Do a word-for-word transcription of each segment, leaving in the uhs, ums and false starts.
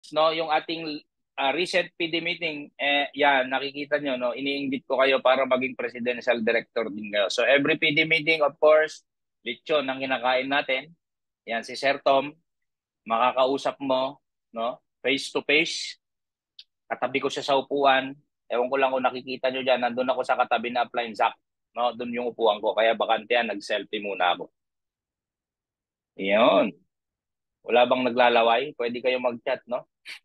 no, yung ating uh, recent P D meeting, eh, yan, nakikita nyo, no, ini-invite ko kayo para maging presidential director din kayo. So every P D meeting, of course, lechon ang kinakain natin. Yan, si Sir Tom, makakausap mo, no, face to face. Katabi ko siya sa upuan. Ewan ko lang kung nakikita nyo dyan, nandun ako sa katabi na upline Zach. No, doon yung upuan ko. Kaya bakante yan, nag-selfie muna ako. Iyon. Wala bang naglalaway? Pwede kayo mag-chat, no?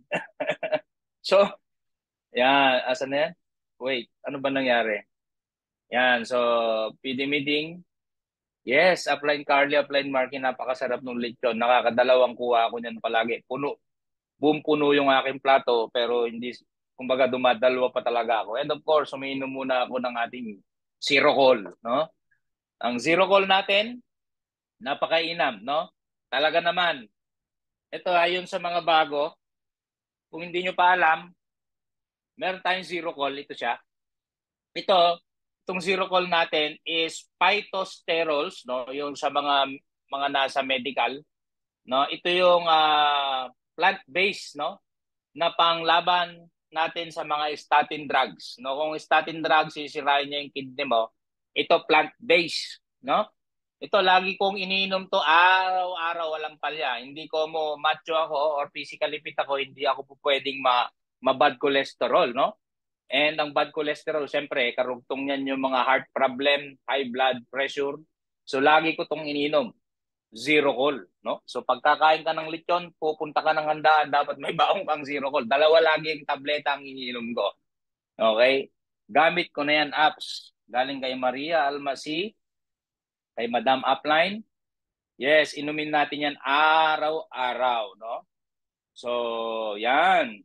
So, yan. Asan na yan? Wait, ano ba nangyari? Yan. So, P D meeting. Yes, upline Carly, upline Marky. Napakasarap ng lechon. Nakakadalawang kuha ako niyan palagi. Puno. Buong puno yung aking plato. Pero hindi, kumbaga dumadalwa pa talaga ako. And of course, umiinom muna ako ng ating zero call, no? Ang zero call natin, napakainam, no? Talaga naman. Ito ayon sa mga bago, kung hindi nyo pa alam, meron tayong zero call. Ito siya. Ito, itong zero call natin is phytosterols, no? Yung sa mga mga nasa medical, no? Ito yung uh, plant-based, no? Na panglaban natin sa mga statin drugs, no? Kung statin drugs sisirain niya yung kidney mo, ito plant-based, no? Ito lagi kong iniinom to araw-araw, walang palya. Hindi ko mo macho ako or physically fit ako, hindi ako po pwedeng ma, ma bad cholesterol, no? And ang bad cholesterol, siyempre, karugtong niyan yung mga heart problem, high blood pressure. So lagi ko tong iniinom. Zero call, no? So pagkakain ka ng lechon, pupunta ka ng handaan, dapat may baong kang zero call. Dalawa lagi yung tableta ang iniinom ko. Okay? Gamit ko na yan apps. Galing kay Maria Almasi, kay Madam Upline. Yes, inumin natin yan araw-araw, no? So, yan.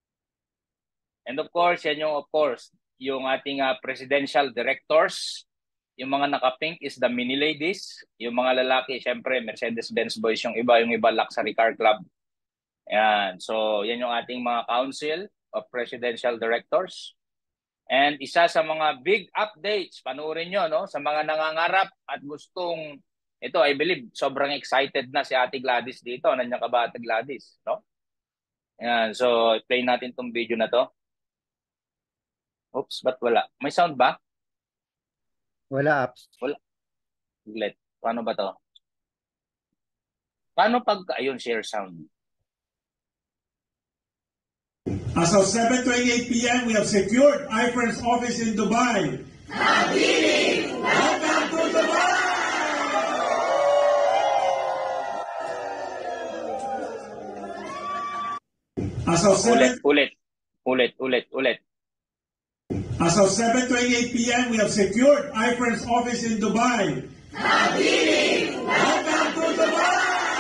And of course, yan yung of course, yung ating uh, presidential directors. Yung mga naka-pink is the mini ladies. Yung mga lalaki, syempre, Mercedes-Benz boys yung iba, yung iba luxury car club. Yan. So, yan yung ating mga council of presidential directors. And isa sa mga big updates, panoorin nyo, no? Sa mga nangangarap at gustong, ito, I believe, sobrang excited na si Ate Gladys dito. Nandiyan ka ba, Ate Gladys? No? Yan. So, play natin tong video na to. Oops, ba't wala? May sound ba? Wala apps. Wala. Glet. Paano ba to? Paano pag, ayun, share sound? As of seven twenty-eight p m, we have secured iFirm's office in Dubai. Habibi, welcome to Dubai! As of Ulit, seven, ulit, ulit, ulit, ulit. as of seven twenty-eight p m, we have secured iFirm's office in Dubai. Habibi, welcome to Dubai!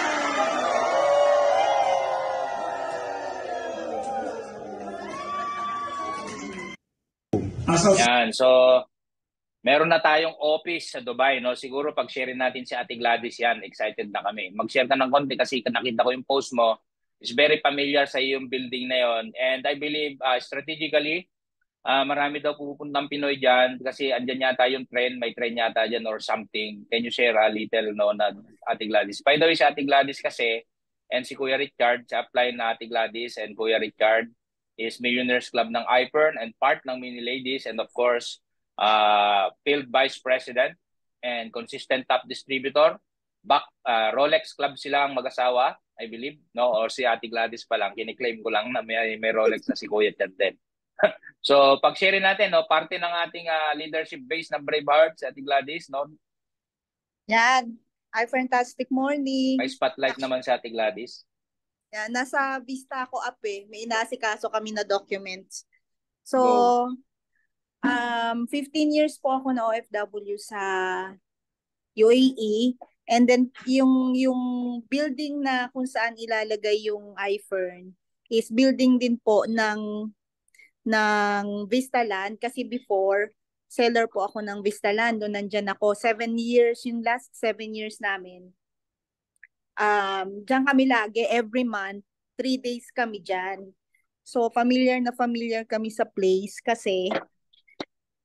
Yan, so meron na tayong office sa Dubai, no? Siguro pag-share natin si Ate Gladys yan, excited na kami. Mag-share ka ng konti kasi nakita ko yung post mo. It's very familiar sa yung building na yon. And I believe uh, strategically, uh, marami daw pupuntang Pinoy dyan kasi andyan yata yung trend, may trend yata dyan or something. Can you share a little, no, na Ate Gladys? By the way, si Ate Gladys kasi, and si Kuya Richard, sa apply na Ate Gladys and Kuya Richard, is Millionaires Club ng iFern and part ng Mini Ladies, and of course, uh, field vice president and consistent top distributor. Back, uh, Rolex Club sila ang mag-asawa, I believe, no? Or si Ate Gladys pa lang, kiniklaim ko lang na may, may Rolex na si Kuya Chad din. So, pag-share natin, no, parte ng ating uh, leadership base ng Brave Hearts, Ate Gladys, no? Yan. Ay, fantastic morning. May spotlight naman sa Ate Gladys. Yan, nasa Vista ako up eh. May inasikaso kami na documents. So, Go. um, fifteen years po ako na O F W sa U A E. And then, yung, yung building na kung saan ilalagay yung iFern is building din po ng, ng Vistaland. Kasi before, seller po ako ng Vistaland. Doon nandyan ako. Seven years, yung last seven years namin. Um, diyan kami lagi, every month, three days kami diyan. So, familiar na familiar kami sa place kasi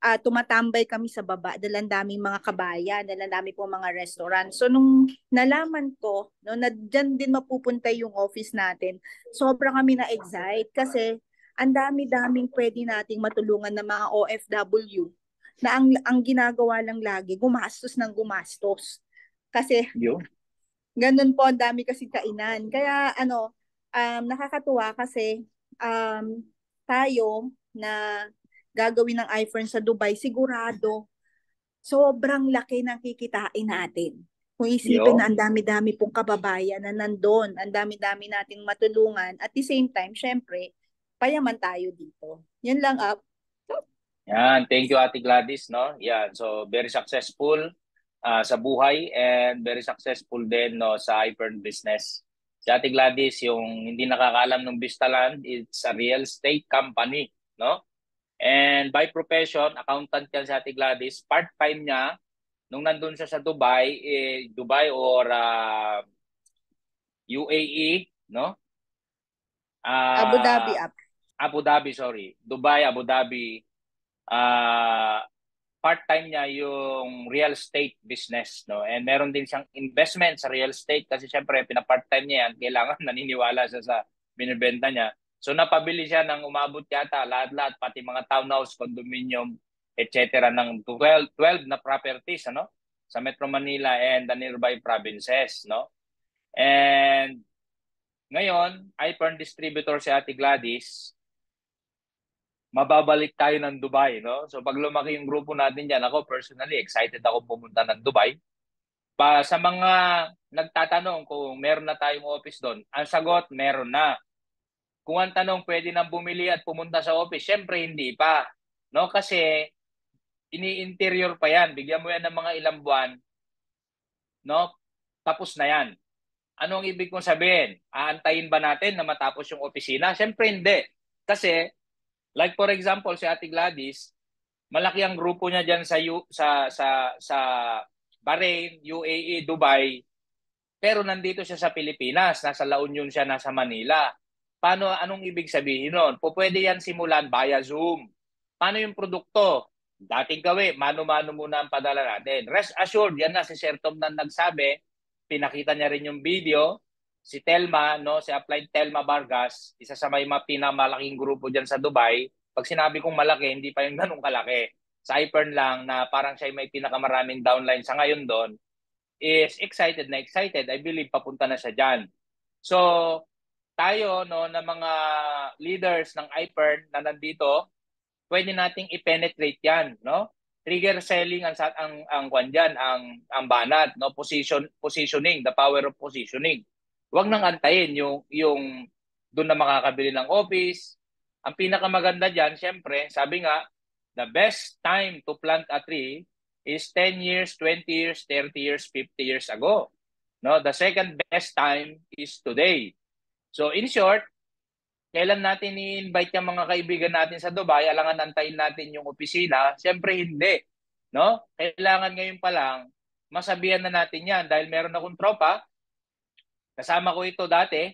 ah, tumatambay kami sa baba dahil ang daming mga kabayan, dahil ang dami po mga restaurant. So nung nalaman ko, no, na dyan din mapupunta yung office natin, sobra kami na-excite kasi ang dami-daming pwede nating matulungan ng mga O F W na ang, ang ginagawa lang lagi, gumastos ng gumastos. Kasi Yun. ganun po, ang dami kasi kainan. Kaya ano, um, nakakatuwa kasi um, tayo na gagawin ng iFern sa Dubai, sigurado sobrang laki ng kikitain natin. Kung isipin na Yun. ang dami-dami pong kababayan na nandun, ang dami-dami nating matulungan, at the same time, syempre, payaman tayo dito. Yun lang, up. Yan, thank you Ate Gladys, no? Yan, so very successful uh, sa buhay and very successful din no sa iFern business. Si Ate Gladys, yung hindi nakakaalam ng Vistaland, it's a real estate company, no? And by profession, accountant yan si Ate Gladys. Part-time niya nung nandun siya sa Dubai, eh, Dubai or uh, U A E, no? Uh, Abu Dhabi, up. Abu Dhabi, sorry. Dubai, Abu Dhabi. Uh, part-time niya yung real estate business, no? And meron din siyang investment sa real estate kasi syempre pina-part-time niya yan, kailangan naniniwala siya sa binibenta niya. So napabili siya ng umabot yata lahat-lahat pati mga townhouse, condominium, et cetera ng twelve, twelve na properties, ano? Sa Metro Manila and the nearby provinces, no? And ngayon, iFern distributor si Ate Gladys, mababalik tayo ng Dubai, no? So pag lumaki yung grupo natin diyan, ako personally excited ako pumunta ng Dubai. Pa sa mga nagtatanong kung meron na tayong office doon, ang sagot meron na. Kung ang tanong pwede nang bumili at pumunta sa office, syempre hindi pa, no? Kasi ini-interior pa yan. Bigyan mo yan ng mga ilang buwan, no? Tapos na yan. Ano ang ibig kong sabihin? Aantayin ba natin na matapos yung opisina? Syempre hindi. Kasi like for example, si Ate Gladys, malaki ang grupo niya diyan sa U, sa sa sa Bahrain, U A E, Dubai. Pero nandito siya sa Pilipinas, nasa La Union siya, nasa Manila. Paano anong ibig sabihin noon? Po pwede yan simulan via Zoom. Paano yung produkto? Dating gawi, mano-mano muna ang padala natin. Rest assured, yan na si Sir Tom na nagsabi, pinakita niya rin yung video. Si Telma, no, si Applied Telma Vargas, isa sa may mga pinamalaking grupo diyan sa Dubai. Pag sinabi kong malaki, hindi pa yung ganung kalaki. Sa iFern lang na parang siya may pinakamaraming downline sa ngayon doon, is excited na excited. I believe papunta na siya diyan. So, tayo no na mga leaders ng iFern na nandito, pwede nating i-penetrate 'yan, no? Trigger selling ang ang ang kwan diyan, ang ang banat, no? Position positioning, the power of positioning. Huwag nang antayin yung, yung doon na makakabili ng office. Ang pinakamaganda dyan, syempre, sabi nga, the best time to plant a tree is ten years, twenty years, thirty years, fifty years ago. No, the second best time is today. So in short, kailan natin i-invite yung mga kaibigan natin sa Dubai, alangan antayin natin yung opisina? Syempre hindi. No? Kailangan ngayon pa lang, masabihan na natin yan dahil meron akong tropa. Kasama ko ito dati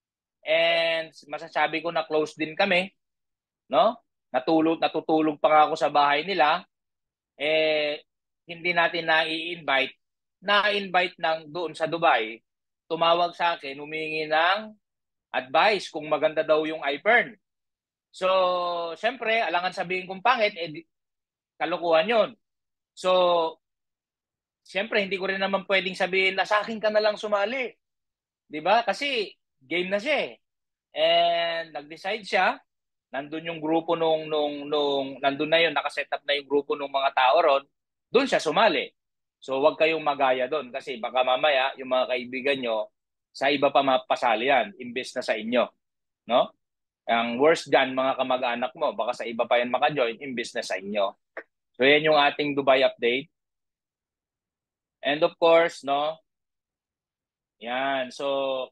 and masasabi ko na close din kami, no? Natulog, natutulog pa nga ako sa bahay nila. Eh hindi natin na-i-invite. Na-invite ng doon sa Dubai. Tumawag sa akin, humingi ng advice kung maganda daw yung iFern. So, syempre, alangan sabihin kong pangit, eh kalokohan 'yon. So, syempre hindi ko rin naman pwedeng sabihin na sa akin ka na lang sumali. 'Di ba? Kasi game na siya eh. And nag-decide siya, nandun yung grupo nung nung nung nandun na yun, naka-set up na yung grupo ng mga tao ron, doon siya sumali. So wag kayong magaya doon kasi baka mamaya yung mga kaibigan nyo sa iba pa mapasali yan, imbes na sa inyo, no? Ang worst dyan, mga kamag-anak mo, baka sa iba pa yan maka-join, imbes na sa inyo. So yan yung ating Dubai update. And of course, no, yan. So,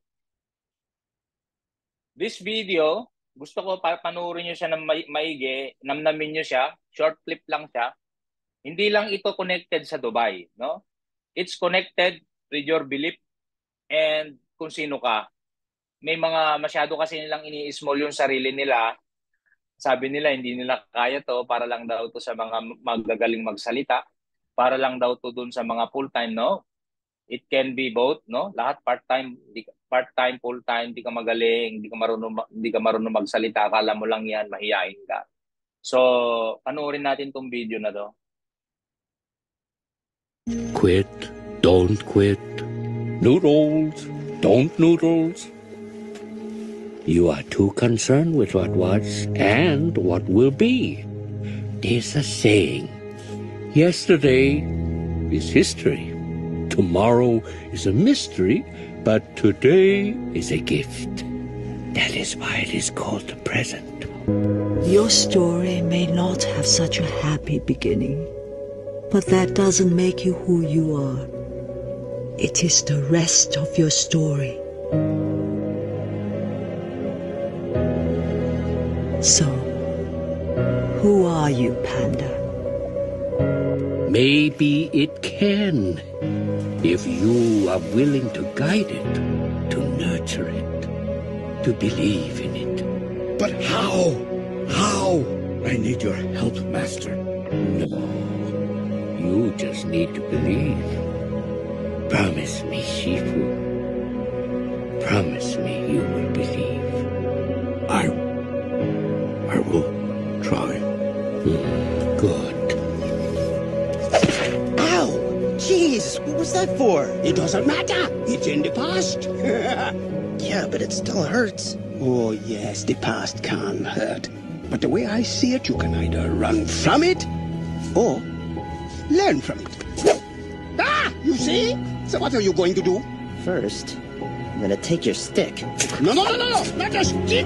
this video, gusto ko pa panuorin nyo siya ng maigi, namnamin nyo siya, short clip lang siya. Hindi lang ito connected sa Dubai, no? It's connected with your belief and kung sino ka. May mga masyado kasi nilang ini-small yung sarili nila sabi nila hindi nila kaya to, para lang daw to sa mga magagaling magsalita, para lang daw to dun sa mga full-time, no? It can be both, no? Lahat part-time, di, part-time, full-time, di ka magaling, di ka marunong, di ka marunong magsalita, akala mo lang yan, mahiyain ka. So, panoorin natin tong video na to. Quit, don't quit. Noodles, don't noodles. You are too concerned with what was and what will be. There's a saying, yesterday is history. Tomorrow is a mystery, but today is a gift. That is why it is called the present. Your story may not have such a happy beginning, but that doesn't make you who you are. It is the rest of your story. So, who are you, Panda? Maybe it can, if you are willing to guide it, to nurture it, to believe in it. But how? How? I need your help, Master. No, you just need to believe. Promise me, Shifu. Promise me you will believe. I... I will try. Mm, good. Ow! Jeez, what was that for? It doesn't matter. It's in the past. Yeah, but it still hurts. Oh, yes, the past can hurt. But the way I see it, you can either run from it or learn from it. Ah! You see? So what are you going to do? First, I'm gonna take your stick. No, no, no, no, no! Not a stick!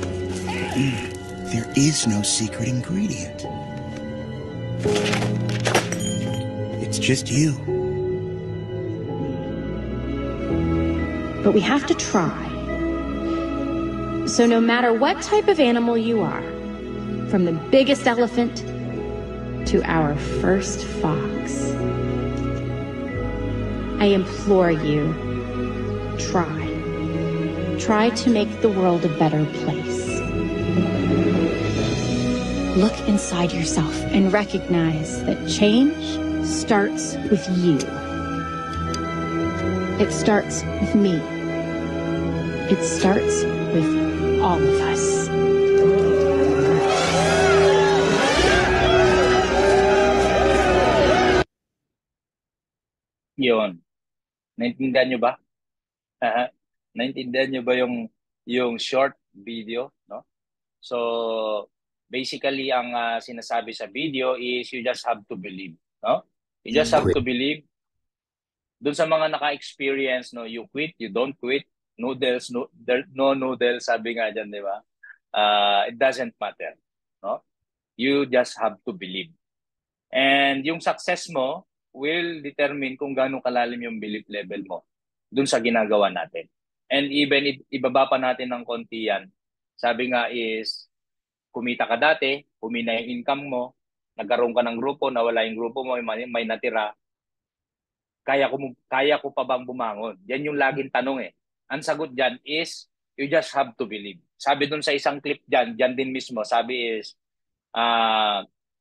There is no secret ingredient. It's just you. But we have to try. So no matter what type of animal you are, from the biggest elephant to our first fox, I implore you, try. Try to make the world a better place. Look inside yourself and recognize that change starts with you. It starts with me. It starts with all of us. Yun. Naintindihan nyo ba? Aha. Naintindihan nyo ba yung, yung short video? No? So, basically, ang uh, sinasabi sa video is you just have to believe. No? You just have to believe. Doon sa mga naka-experience, no, you quit, you don't quit, noodles, no, there, no noodles, sabi nga dyan, di ba? Uh, it doesn't matter. No? You just have to believe. And yung success mo will determine kung gaano kalalim yung belief level mo dun sa ginagawa natin. And even if ibaba pa natin ng konti yan, sabi nga is, kumita ka dati, humina yung income mo, nagkaroon ka ng grupo, nawala yung grupo mo, may, may natira, kaya ko, kaya ko pa bang bumangon? Yan yung laging tanong eh. Ang sagot dyan is, you just have to believe. Sabi dun sa isang clip dyan, dyan din mismo, sabi is, uh,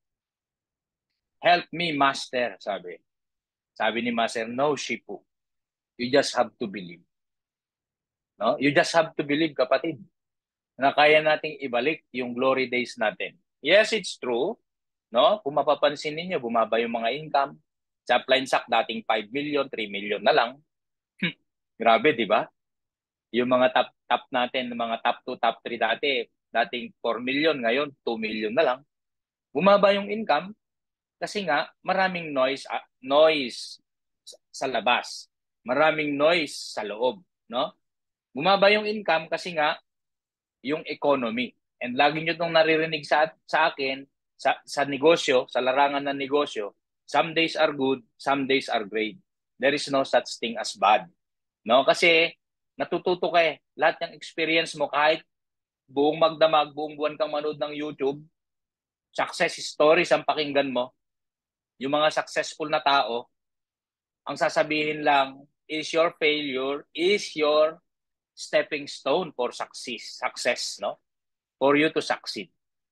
help me, Master, sabi. Sabi ni Master, no, Shifu. You just have to believe. No? You just have to believe, kapatid, na kaya nating ibalik yung glory days natin. Yes, it's true. No? Kung mapapansin ninyo, bumaba yung mga income. Sa Upline Sack, dating five million, three million na lang. Grabe, di ba? Yung mga top top natin, mga top two, top three dati, dating four million, ngayon two million na lang. Bumaba yung income kasi nga maraming noise uh, noise sa labas. Maraming noise sa loob, no? Bumaba yung income kasi nga yung economy. And lagi nyo itong naririnig sa, sa akin, sa, sa negosyo, sa larangan ng negosyo, some days are good, some days are great. There is no such thing as bad. No? Kasi natututo ka eh. Lahat ng experience mo, kahit buong magdamag, buong buwan kang manood ng YouTube, success stories ang pakinggan mo, yung mga successful na tao, ang sasabihin lang is your failure is your stepping stone for success, success, no? For you to succeed.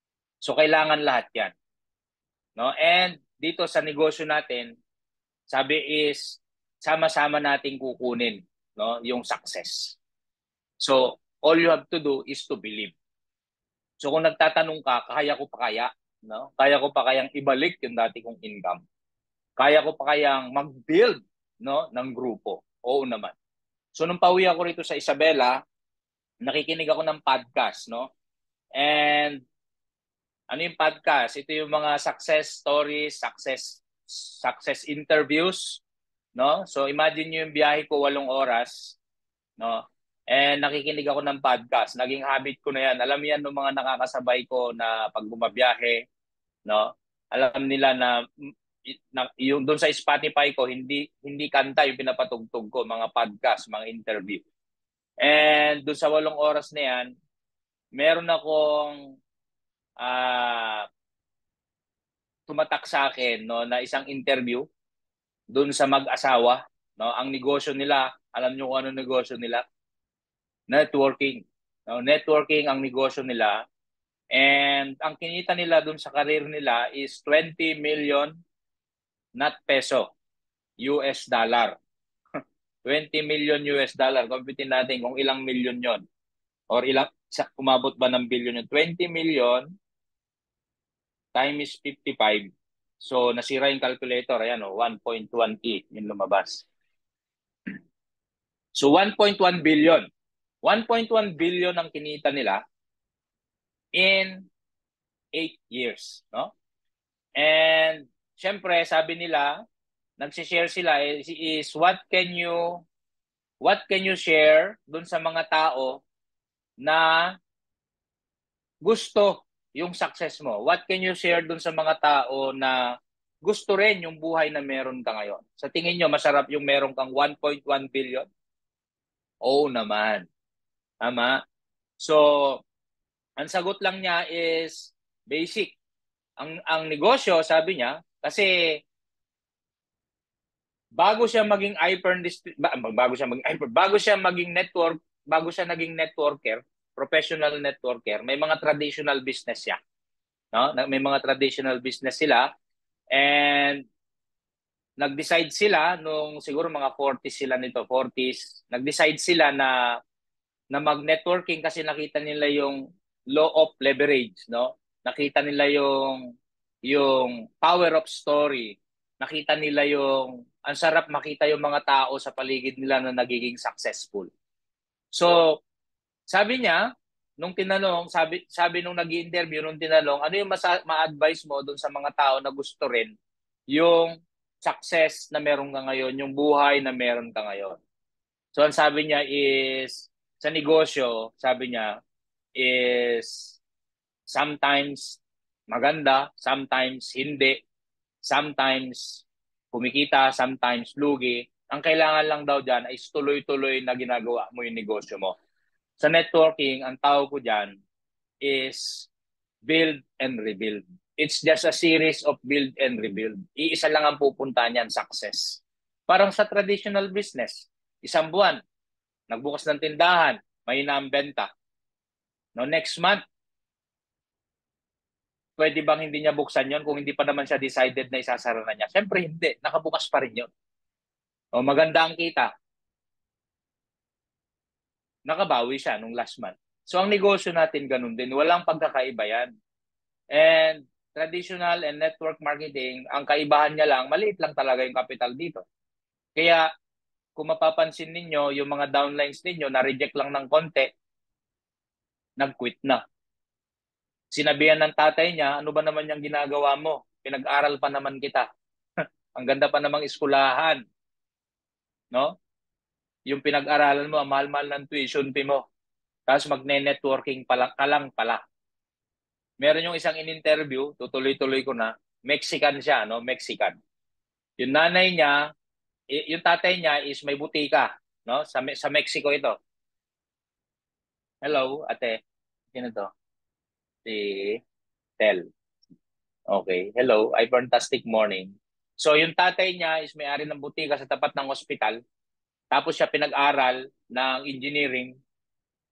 So kailangan lahat 'yan. No? And dito sa negosyo natin, sabi is sama-sama nating kukunin, no, yung success. So all you have to do is to believe. So kung nagtatanong ka, kaya ko pa kaya, no? Kaya ko pa kayang ibalik yung dati kong income? Kaya ko pa kayang mag-build, no, ng grupo? Oo naman. So nung pauwi ako rito sa Isabela, nakikinig ako ng podcast, no? And ano yung podcast? Ito yung mga success stories, success success interviews, no? So imagine niyo yung biyahe ko walong oras, no? And nakikinig ako ng podcast. Naging habit ko na yan. Alam yan ng mga nakakasabay ko na pag bumabiyahe, no? Alam nila na, na yung doon sa Spotify ko, hindi hindi kanta yung pinapatugtog ko, mga podcast, mga interview. And doon sa walong oras na yan, meron akong uh, tumatak sa akin, no, na isang interview doon sa mag-asawa, no? Ang negosyo nila, alam niyo kung ano negosyo nila? Networking. No, networking ang negosyo nila. And ang kinita nila dun sa career nila is twenty million, not peso, U S dollar. twenty million U S dollar. Computin natin kung ilang million yon. Or ilang, umabot ba ng billion yun? twenty million times fifty-five. So nasira yung calculator. Ayan o, one point one E yung lumabas. So one point one billion. one point one billion ang kinita nila in eight years, no? And syempre, sabi nila, nagsi-share sila is, is what can you what can you share dun sa mga tao na gusto yung success mo? What can you share dun sa mga tao na gusto rin yung buhay na meron ka ngayon? Sa tingin nyo, masarap yung meron kang one point one billion? Oo naman. Tama? So, ang sagot lang niya is basic. Ang ang negosyo, sabi niya, kasi bago siya maging iPhone, bago siya maging iPhone, bago siya maging network, bago siya naging networker, professional networker, may mga traditional business siya. No? May mga traditional business sila and nag-decide sila nung siguro mga forties sila nito, forties, nag-decide sila na na mag-networking kasi nakita nila yung law of leverage, no? Nakita nila yung yung power of story. Nakita nila yung ang sarap makita yung mga tao sa paligid nila na nagiging successful. So, sabi niya, nung tinanong, sabi sabi nung nag-i-interview nung tinanong, ano yung ma-advise mo doon sa mga tao na gusto rin yung success na meron ka ngayon, yung buhay na meron ka ngayon. So, ang sabi niya is sa negosyo, sabi niya, is sometimes maganda, sometimes hindi, sometimes kumikita, sometimes lugi. Ang kailangan lang daw dyan ay tuloy-tuloy na ginagawa mo yung negosyo mo. Sa networking, ang tawag ko dyan is build and rebuild. It's just a series of build and rebuild. Iisa lang ang pupunta niyan, success. Parang sa traditional business, isang buwan, nagbukas ng tindahan, may na ang benta. No, next month, pwede bang hindi niya buksan yon kung hindi pa naman siya decided na isasara na niya? Siyempre hindi, nakabukas pa rin yun. O, maganda ang kita. Nakabawi siya nung last month. So ang negosyo natin ganun din, walang pagkakaiba yan. And traditional and network marketing, ang kaibahan niya lang, maliit lang talaga yung capital dito. Kaya kung mapapansin ninyo, yung mga downlines ninyo, na-reject lang ng konti, nag-quit na. Sinabihan ng tatay niya, ano ba naman yung ginagawa mo? Pinag-aral pa naman kita. Ang ganda pa namang eskulahan. No? Yung pinag-aralan mo, ang mahal-mahal ng tuition fee mo. Tapos magne-networking pala, ka lang pala. Meron yung isang in-interview, tutuloy-tuloy ko na, Mexican siya, no? Mexican. Yung nanay niya, yung tatay niya is may butika, no? Sa sa Mexico ito. Hello, ate. Sino to? Si Tel. Okay. Hello, I fantastic morning. So yung tatay niya is may-ari ng butika sa tapat ng ospital. Tapos siya pinag-aral ng engineering.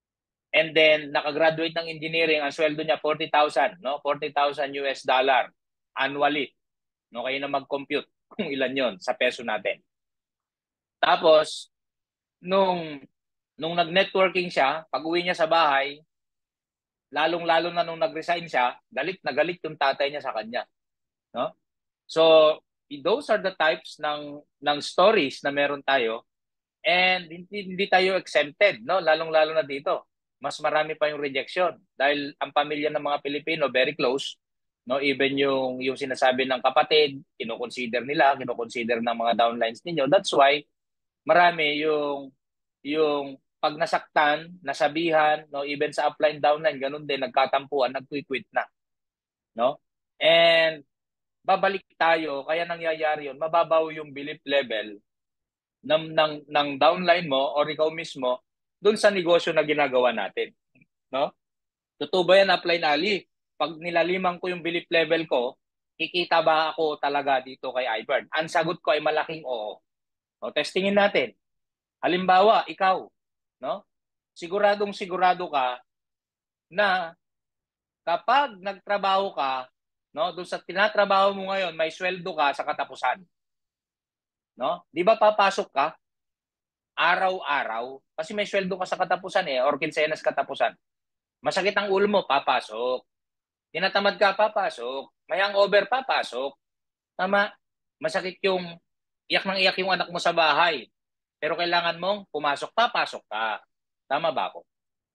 And then, nakagraduate ng engineering, ang sweldo niya forty thousand, no? forty thousand U S dollar annually. No, kayo na mag-compute kung ilan yon sa peso natin. Tapos, nung, nung nag-networking siya, pag-uwi niya sa bahay, lalong-lalo na nung nag-resign siya, galit na galit yung tatay niya sa kanya. No? So, those are the types ng, ng stories na meron tayo. And hindi, hindi tayo exempted, no? Lalong-lalo na dito. Mas marami pa yung rejection dahil ang pamilya ng mga Pilipino very close, no? Even yung yung sinasabi ng kapatid, kino-consider nila, kino-consider ng mga downlines ninyo. That's why marami yung yung pag nasaktan, nasabihan, no, even sa upline downline, ganun din nagkatampuan, nag-quit na, no? And babalik tayo, kaya nangyayari yun, mababaw yung belief level ng ng ng downline mo or ikaw mismo doon sa negosyo na ginagawa natin, no? Totoo ba yan, upline Ali? Pag nilalimang ko yung belief level ko, kikita ba ako talaga dito kay iBird? Ang sagot ko ay malaking oo. O, testingin natin. Halimbawa, ikaw, no? Siguradong sigurado ka na kapag nagtrabaho ka, no, doon sa tinatrabaho mo ngayon, may sweldo ka sa katapusan. No? Di ba papasok ka araw-araw kasi may sweldo ka sa katapusan eh, or kinsenas katapusan. Masakit ang ulo mo, papasok. Tinatamad ka, papasok. May hangover, papasok. Tama? Masakit yung iyak ng iyak yung anak mo sa bahay. Pero kailangan mong pumasok, papasok ka. Tama ba ako?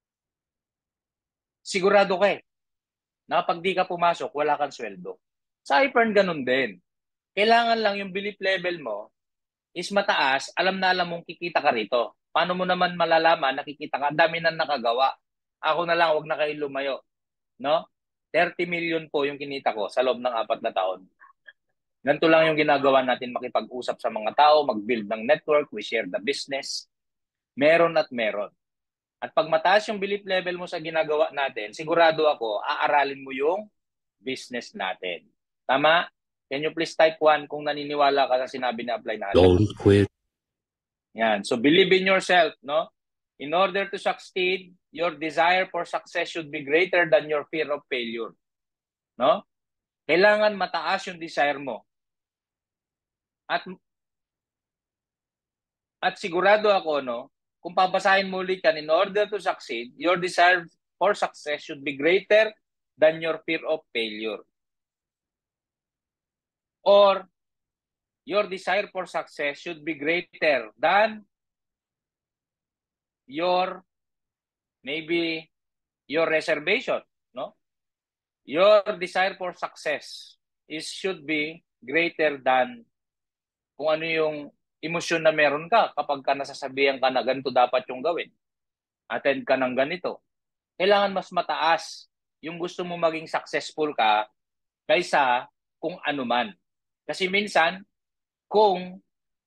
Sigurado ka eh, na pag di ka pumasok, wala kang sweldo. Sa iPern, ganun din. Kailangan lang yung belief level mo is mataas, alam na alam mong kikita ka rito. Paano mo naman malalaman nakikita ka? Ang dami na nakagawa. Ako na lang, wag na kayo lumayo. No? thirty million po yung kinita ko sa loob ng apat na taon. Ganito lang yung ginagawa natin, makipag-usap sa mga tao, mag-build ng network, we share the business. Meron at meron. At pag mataas yung belief level mo sa ginagawa natin, sigurado ako, aaralin mo yung business natin. Tama? Can you please type one kung naniniwala ka sa sinabi ni Apply natin? Don't quit. Yan. So believe in yourself, no? In order to succeed, your desire for success should be greater than your fear of failure. No? Kailangan mataas yung desire mo. At at sigurado ako, no, kung pabasahin mo ulit yan, in order to succeed, your desire for success should be greater than your fear of failure. Or your desire for success should be greater than your, maybe, your reservation, no? Your desire for success is should be greater than kung ano yung emosyon na meron ka kapag ka nasasabihan ka na ganito dapat yung gawin. Attend ka ng ganito. Kailangan mas mataas yung gusto mo maging successful ka kaysa kung ano man. Kasi minsan, kung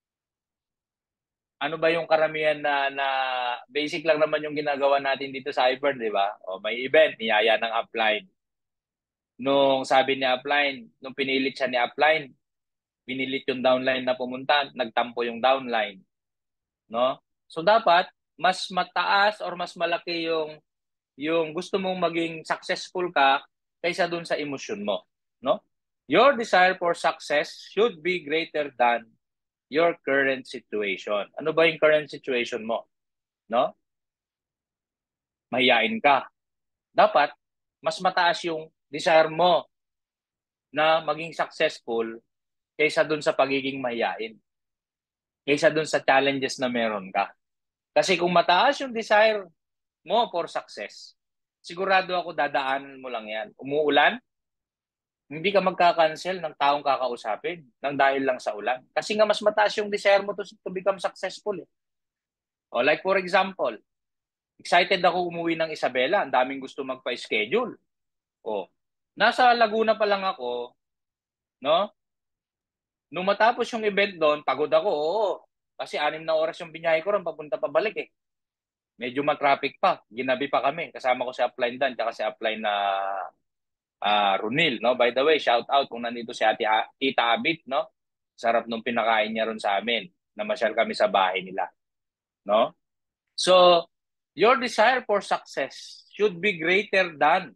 ano ba yung karamihan na, na basic lang naman yung ginagawa natin dito sa iBird, di ba? O may event, niyaya ng upline. Nung sabi ni upline, nung pinilit siya ni upline, pinilit yung downline na pumunta, nagtampo yung downline. No? So dapat, mas mataas or mas malaki yung, yung gusto mong maging successful ka kaysa dun sa emosyon mo. No? Your desire for success should be greater than your current situation. Ano ba yung current situation mo? No? Mahiyain ka. Dapat, mas mataas yung desire mo na maging successful kaysa dun sa pagiging mahiyain. Kaysa dun sa challenges na meron ka. Kasi kung mataas yung desire mo for success, sigurado ako dadaanan mo lang yan. Umuulan, hindi ka magka-cancel ng taong kakausapin nang dahil lang sa ulan. Kasi nga mas mataas yung desire mo to, to become successful. Eh. O like for example, excited ako umuwi ng Isabela. Ang daming gusto magpa-schedule. O, nasa Laguna pa lang ako, no? Nung matapos yung event doon, pagod ako, oo. Kasi anim na oras yung binyahe ko ron, papunta pabalik eh. Medyo matraffic pa. Ginabi pa kami. Kasama ko si upline Dan, tsaka si upline na uh, Runil, no? By the way, shout out kung nandito si Ate A- Tita Abit, no? Sarap nung pinakain niya ron sa amin. Namasyal kami sa bahay nila. No? So, your desire for success should be greater than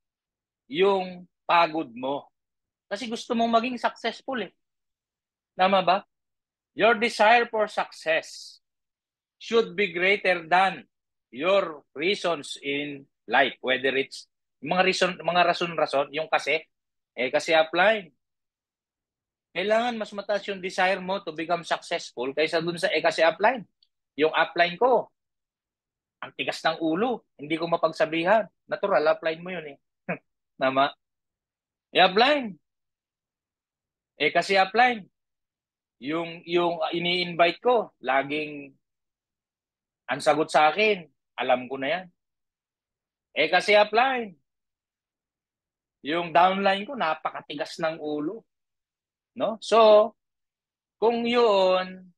yung pagod mo. Kasi gusto mong maging successful eh. Tama ba? Your desire for success should be greater than your reasons in life. Whether it's mga reason, mga rason-rason, yung kasi, eh kasi apply. Kailangan mas mataas yung desire mo to become successful kaysa dun sa eh kasi apply. Yung upline ko, ang tigas ng ulo, hindi ko mapagsabihan. Natural, upline mo yun eh. Tama? I-apply. Eh kasi apply. Yung, yung ini-invite ko, laging ang sagot sa akin, alam ko na yan. Eh kasi apply. Yung downline ko, napakatigas ng ulo. No? So, kung yun,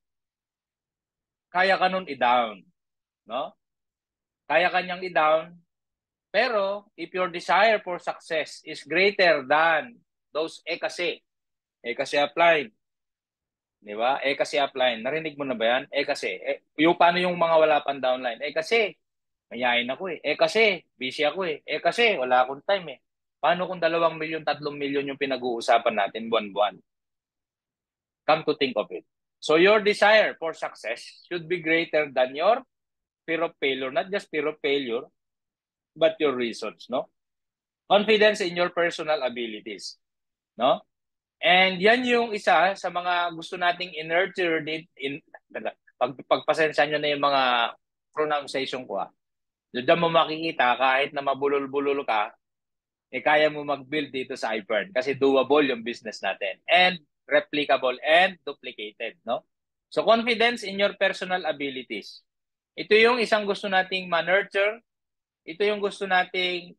kaya ka nun i-down. No? Kaya kanyang i-down. Pero, if your desire for success is greater than those eh kasi, eh kasi apply. Di ba? Eh kasi apply. Narinig mo na ba yan? Eh kasi. Eh, yung paano yung mga wala pang downline? Eh kasi, mayayain ako eh. Eh kasi, busy ako eh. Eh kasi, wala akong time eh. Paano kung dalawang milyon, tatlong milyon yung pinag-uusapan natin buwan-buwan? Come to think of it. So your desire for success should be greater than your fear of failure. Not just fear of failure, but your reasons, no? Confidence in your personal abilities, no? And yan yung isa sa mga gusto nating in-nurture in, in pag, pagpasensya nyo na yung mga pronunciation ko. Ah. Diyan mo makikita kahit na mabulol-bulol ka, eh kaya mo mag-build dito sa iFern kasi doable yung business natin. And replicable and duplicated, no? So confidence in your personal abilities. Ito yung isang gusto nating ma-nurture. Ito yung gusto nating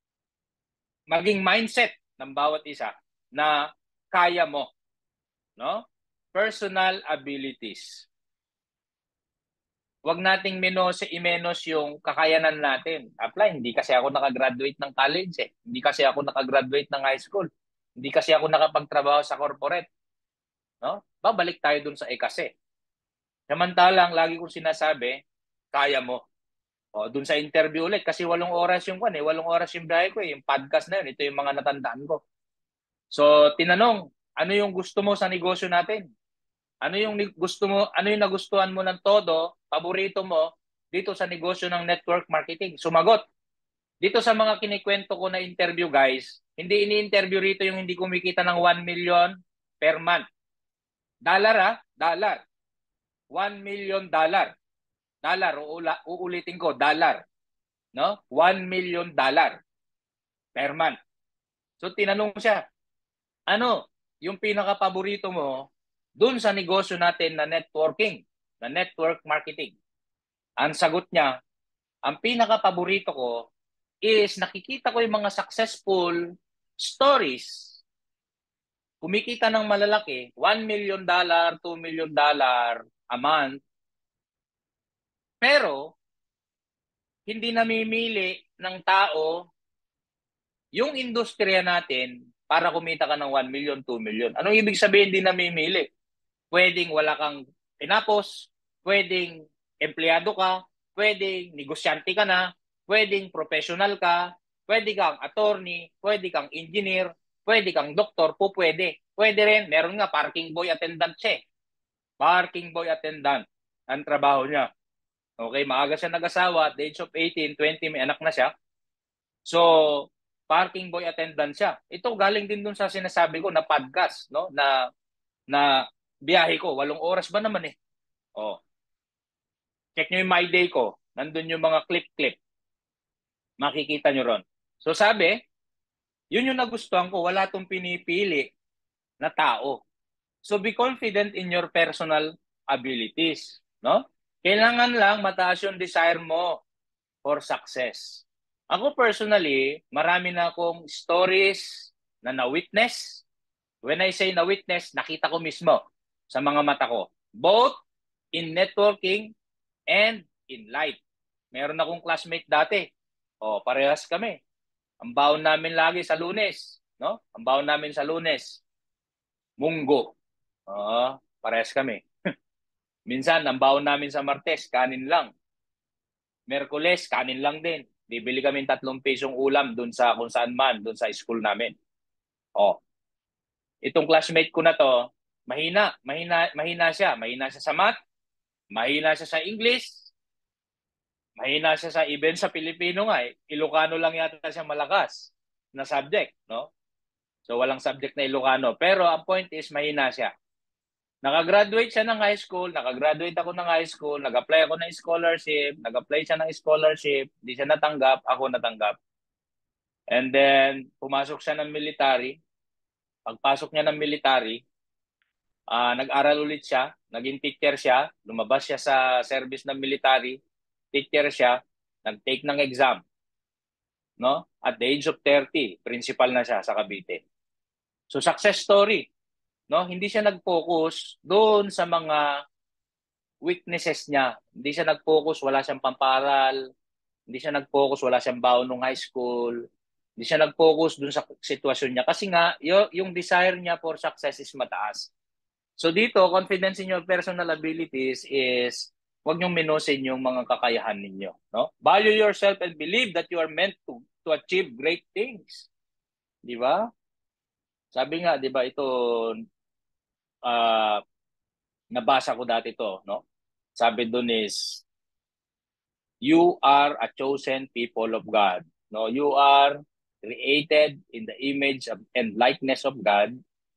maging mindset ng bawat isa na kaya mo, no? Personal abilities. Huwag nating menos i-menos yung kakayanan natin. Apply, hindi kasi ako nakagraduate ng college eh. Hindi kasi ako nakagraduate ng high school. Hindi kasi ako nakapagtrabaho sa corporate. No? Babalik tayo dun sa eh kasi. Samantalang, lagi kong sinasabi, kaya mo. O, dun sa interview ulit, kasi walong oras yung kan eh, walong oras yung biyahe ko eh, yung podcast na yun, ito yung mga natandaan ko. So, tinanong, ano yung gusto mo sa negosyo natin? Ano yung gusto mo, ano yung nagustuhan mo ng todo, paborito mo, dito sa negosyo ng network marketing? Sumagot. Dito sa mga kinikwento ko na interview, guys, hindi ini-interview rito yung hindi kumikita ng one million per month. Dollar ha? Dollar. one million dollar. Dollar. Uula, uulitin ko, dollar. No? one million dollar per month. So, tinanong siya, ano yung pinaka-paborito mo dun sa negosyo natin na networking, na network marketing? Ang sagot niya, ang pinaka-paborito ko is nakikita ko yung mga successful stories. Kumikita ng malalaki, one million dollar, two million dollar a month. Pero, hindi namimili ng tao yung industriya natin para kumita ka ng one million, two million. Anong ibig sabihin hindi namimili? Pwedeng wala kang tinapos, pwedeng empleyado ka, pwedeng negosyante ka na, pwedeng professional ka, pwede kang attorney, pwede kang engineer, pwede kang doktor, po pwede. Pwede rin, meron nga parking boy attendant siya. Parking boy attendant ang trabaho niya. Okay, maaga siya nag-asawa, at the age of eighteen, twenty, may anak na siya. So, parking boy attendant siya. Ito galing din dun sa sinasabi ko na podcast, no? Na na biyahe ko, walong oras ba naman eh. Oh. Check nyo yung My Day ko. Nandun yung mga clip-clip. Makikita nyo ron. So sabi, yun yung nagustuhan ko. Wala tong pinipili na tao. So be confident in your personal abilities. No? Kailangan lang mataas yung desire mo for success. Ako personally, marami na akong stories na na-witness. When I say na-witness, nakita ko mismo sa mga mata ko. Both in networking and in life. Meron akong classmate dati. O, parehas kami. Ang baon namin lagi sa Lunes. No? Ang baon namin sa Lunes. Munggo. O, parehas kami. Minsan, ang baon namin sa Martes, kanin lang. Merkules, kanin lang din. Bibili kami tatlong pisong ulam dun sa kung saan man, dun sa school namin. Oh. Itong classmate ko na to, mahina, mahina, mahina siya. Mahina siya sa math, mahina siya sa English, mahina siya sa even sa Pilipino nga eh. Ilocano lang yata siya malakas na subject, no? So walang subject na Ilocano. Pero ang point is mahina siya. Nakagraduate siya ng high school, nakagraduate ako ng high school, nag-apply ako ng scholarship, nag-apply siya ng scholarship, hindi siya natanggap, ako natanggap. And then, pumasok siya ng military. Pagpasok niya ng military, uh, nag-aral ulit siya, naging teacher siya, lumabas siya sa service ng military, teacher siya, nag-take ng exam. No? At the age of thirty, principal na siya sa Cavite. So, success story. No, hindi siya nag-focus doon sa mga weaknesses niya. Hindi siya nag-focus, wala siyang pamparal. Hindi siya nag-focus, wala siyang baon nung high school. Hindi siya nag-focus doon sa sitwasyon niya. Kasi nga, y- yung desire niya for success is mataas. So dito, confidence in your personal abilities is huwag niyong minusin yung mga kakayahan ninyo. No? Value yourself and believe that you are meant to, to achieve great things. Di ba? Sabi nga, di ba, ito, Uh, nabasa ko dati to, no? Sabi doon is, you are a chosen people of God. No, you are created in the image of, and likeness of God,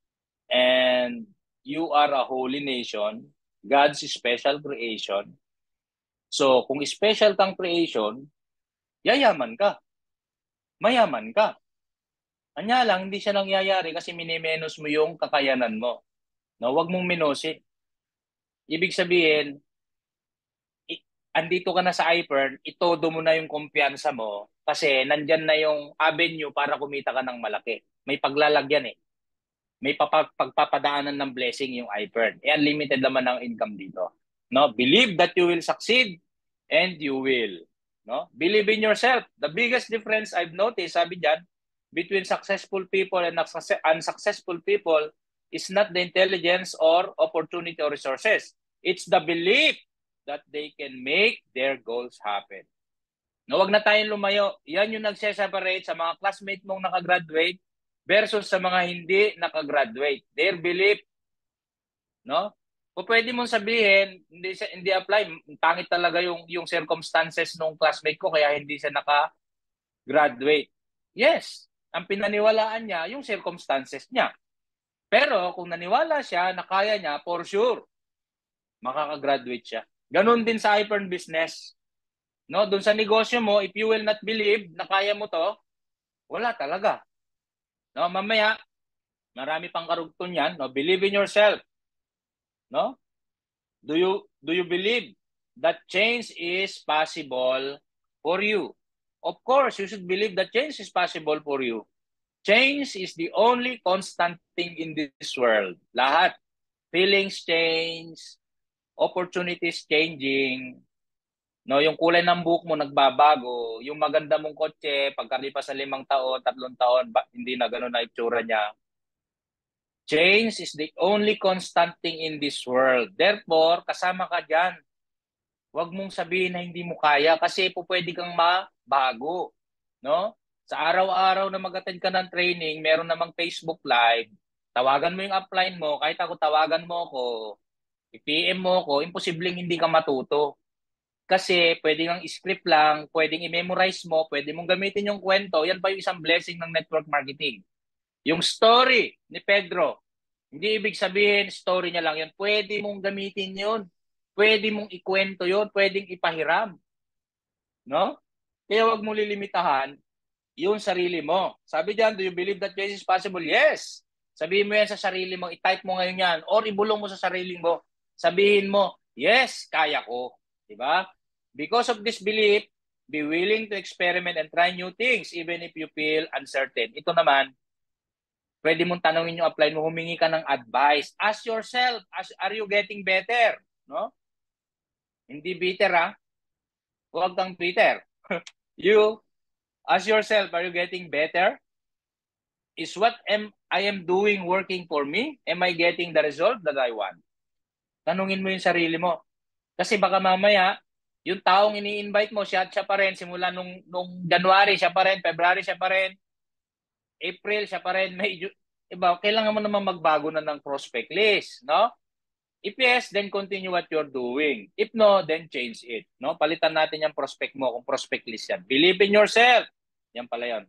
and you are a holy nation, God's special creation. So, kung special kang creation, yayaman ka. Mayaman ka. Anya lang, hindi siya nangyayari kasi minimenos mo yung kakayanan mo. No, wag mong minusin. Ibig sabihin, i- andito ka na sa iPern, itodo mo na yung kumpiyansa mo kasi nandyan na yung avenue para kumita ka ng malaki. May paglalagyan eh. May papag- pagpapadaanan ng blessing yung iPern. Eh, unlimited naman ang income dito. No, believe that you will succeed and you will. No, believe in yourself. The biggest difference I've noticed, sabi diyan, between successful people and unsuccessful people is not the intelligence or opportunity or resources. It's the belief that they can make their goals happen. No, wag na tayong lumayo. Yan yung nagse-separate sa mga classmate mong nakagraduate versus sa mga hindi nakagraduate. Their belief. No? O pwede mong sabihin, hindi hindi apply, pangit talaga yung yung circumstances ng classmate ko kaya hindi siya naka-graduate. Yes, ang pinaniwalaan niya yung circumstances niya. Pero kung naniwala siya na kaya niya, for sure, makakagraduate siya. Ganon din sa iPern business. No, doon sa negosyo mo, if you will not believe na kaya mo to, wala talaga. No, mamaya, marami pang karugtong yan. No, believe in yourself. No? Do you do you believe that change is possible for you? Of course, you should believe that change is possible for you. Change is the only constant thing in this world. Lahat. Feelings change, opportunities changing. No, yung kulay ng buhok mo nagbabago, yung maganda mong kotse pagkalipas sa limang taon, tatlong taon, ba, hindi na ganoon na itsura niya. Change is the only constant thing in this world. Therefore, kasama ka diyan. Huwag mong sabihin na hindi mo kaya kasi po pwede kang mabago, no? Sa araw-araw na mag-attend ka ng training, meron namang Facebook Live, tawagan mo yung upline mo, kahit ako tawagan mo ko, i-P M mo ko, imposibleng hindi ka matuto. Kasi pwede kang script lang, pwedeng i-memorize mo, pwede mong gamitin yung kwento, yan pa yung isang blessing ng network marketing. Yung story ni Pedro, hindi ibig sabihin story niya lang yun, pwede mong gamitin yun, pwede mong ikwento yun, pwedeng ipahiram. No? Kaya wag mo lilimitahan yung sarili mo. Sabi diyan, do you believe that change is possible? Yes. Sabihin mo yan sa sarili mo, i-type mo ngayon yan, or ibulong mo sa sarili mo. Sabihin mo, yes, kaya ko. Diba? Because of this belief, be willing to experiment and try new things even if you feel uncertain. Ito naman, pwede mong tanongin yung apply mo, humingi ka ng advice. Ask yourself, as, are you getting better? No? Hindi bitter, ha? Huwag kang bitter. You ask yourself, are you getting better? Is what am I am doing working for me? Am I getting the result that I want? Tanungin mo yung sarili mo. Kasi baka mamaya, Yung taong ini-invite mo, siya, siya pa rin. Simula nung, nung January, siya pa rin. February, siya pa rin. April, siya pa rin. May, iba, kailangan mo naman magbago na ng prospect list, no? If yes, then continue what you're doing. If no, then change it, no? Palitan natin yung prospect mo kung prospect list yan. Believe in yourself. Yan pala yan.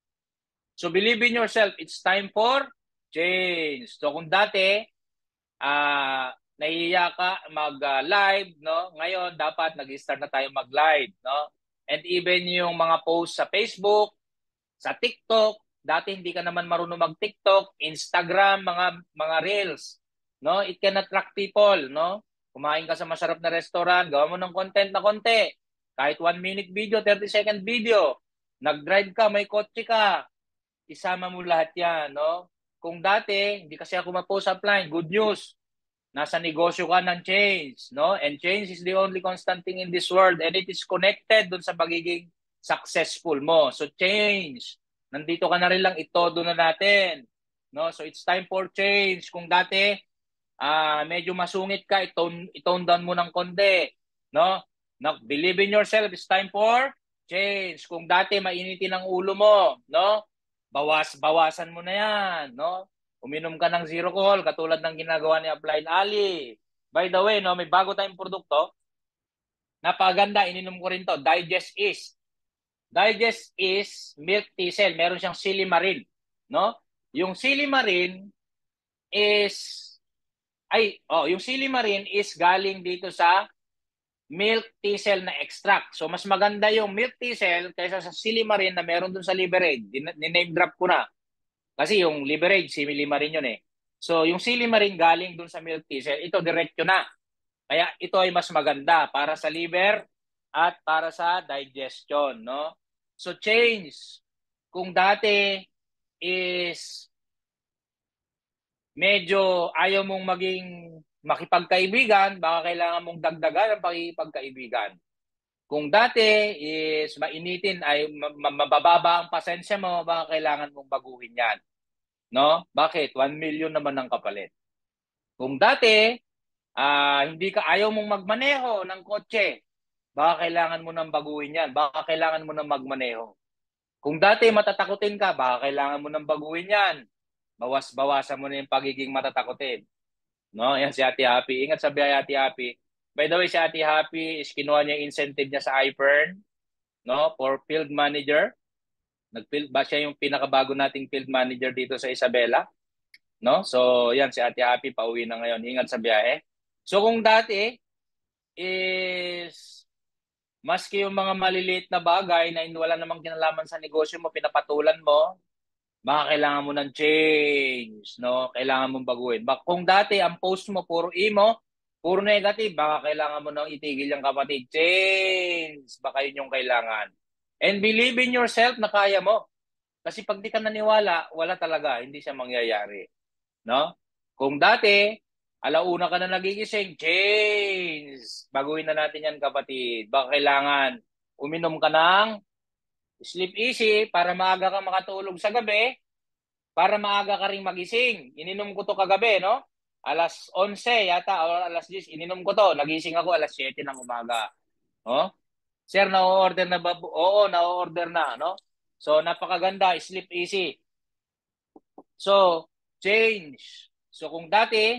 So believe in yourself. It's time for change. So kung dati, ah, uh, nahihiya ka mag-live, uh, no? Ngayon, dapat nag-start na tayo mag-live, no? And even yung mga posts sa Facebook, sa TikTok, dati hindi ka naman marunong mag-TikTok, Instagram, mga mga reels, no? It can attract people, no? Kumain ka sa masarap na restaurant, gawa mo ng content na konti. Kahit one minute video, thirty second video. Nag-drive ka, may kotse ka. Isama mo lahat yan, no? Kung dati, hindi kasi ako ma-post offline, good news. Nasa negosyo ka ng change, no? And change is the only constant thing in this world and it is connected dun sa pagiging successful mo. So change. Nandito ka na rin lang, itodo na natin. No? So it's time for change. Kung dati, uh, medyo masungit ka, itone, itone down mo ng konti. No? No? Believe in yourself, it's time for change. Kung dati, mainitin ang ulo mo, no? Bawas, bawasan mo na yan, no? Uminom ka ng zero call, katulad ng ginagawa ni Applied Ali. By the way, no, may bago tayong produkto. Napaganda, ininom ko rin to. Digest is. Digest is milk thistle. Meron siyang silimarin. No? Yung silimarin is, ay, oh, yung silimarin is galing dito sa milk thistle na extract. So, mas maganda yung milk thistle kaysa sa silimarin na meron dun sa Liberade. Name drop ko na. Kasi yung Liberade, silimarin yun eh. So, yung silimarin galing dun sa milk thistle, ito diretso na. Kaya ito ay mas maganda para sa liver at para sa digestion, no? So, change. Kung dati is medyo ayaw mong maging makipagkaibigan, baka kailangan mong dagdagan ang pakipagkaibigan. Kung dati is mainitin ay mabababa ang pasensya mo, baka kailangan mong baguhin yan. No? Bakit? one million naman ang kapalit. Kung dati, uh, hindi ka ayaw mong magmaneho ng kotse, baka kailangan mo nang baguhin yan. Baka kailangan mo nang magmaneho. Kung dati matatakutin ka, baka kailangan mo nang baguhin yan. Bawas-bawasan mo na yung pagiging matatakutin. No? Yan si Ate Happy. Ingat sa biyahe, Ate Happy. By the way, si Ate Happy is kinuha niya yung incentive niya sa iFern, no, for field manager. Nag-field ba siya yung pinakabago nating field manager dito sa Isabela? No? So, yan si Ate Happy pauwi na ngayon. Ingat sa biyahe. So, kung dati is maski yung mga maliliit na bagay na wala namang kinalaman sa negosyo mo, pinapatulan mo, baka kailangan mo ng change, no? Kailangan mong baguhin. Bak kung dati ang post mo puro emo, puro negative, baka kailangan mo nang itigil yung kapatid. Change! Baka yun yung kailangan. And believe in yourself na kaya mo. Kasi pag di ka naniwala, wala talaga. Hindi siya mangyayari. No? Kung dati, alauna ka na nagigising, change! Baguhin na natin yan, kapatid. Baka kailangan uminom ka ng sleep easy para maaga ka makatulog sa gabi, para maaga ka rin magising. Ininom ko to kagabi, no? alas onse yata, o alas diyes, ininom ko to. Nagising ako alas siyete ng umaga. No? Sir, na-order na ba? Oo, na-order na, no? So, napakaganda, sleep easy. So, change. So, kung dati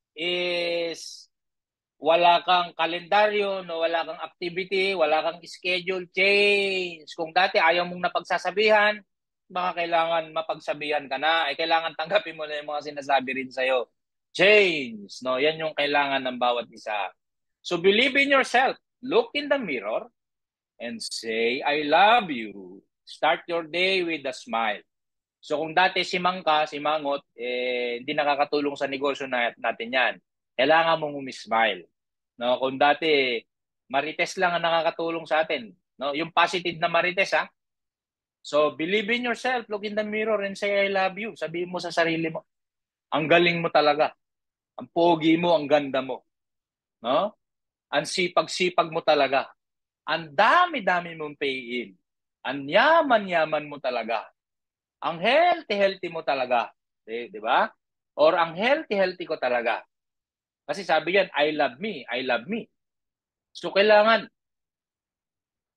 is wala kang kalendaryo, no, wala kang activity, wala kang schedule, change. Kung dati ayaw mong napagsasabihan, baka kailangan mapagsabihan ka na. Ay kailangan tanggapin mo na yung mga sinasabi rin sa'yo. Change. No? Yan yung kailangan ng bawat isa. So believe in yourself. Look in the mirror and say, I love you. Start your day with a smile. So kung dati si Mangka, si Mangot, eh, hindi nakakatulong sa negosyo natin yan. Kailangan mong umismile. No, kung dati Marites lang ang nakakatulong sa atin, no? Yung positive na Marites, ha. So believe in yourself, look in the mirror and say I love you. Sabihin mo sa sarili mo, ang galing mo talaga. Ang pogi mo, ang ganda mo. No? Ang sipag-sipag mo talaga. Ang dami-dami mong pay-in. Ang yaman-yaman mo talaga. Ang healthy-healthy mo talaga. Di, di ba? Or ang healthy-healthy ko talaga. Kasi sabi yan, I love me, I love me. So kailangan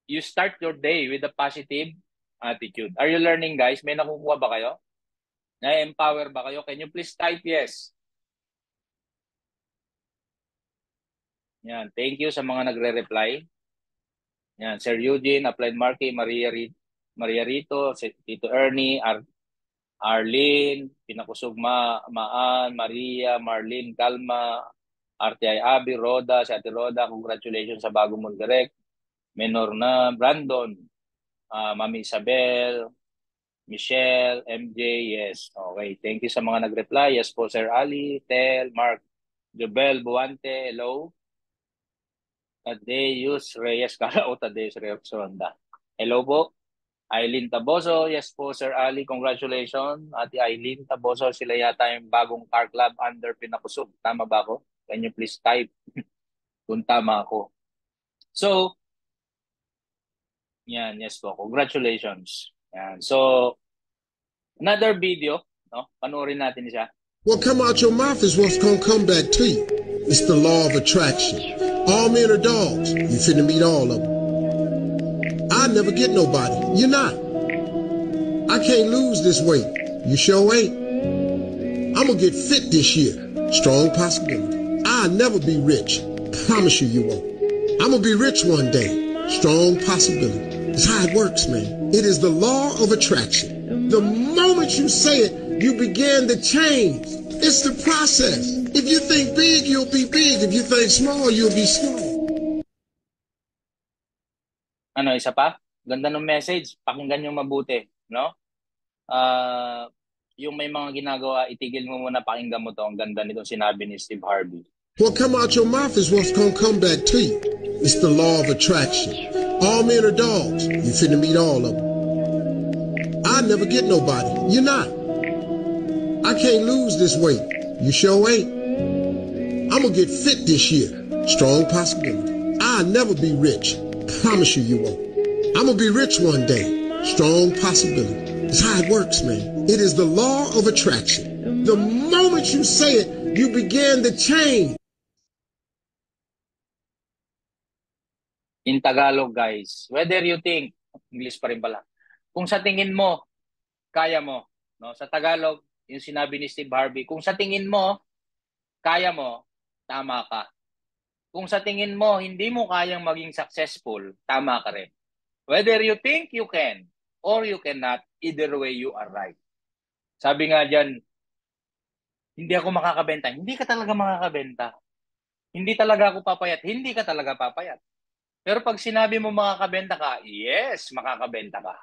you start your day with a positive attitude. Are you learning, guys? May nakukuha ba kayo? Na-empower ba kayo? Can you please type yes? Yan. Thank you sa mga nagre-reply. Yan. Sir Eugene, Applied Marky, Maria, Maria Rito, Tito Ernie, Ar Arlene, Pinakusog Ma Maan, Maria, Marlene, Calma, R T I Abi, Roda, si Ate Roda, congratulations sa bagong mong direct. Menor na, Brandon, uh, Mami Isabel, Michelle, M J, yes. Okay, thank you sa mga nag-reply. Yes po, Sir Ali, Tel, Mark, Jobel, Buante, hello. Tadeus Reyes, kala o Tadeus Reyes Ronda. Hello po. Eileen Taboso, yes po, Sir Ali, congratulations. Ate Eileen Taboso, sila yata yung bagong car club under Pinakusog. Tama ba ako? Can you please type kung tama ako? So, yan, yes po, congratulations. Yan. So, another video, no? Panoorin natin siya. What come out your mouth is what's gonna come back to you. It's the law of attraction. All men are dogs. You finna meet all of them. I never get nobody. You're not. I can't lose this weight. You sure ain't. I'm gonna get fit this year. Strong possibility. I'll never be rich. Promise you you won't. I'm gonna be rich one day. Strong possibility. It's how it works, man. It is the law of attraction. The moment you say it, you begin to change. It's the process. If you think big, you'll be big. If you think small, you'll be small. Ano, isa pa? Ganda ng message. Pakinggan nyo mabuti, no? Uh, yung may mga ginagawa, itigil mo muna, pakinggan mo to. Ang ganda nitong sinabi ni Steve Harvey. What come out your mouth is what's gonna come back to you. It's the law of attraction. All men are dogs. You finna meet all of them. I never get nobody. You're not. I can't lose this weight. You sure ain't. I'm gonna get fit this year. Strong possibility. I'll never be rich. Promise you you won't. I'm gonna be rich one day. Strong possibility. It's how it works, man. It is the law of attraction. The moment you say it, you begin to change. In Tagalog, guys, whether you think, English pa rin pala, kung sa tingin mo, kaya mo. No? Sa Tagalog, yung sinabi ni Steve Harvey, kung sa tingin mo, kaya mo, tama ka. Kung sa tingin mo, hindi mo kayang maging successful, tama ka rin. Whether you think you can or you cannot, either way you are right. Sabi nga dyan, hindi ako makakabenta. Hindi ka talaga makakabenta. Hindi talaga ako papayat. Hindi ka talaga papayat. Pero pag sinabi mo makakabenta ka, yes, makakabenta ka.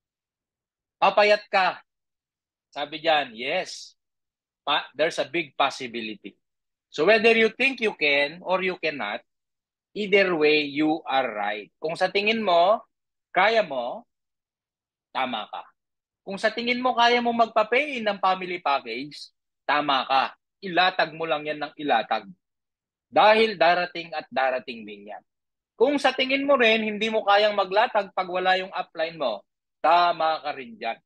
Papayat ka. Sabi dyan, yes. Pa there's a big possibility. So whether you think you can or you cannot, either way, you are right. Kung sa tingin mo, kaya mo, tama ka. Kung sa tingin mo, kaya mo magpa-pay ng family package, tama ka. Ilatag mo lang yan ng ilatag. Dahil darating at darating din yan. Kung sa tingin mo rin, hindi mo kayang maglatag pag wala yung upline mo, tama ka rin dyan.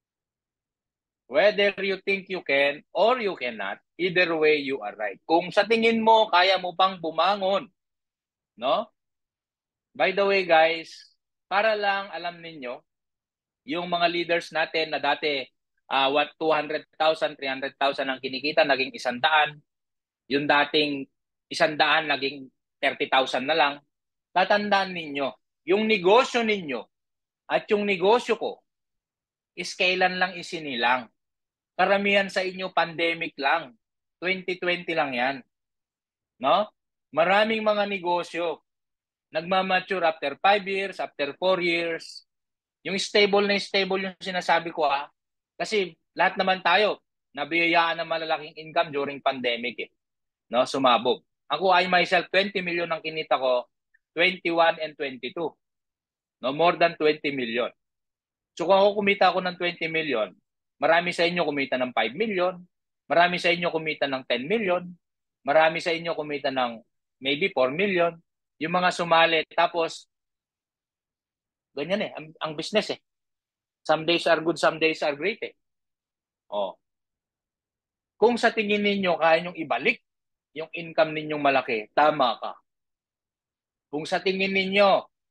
Whether you think you can or you cannot, either way you are right. Kung sa tingin mo, kaya mo pang bumangon. No? By the way, guys, para lang alam ninyo, yung mga leaders natin na dati uh, what two hundred thousand, three hundred thousand ang kinikita, naging isang daan. Yung dating isang daan, naging thirty thousand na lang. Tatandaan ninyo, yung negosyo ninyo at yung negosyo ko is kailan lang isinilang. Karamihan sa inyo, pandemic lang. twenty twenty lang yan. No? Maraming mga negosyo nagmamature after five years, after four years. Yung stable na stable yung sinasabi ko ah. Kasi lahat naman tayo, nabiyayaan ng malalaking income during pandemic eh. No? Sumabog. Ako, I myself, twenty million ang kinita ko, twenty-one and twenty-two. No, more than twenty million. So kung ako kumita ako ng twenty million, marami sa inyo kumita ng five million, marami sa inyo kumita ng ten million, marami sa inyo kumita ng maybe four million. Yung mga sumali, tapos ganyan eh, ang, ang business eh. Some days are good, some days are great eh. Oh. Kung sa tingin ninyo kaya nyong ibalik yung income ninyong malaki, tama ka. Kung sa tingin ninyo,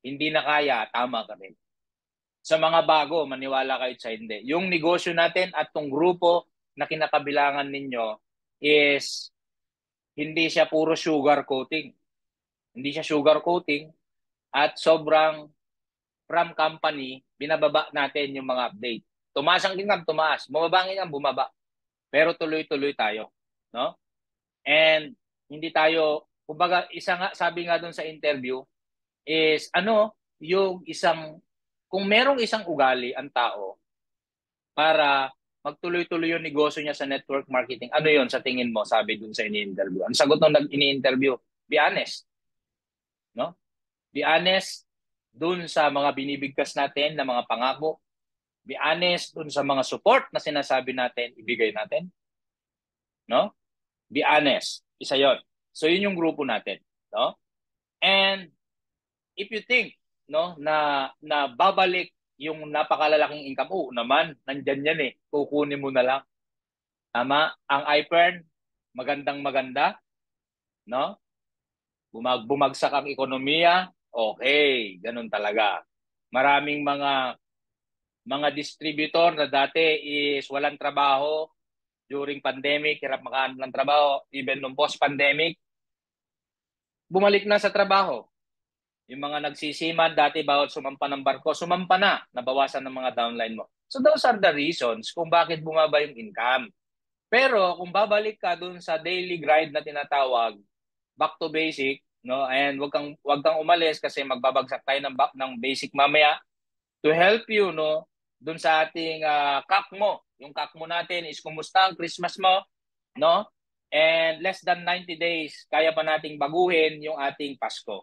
hindi na kaya, tama ka rin. Sa mga bago, maniwala kayo sa hindi. Yung negosyo natin at tong grupo na kinakabilangan ninyo is hindi siya puro sugar coating. Hindi siya sugar coating at sobrang from company, binababa natin yung mga update. Tumaas ang income, tumaas. Bumaba ang income, bumaba. Pero tuloy-tuloy tayo. No? And hindi tayo, kumbaga, isa nga, sabi nga doon sa interview, is ano, yung isang, kung merong isang ugali ang tao para magtuloy-tuloy yung negosyo niya sa network marketing, ano yon sa tingin mo, sabi doon sa ini-interview? Ang sagot nung nag-ini-interview, be honest. No? Be honest doon sa mga binibigkas natin na mga pangako. Be honest doon sa mga support na sinasabi natin, ibigay natin. No? Be honest. Isa yon. So yun yung grupo natin, no? And if you think, no, na na babalik yung napakalalaking income, oh, naman, nandiyan yan eh. Kukunin mo na lang. Tama? Ang iPern, magandang maganda, no? Bumag bumagsak ang ekonomiya, okay, ganun talaga. Maraming mga mga distributor na dati is walang trabaho during pandemic, hirap makahanap ng trabaho, even nung post-pandemic, bumalik na sa trabaho. Yung mga nagsisiman, dati bawat sumampa ng barko, sumampa na, nabawasan ng mga downline mo. So those are the reasons kung bakit bumaba yung income. Pero kung babalik ka dun sa daily grind na tinatawag, back to basic, no, and wag kang wag kang umalis kasi magbabagsak tayo ng ng basic mamaya to help you, no, dun sa ating uh, C A C mo. Yung C A C mo natin is kumusta ang Christmas mo, no? And less than ninety days, kaya pa nating baguhin yung ating Pasko.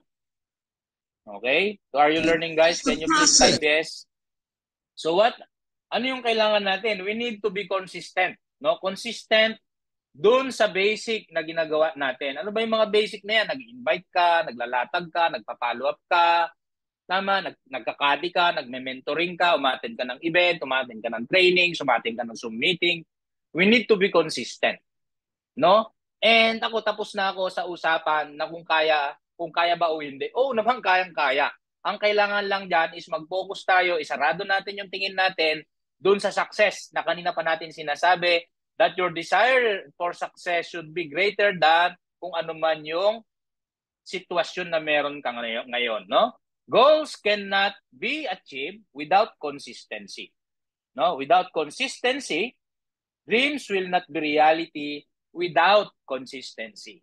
Okay? So are you learning, guys? Can you please type yes? So what? Ano yung kailangan natin? We need to be consistent, no? Consistent doon sa basic na ginagawa natin. Ano ba yung mga basic na yan? Nag-invite ka, naglalatag ka, nagpa-follow up ka, tama, nag nagkakadi ka, nagme-mentoring ka, umattend ka ng event, umattend ka ng training, umattend ka ng Zoom meeting. We need to be consistent, no? And ako, tapos na ako sa usapan na kung kaya, kung kaya ba o hindi. Oo, naman kayang-kaya. Ang kailangan lang dyan is mag-focus tayo, isarado natin yung tingin natin doon sa success na kanina pa natin sinasabi, that your desire for success should be greater than kung ano man yung sitwasyon na meron ka ngayon, ngayon, no? Goals cannot be achieved without consistency. No? Without consistency, dreams will not be reality without consistency.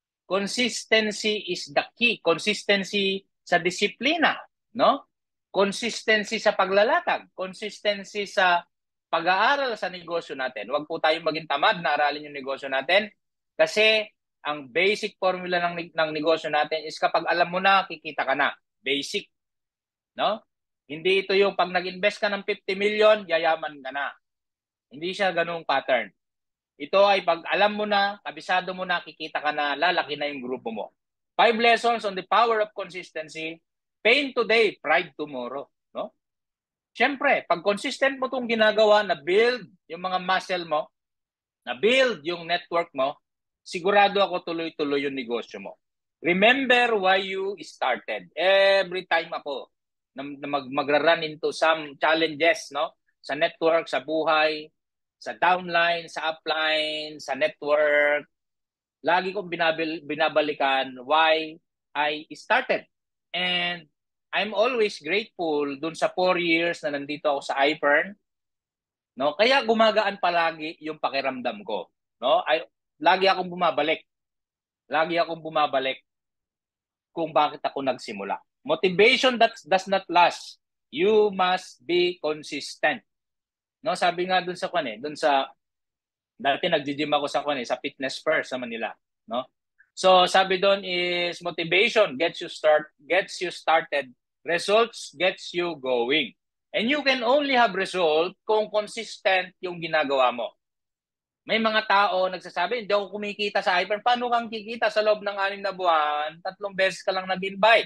Consistency is the key. Consistency sa disiplina, no? Consistency sa paglalatag, consistency sa pag-aaral sa negosyo natin. Huwag po tayong maging tamad na aralin yung negosyo natin kasi ang basic formula ng, ng negosyo natin is kapag alam mo na, kikita ka na. Basic. No? Hindi ito yung pag nag-invest ka ng fifty million, yayaman ka na. Hindi siya ganung pattern. Ito ay pag alam mo na, kabisado mo na, kikita ka na, lalaki na yung grupo mo. Five lessons on the power of consistency. Pain today, pride tomorrow. No? Siyempre, pag consistent mo itong ginagawa na build yung mga muscle mo, na build yung network mo, sigurado ako tuloy-tuloy yung negosyo mo. Remember why you started. Every time ako na, na mag, magra-run into some challenges, no? Sa network, sa buhay, sa downline, sa upline, sa network, lagi kong binabil, binabalikan why I started. And I'm always grateful dun sa four years na nandito ako sa iPern. No? Kaya gumagaan palagi yung pakiramdam ko. No? Ay, lagi akong bumabalik. Lagi akong bumabalik kung bakit ako nagsimula. Motivation that does not last. You must be consistent. No, sabi nga dun sa kwan eh, dun sa dati nagji-gym ako sa kwan eh, sa Fitness First sa Manila, no? So sabi doon is motivation gets you start gets you started. Results gets you going. And you can only have result kung consistent yung ginagawa mo. May mga tao nagsasabi, hindi ako kumikita sa iPern. Paano kang kikita sa loob ng anim na buwan? Tatlong beses ka lang nag-invite.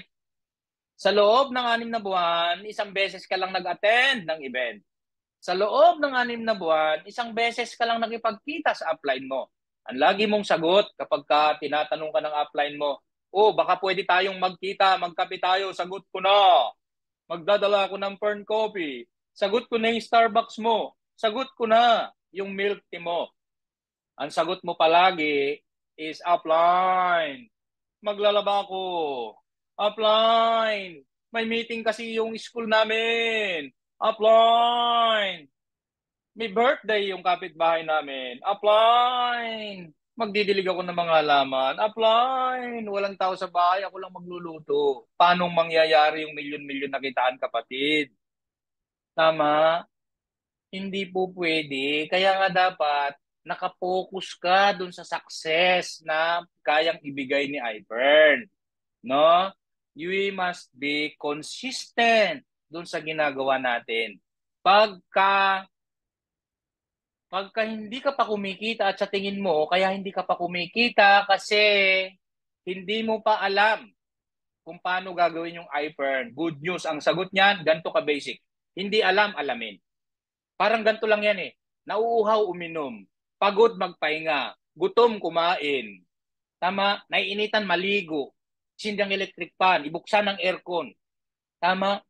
Sa loob ng anim na buwan, isang beses ka lang nag-attend ng event. Sa loob ng anim na buwan, isang beses ka lang nakipagkita sa upline mo. Ang lagi mong sagot kapag ka tinatanong ka ng upline mo, Oh, baka pwede tayong magkita, magkape tayo. Sagot ko na. Magdadala ako ng Fern Coffee. Sagot ko na yung Starbucks mo. Sagot ko na yung milk tea mo. Ang sagot mo palagi is offline. Maglalaba ako. Offline. May meeting kasi yung school namin. Offline. May birthday yung kapitbahay namin. Offline. Magdidilig ako ng mga halaman. Offline. Walang tao sa bahay. Ako lang magluluto. Paano mangyayari yung milyon-milyon na kitaan, kapatid? Tama? Hindi po pwede. Kaya nga dapat nakapokus ka dun sa success na kayang ibigay ni iFern. No? You must be consistent dun sa ginagawa natin. Pagka pagka hindi ka pa kumikita at sa tingin mo, kaya hindi ka pa kumikita kasi hindi mo pa alam kung paano gagawin yung iFern. Good news, ang sagot niyan, ganito ka basic. Hindi alam, alamin. Parang ganito lang yan eh. Nauuhaw, uminom. Pagod, magpahinga. Gutom, kumain. Tama? Naiinitan, maligo. Sindang electric fan. Ibuksan ng aircon. Tama?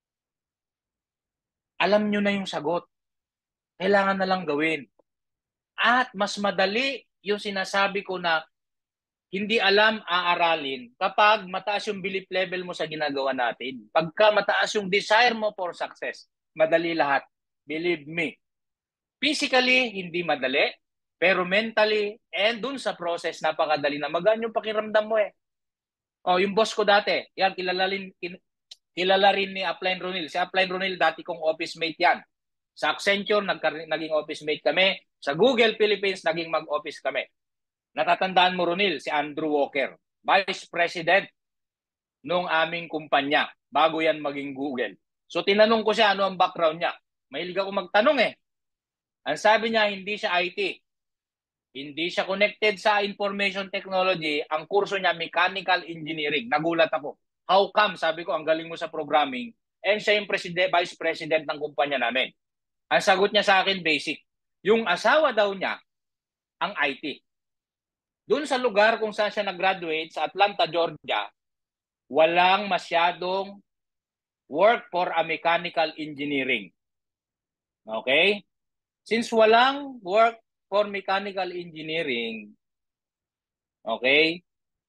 Alam nyo na yung sagot. Kailangan na lang gawin. At mas madali yung sinasabi ko na hindi alam, aaralin kapag mataas yung belief level mo sa ginagawa natin. Pagka mataas yung desire mo for success, madali lahat. Believe me. Physically, hindi madali. Pero mentally, and dun sa process, napakadali na. Magaan yung pakiramdam mo eh. Oh, yung boss ko dati, yan, kilala rin, kilala rin ni Upline Ronil. Si Upline Ronil, dati kong office mate yan. Sa Accenture, naging office mate kami. Sa Google Philippines, naging mag-office kami. Natatandaan mo, Ronil, si Andrew Walker, Vice President nung aming kumpanya, bago yan maging Google. So, tinanong ko siya ano ang background niya. Mahilig ako magtanong eh. Ang sabi niya, hindi siya I T. Hindi siya connected sa information technology. Ang kurso niya, mechanical engineering. Nagulat ako. How come? Sabi ko, ang galing mo sa programming. And siya yung president, vice president ng kumpanya namin. Ang sagot niya sa akin, basic. Yung asawa daw niya, ang I T. Doon sa lugar kung saan siya nag-graduate, sa Atlanta, Georgia, walang masyadong work for a mechanical engineering. Okay? Since walang work for mechanical engineering, okay,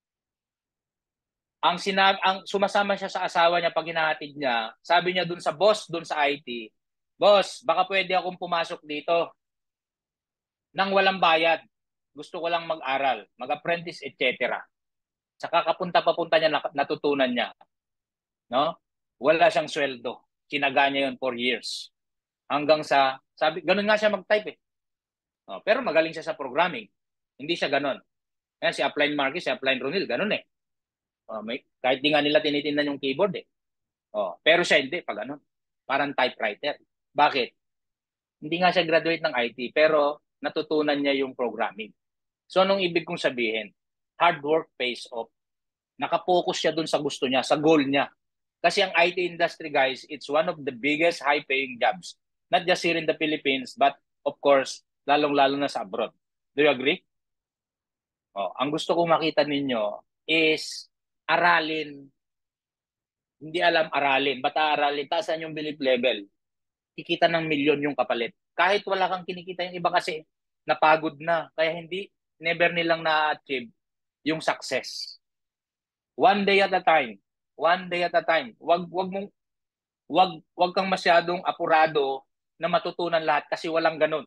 ang sinab ang sumasama siya sa asawa niya pag hinahatid niya, sabi niya dun sa boss dun sa I T, boss, baka pwede akong pumasok dito nang walang bayad. Gusto ko lang mag-aral, mag-apprentice, et cetera. Saka kapunta-papunta niya, natutunan niya. No? Wala siyang sweldo. Sinaga niya yun for years. Hanggang sa, sabi, ganun nga siya mag-type eh. Oh, pero magaling siya sa programming. Hindi siya ganun. Ayan, si Upline Marquez, si Upline Ronil, ganun eh. Oh, may, kahit di nga nila tinitingnan yung keyboard eh. Oh, pero siya hindi, pag ganun. Parang typewriter. Bakit? Hindi nga siya graduate ng I T, pero natutunan niya yung programming. So, anong ibig kong sabihin? Hard work pays off. Nakapokus siya dun sa gusto niya, sa goal niya. Kasi ang I T industry, guys, it's one of the biggest high-paying jobs. Not just here in the Philippines, but of course, lalong-lalo na sa abroad. Do you agree? Oh, ang gusto kong makita ninyo is aralin. Hindi alam aralin. Ba't aralin? Taasan yung belief level. Kikita ng milyon yung kapalit. Kahit wala kang kinikita yung iba kasi napagod na. Kaya hindi, never nilang na-achieve yung success. One day at a time. One day at a time. Wag wag mong wag wag kang masyadong apurado na matutunan lahat kasi walang ganun.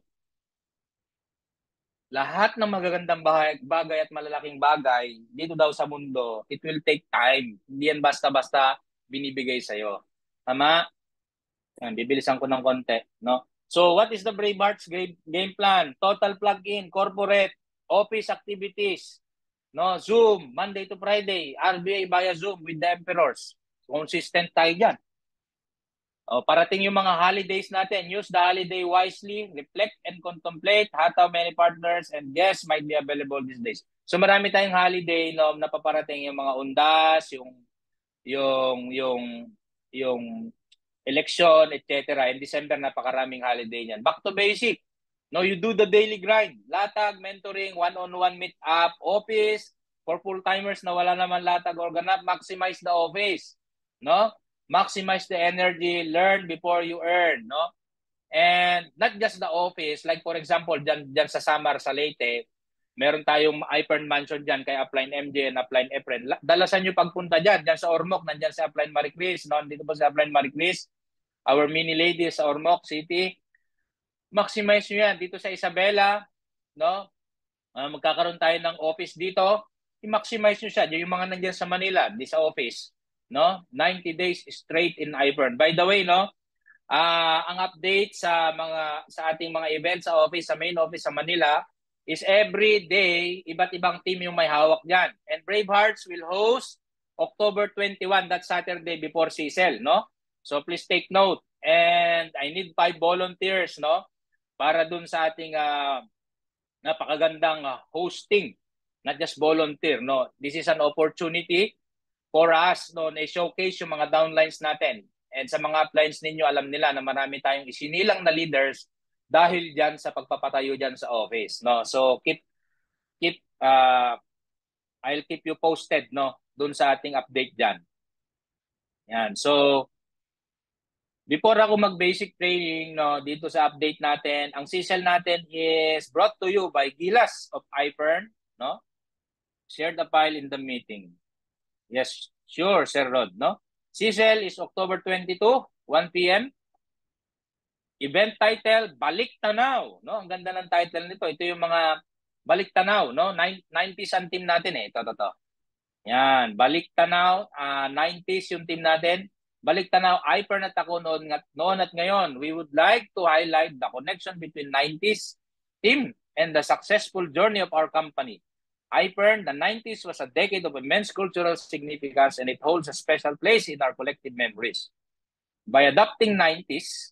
Lahat ng magagandang bagay, bagay at malalaking bagay dito daw sa mundo, it will take time. Hindi yan basta-basta binibigay sa'yo. Tama? Yan, bibilisan ko ng konti. No? So, what is the Bravehearts game, game plan? Total plug-in, corporate, office activities, no? Zoom, Monday to Friday, R B A via Zoom with the emperors. Consistent tayo dyan. O, parating yung mga holidays natin. Use the holiday wisely, reflect and contemplate how many partners and guests might be available these days. So marami tayong holiday no, na paparating yung mga undas, yung yung yung yung election, et cetera. In December napakaraming holiday niyan. Back to basic. No, you do the daily grind. Latag, mentoring, one-on-one meet-up, office, For full-timers na wala naman latag or ganap, maximize the office, no? Maximize the energy, learn before you earn, no? And not just the office, like for example, dyan, dyan sa Samar, sa Leyte, meron tayong Ipern Mansion dyan kay Upline M J and Upline Efren. Dalasan nyo pagpunta dyan, dyan sa Ormoc, nandyan sa Upline Marie Chris, no? Dito po sa Upline Marie Chris, our mini lady sa Ormoc City. Maximize nyo yan. Dito sa Isabela, no? Uh, magkakaroon tayo ng office dito. I-maximize nyo siya. Yung mga nandyan sa Manila, di sa office, no? ninety days straight in Ipern. By the way, no? Uh, ang update sa mga sa ating mga events sa office, sa main office sa Manila, is every day, iba't ibang team yung may hawak dyan. And Bravehearts will host October twenty-first, that Saturday before C S L, no? So please take note. And I need five volunteers, no? Para dun sa ating uh, napakagandang uh, hosting, not just volunteer, no? This is an opportunity for us, no, na showcase yung mga downlines natin. And sa mga uplines ninyo, alam nila na marami tayong isinilang na leaders dahil diyan sa pagpapatayo diyan sa office, no? So keep keep uh, I'll keep you posted, no, doon sa ating update diyan. Yan. So before ako mag-basic training, no, dito sa update natin, ang C S L natin is brought to you by Gilas of Ipern, no? Share the file in the meeting. Yes, sure, Sir Rod, no? C S L is October twenty-second, one p m Event title, Balik Tanaw, no? Ang ganda ng title nito. Ito yung mga Balik Tanaw, no? nineties ang team natin eh. Ito, ito, ito. Yan, Balik Tanaw, uh, nineties yung team natin. Balik Tanaw, Ipern at ako noon, noon at ngayon. We would like to highlight the connection between nineties team and the successful journey of our company. Ipern, the nineties was a decade of immense cultural significance and it holds a special place in our collective memories. By adopting nineties,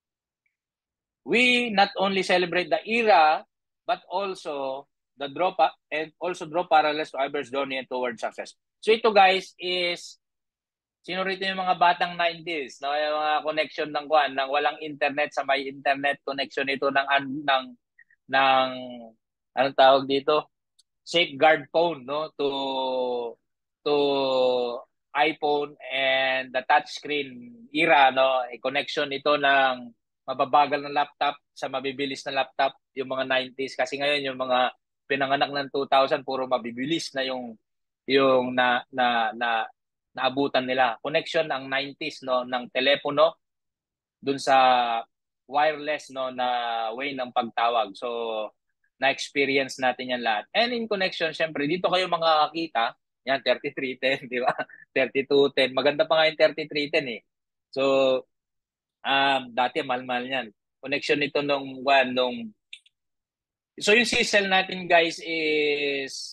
we not only celebrate the era, but also the draw pa and also draw parallels to Ipern's journey towards success. So ito guys is, sino rito yung mga batang nineties, no? Yung mga connection ng kuan, ng walang internet sa may internet connection ito ng ng ng anong tawag dito? Safeguard phone, no, to to iPhone and the touchscreen era, no, a connection ito ng mababagal na laptop sa mabibilis na laptop yung mga nineties, kasi ngayon yung mga pinanganak ng two thousand puro mabibilis na yung yung na na na naabutan nila. Connection ang nineties, no, ng telepono dun sa wireless, no, na way ng pagtawag. So na-experience natin yan lahat. And in connection, syempre, dito kayo makakakita, yan, thirty-three ten, di ba? thirty-two ten. Maganda pa nga yung thirty-three ten eh. So, um, dati, mahal-mahal yan. Connection nito nung, one, nung, so yung C S L natin, guys, is,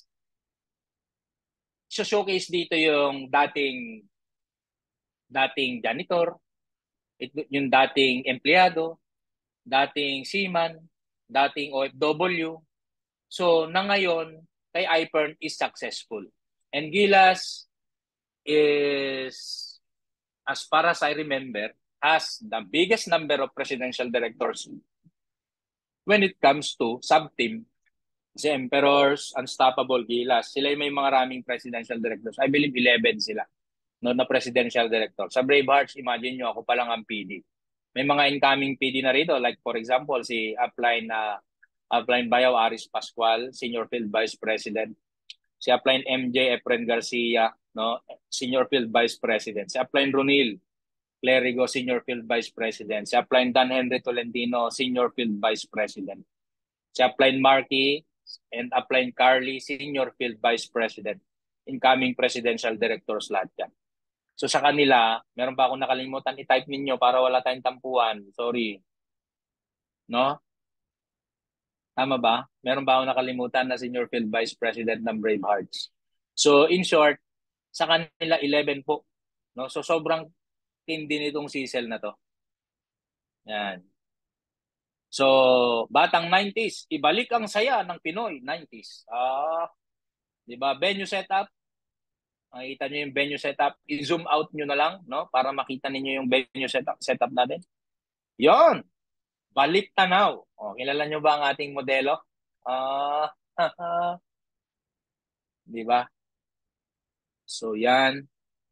so showcase dito yung dating, dating janitor, yung dating empleyado, dating seaman, dating O F W. So, na ngayon, kay Ipern is successful. And Gilas is, as far as I remember, has the biggest number of presidential directors when it comes to sub-team. Si Emperors, Unstoppable, Gilas. Sila yung may mga maraming presidential directors. I believe eleven sila, no, na presidential director. Sa Bravehearts, imagine nyo, ako pa lang ang P D. May mga incoming P D na rito, like for example, si Upline na uh, Upline Bayaw Aris Pascual, Senior Field Vice President. Si Upline M J Efren Garcia, no, Senior Field Vice President. Si Upline Ronil Clerigo, Senior Field Vice President. Si Upline Dan Henry Tolentino, Senior Field Vice President. Si Upline Marky and Upline Carly, Senior Field Vice President. Incoming Presidential Directors lahat yan. So sa kanila, meron ba akong nakalimutan i-type ninyo para wala tayong tampuan? Sorry. No? Tama ba? Meron ba akong nakalimutan na Senior Field Vice President ng Bravehearts? So in short, sa kanila eleven po. No? So sobrang tindi nitong C S L na to. Yan. So, batang nineties, ibalik ang saya ng Pinoy nineties. Ah, 'di ba? Venue setup. Makikita niyo yung venue setup, i-zoom out niyo na lang, no, para makita niyo yung venue setup setup natin. 'Yon. Balik Tanaw. Oh, kilala niyo ba ang ating modelo? Ah, uh, Di ba? So, yan.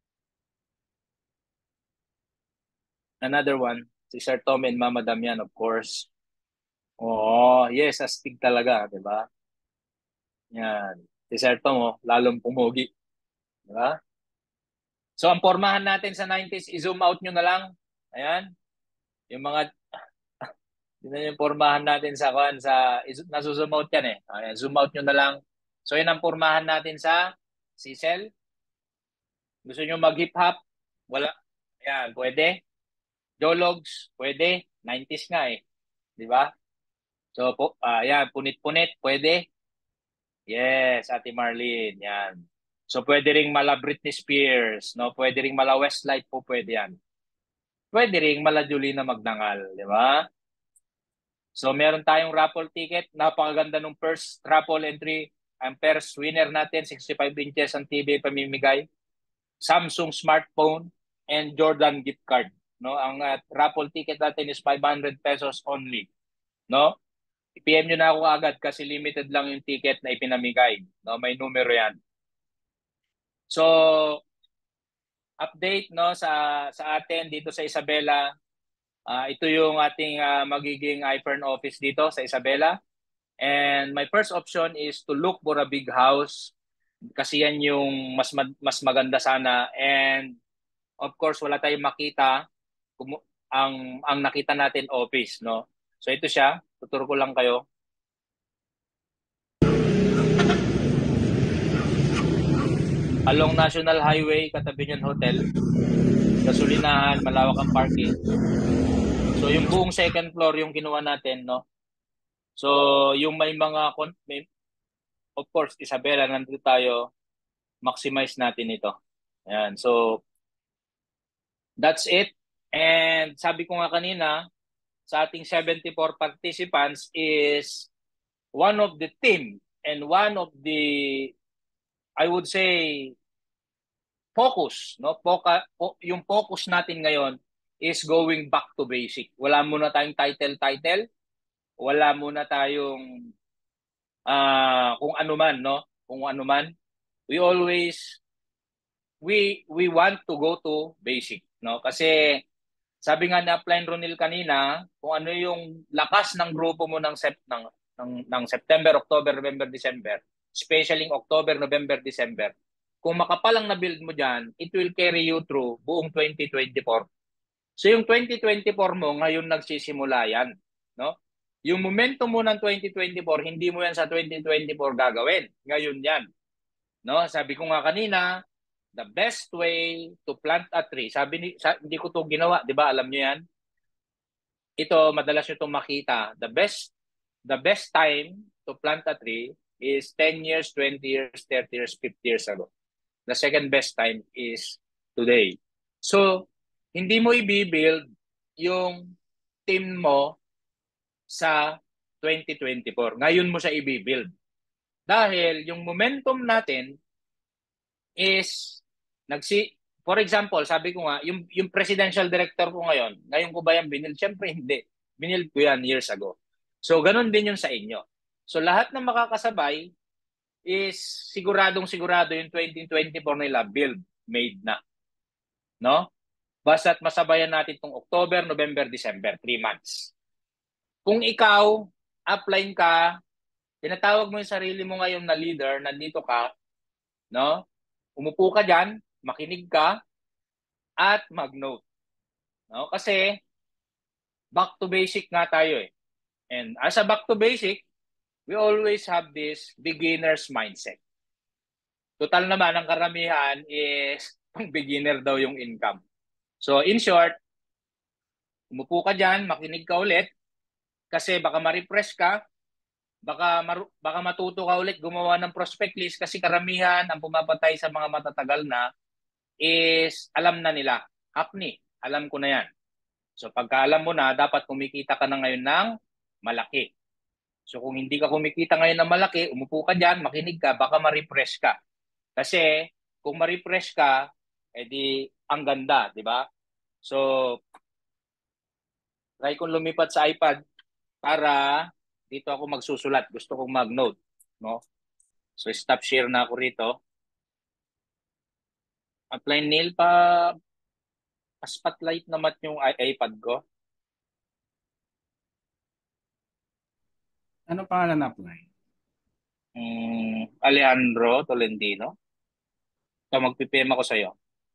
Another one, si Sir Tom and Mama Damian, of course. Oo, yes, astig talaga, di ba? Yan. Si Sir Tom, oh, lalong pumugi. Di ba? So, ang pormahan natin sa nineties, i-zoom out nyo na lang. Ayan. Yung mga, yun yung pormahan natin sa, sa nasuzoom out yan eh. Ayan, zoom out nyo na lang. So, yun ang pormahan natin sa Cecil. Gusto nyo mag-hip hop? Wala. Ayan, pwede. Jologs, pwede. nineties nga eh. Di ba? So, po, uh, yan, punit-punit, pwede. Yes, Ate Marlene, yan. So, pwede ring mala Britney Spears, no? Pwede ring mala Westlife po, pwede yan. Pwede ring mala Julina Magdangal, di ba? So, meron tayong raffle ticket. Napakaganda ng first raffle entry. Ang first winner natin, sixty-five inches ang T V pamimigay. Samsung smartphone and Jordan gift card. No, ang uh, raffle ticket natin is five hundred pesos only. No? I-P M nyo na ako agad kasi limited lang yung ticket na ipinamigay. No, may numero 'yan. So, update no sa sa atin dito sa Isabela. Uh, ito yung ating uh, magiging iFern office dito sa Isabela. And my first option is to look for a big house kasi yan yung mas mas maganda sana, and of course wala tayong makita ang ang nakita natin office, no? So ito siya, tuturo ko lang kayo. Along National Highway, katabi niyan hotel. Gasolinahan, malawak ang parking. So yung buong second floor yung kinuha natin, no? So yung may mga may, of course Isabela, nandito tayo, maximize natin ito. Ayan, so that's it. And sabi ko nga kanina, sa ating seventy-four participants is one of the team and one of the, I would say, focus, no? Poka, po, yung focus natin ngayon is going back to basic. Wala muna tayong title-title. Wala muna tayong uh, kung ano man, no? Kung ano man. We always, we we want to go to basic, no? Kasi sabi nga ni Upline Ronil kanina, kung ano yung lakas ng grupo mo ng, sep, ng, ng, ng September, October, November, December, especially October, November, December, kung makapalang na-build mo dyan, it will carry you through buong twenty twenty-four. So yung twenty twenty-four mo, ngayon nagsisimula yan. No? Yung momentum mo ng twenty twenty-four, hindi mo yan sa twenty twenty-four gagawin. Ngayon yan. No? Sabi ko nga kanina, the best way to plant a tree, sabi ni, sa, hindi ko to ginawa, di ba? Alam nyo yan? Ito, madalas nyo itong makita. The best, the best time to plant a tree is ten years, twenty years, thirty years, fifty years ago. The second best time is today. So, hindi mo i-build yung team mo sa twenty twenty-four. Ngayon mo siya i-build. Dahil yung momentum natin is nagsi for example, sabi ko nga, yung yung presidential director ko ngayon, ngayon ko ba yan binil? Siyempre hindi. Binil ko yan years ago. So ganun din yung sa inyo. So lahat ng makakasabay is siguradong sigurado yung twenty twenty-four nila build made na. No? Basta't masabayan natin tong October, November, December, three months. Kung ikaw upline ka, tinatawag mo yung sarili mo ngayon na leader, nandito ka, no? Umupo ka diyan, makinig ka, at mag-note. No? Kasi, back to basic nga tayo eh. And as a back to basic, we always have this beginner's mindset. Total naman, ang karamihan is pang beginner daw yung income. So, in short, umupo ka diyan, makinig ka ulit, kasi baka ma-refresh ka, baka, maru- baka matuto ka ulit gumawa ng prospect list kasi karamihan ang pumapatay sa mga matatagal na is alam na nila. Acne, alam ko na yan. So pagka alam mo na, dapat kumikita ka na ngayon ng malaki. So kung hindi ka kumikita ngayon ng malaki, umupo ka dyan, makinig ka, baka ma-refresh ka. Kasi kung ma-refresh ka, edi ang ganda, di ba? So try kong lumipat sa iPad para dito ako magsusulat. Gusto kong mag-note, no? So stop share na ako rito. Apply Neil pa, pa spotlight naman yung iPad ko. Ano pangalan na apply? Mm, Alejandro Tolentino. So mag-P M ako sa'yo.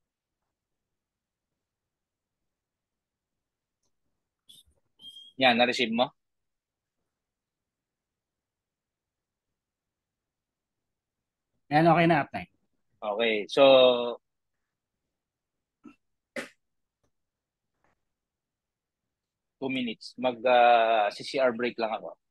Yan, na-receive mo? Yan, okay na apply. Okay, so two minutes. Mag-C C R break lang ako.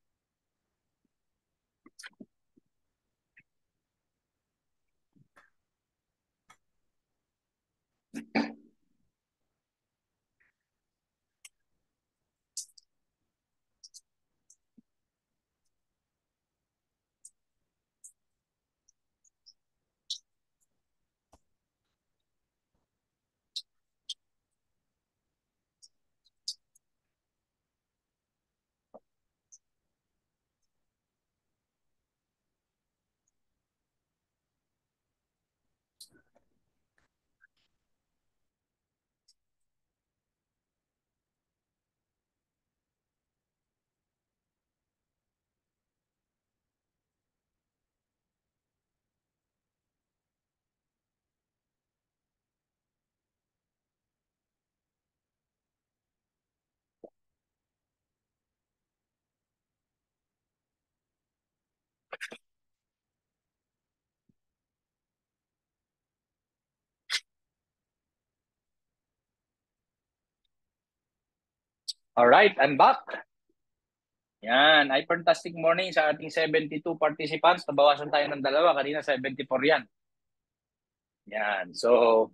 Alright, I'm back. Yan, ay fantastic morning sa ating seventy-two participants. Nabawasan tayo ng dalawa. Kanina seventy-four yan. Yan, so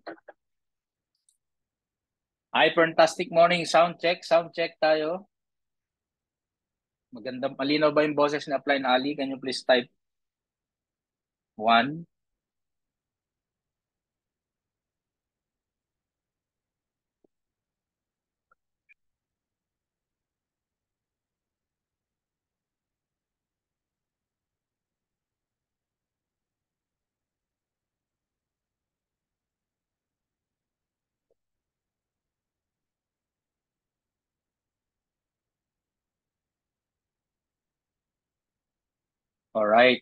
ay fantastic morning. Sound check, sound check tayo. Magandang, malinaw ba yung boses ni Apply na Ali? Can you please type one? Alright.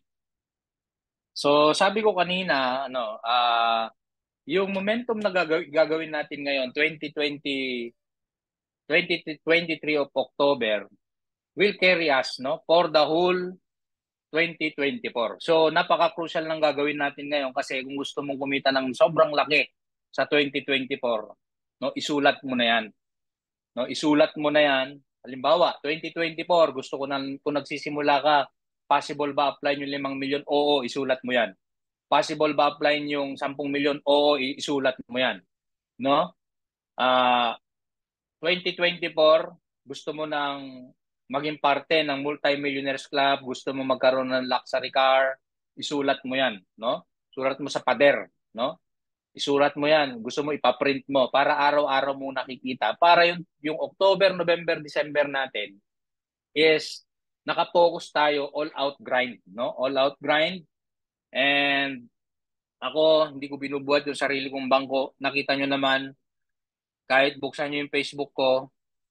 So sabi ko kanina, ano, ah uh, yung momentum na gagawin, gagawin natin ngayon, twenty twenty, twenty twenty-three of October, will carry us, no, for the whole twenty twenty-four. So napaka-crucial ng gagawin natin ngayon kasi kung gusto mong kumita ng sobrang laki sa twenty twenty-four, no, isulat mo na 'yan. No, isulat mo na 'yan. Halimbawa, twenty twenty-four, gusto ko nang kung nagsisimula ka, possible ba apply yung limang milyon? Oo, isulat mo 'yan. Possible ba apply yung sampung milyon? Oo, isulat mo 'yan. No? Ah, uh, twenty twenty-four, gusto mo nang maging parte ng multi-millionaires club, gusto mo magkaroon ng luxury car, isulat mo 'yan, no? Sulat mo sa pader, no? Isulat mo 'yan. Gusto mo ipa-print mo para araw-araw mo nakikita. Para yung yung October, November, December natin is naka-focus tayo all out grind, no? All out grind. And ako, hindi ko binubuhat yung sarili kong bangko. Nakita nyo naman, kahit buksan nyo yung Facebook ko,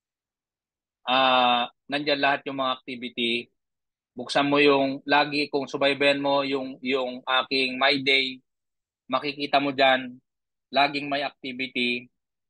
ah, uh, nandiyan lahat yung mga activity. Buksan mo yung, lagi kung subaybayan mo yung, yung aking My Day, makikita mo dyan, laging may activity.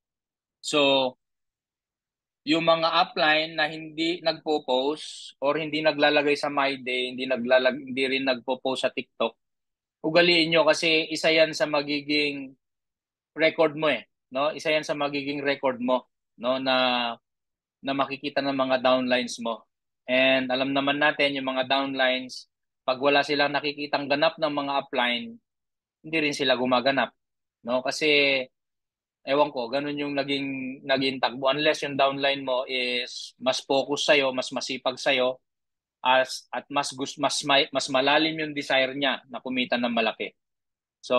So, yung mga upline na hindi nagpo-post or hindi naglalagay sa My Day, hindi, naglalag, hindi rin nagpo-post sa TikTok, ugaliin nyo kasi isa yan sa magiging record mo eh. No? Isa yan sa magiging record mo, no, na na makikita ng mga downlines mo. And alam naman natin yung mga downlines, pag wala silang nakikitang ganap ng mga upline, hindi rin sila gumaganap, no? Kasi ewan ko, ganun yung naging naging takbo unless yung downline mo is mas focus sa mas masipag sa as at mas gusto mas mas malalim yung desire niya na kumita ng malaki. So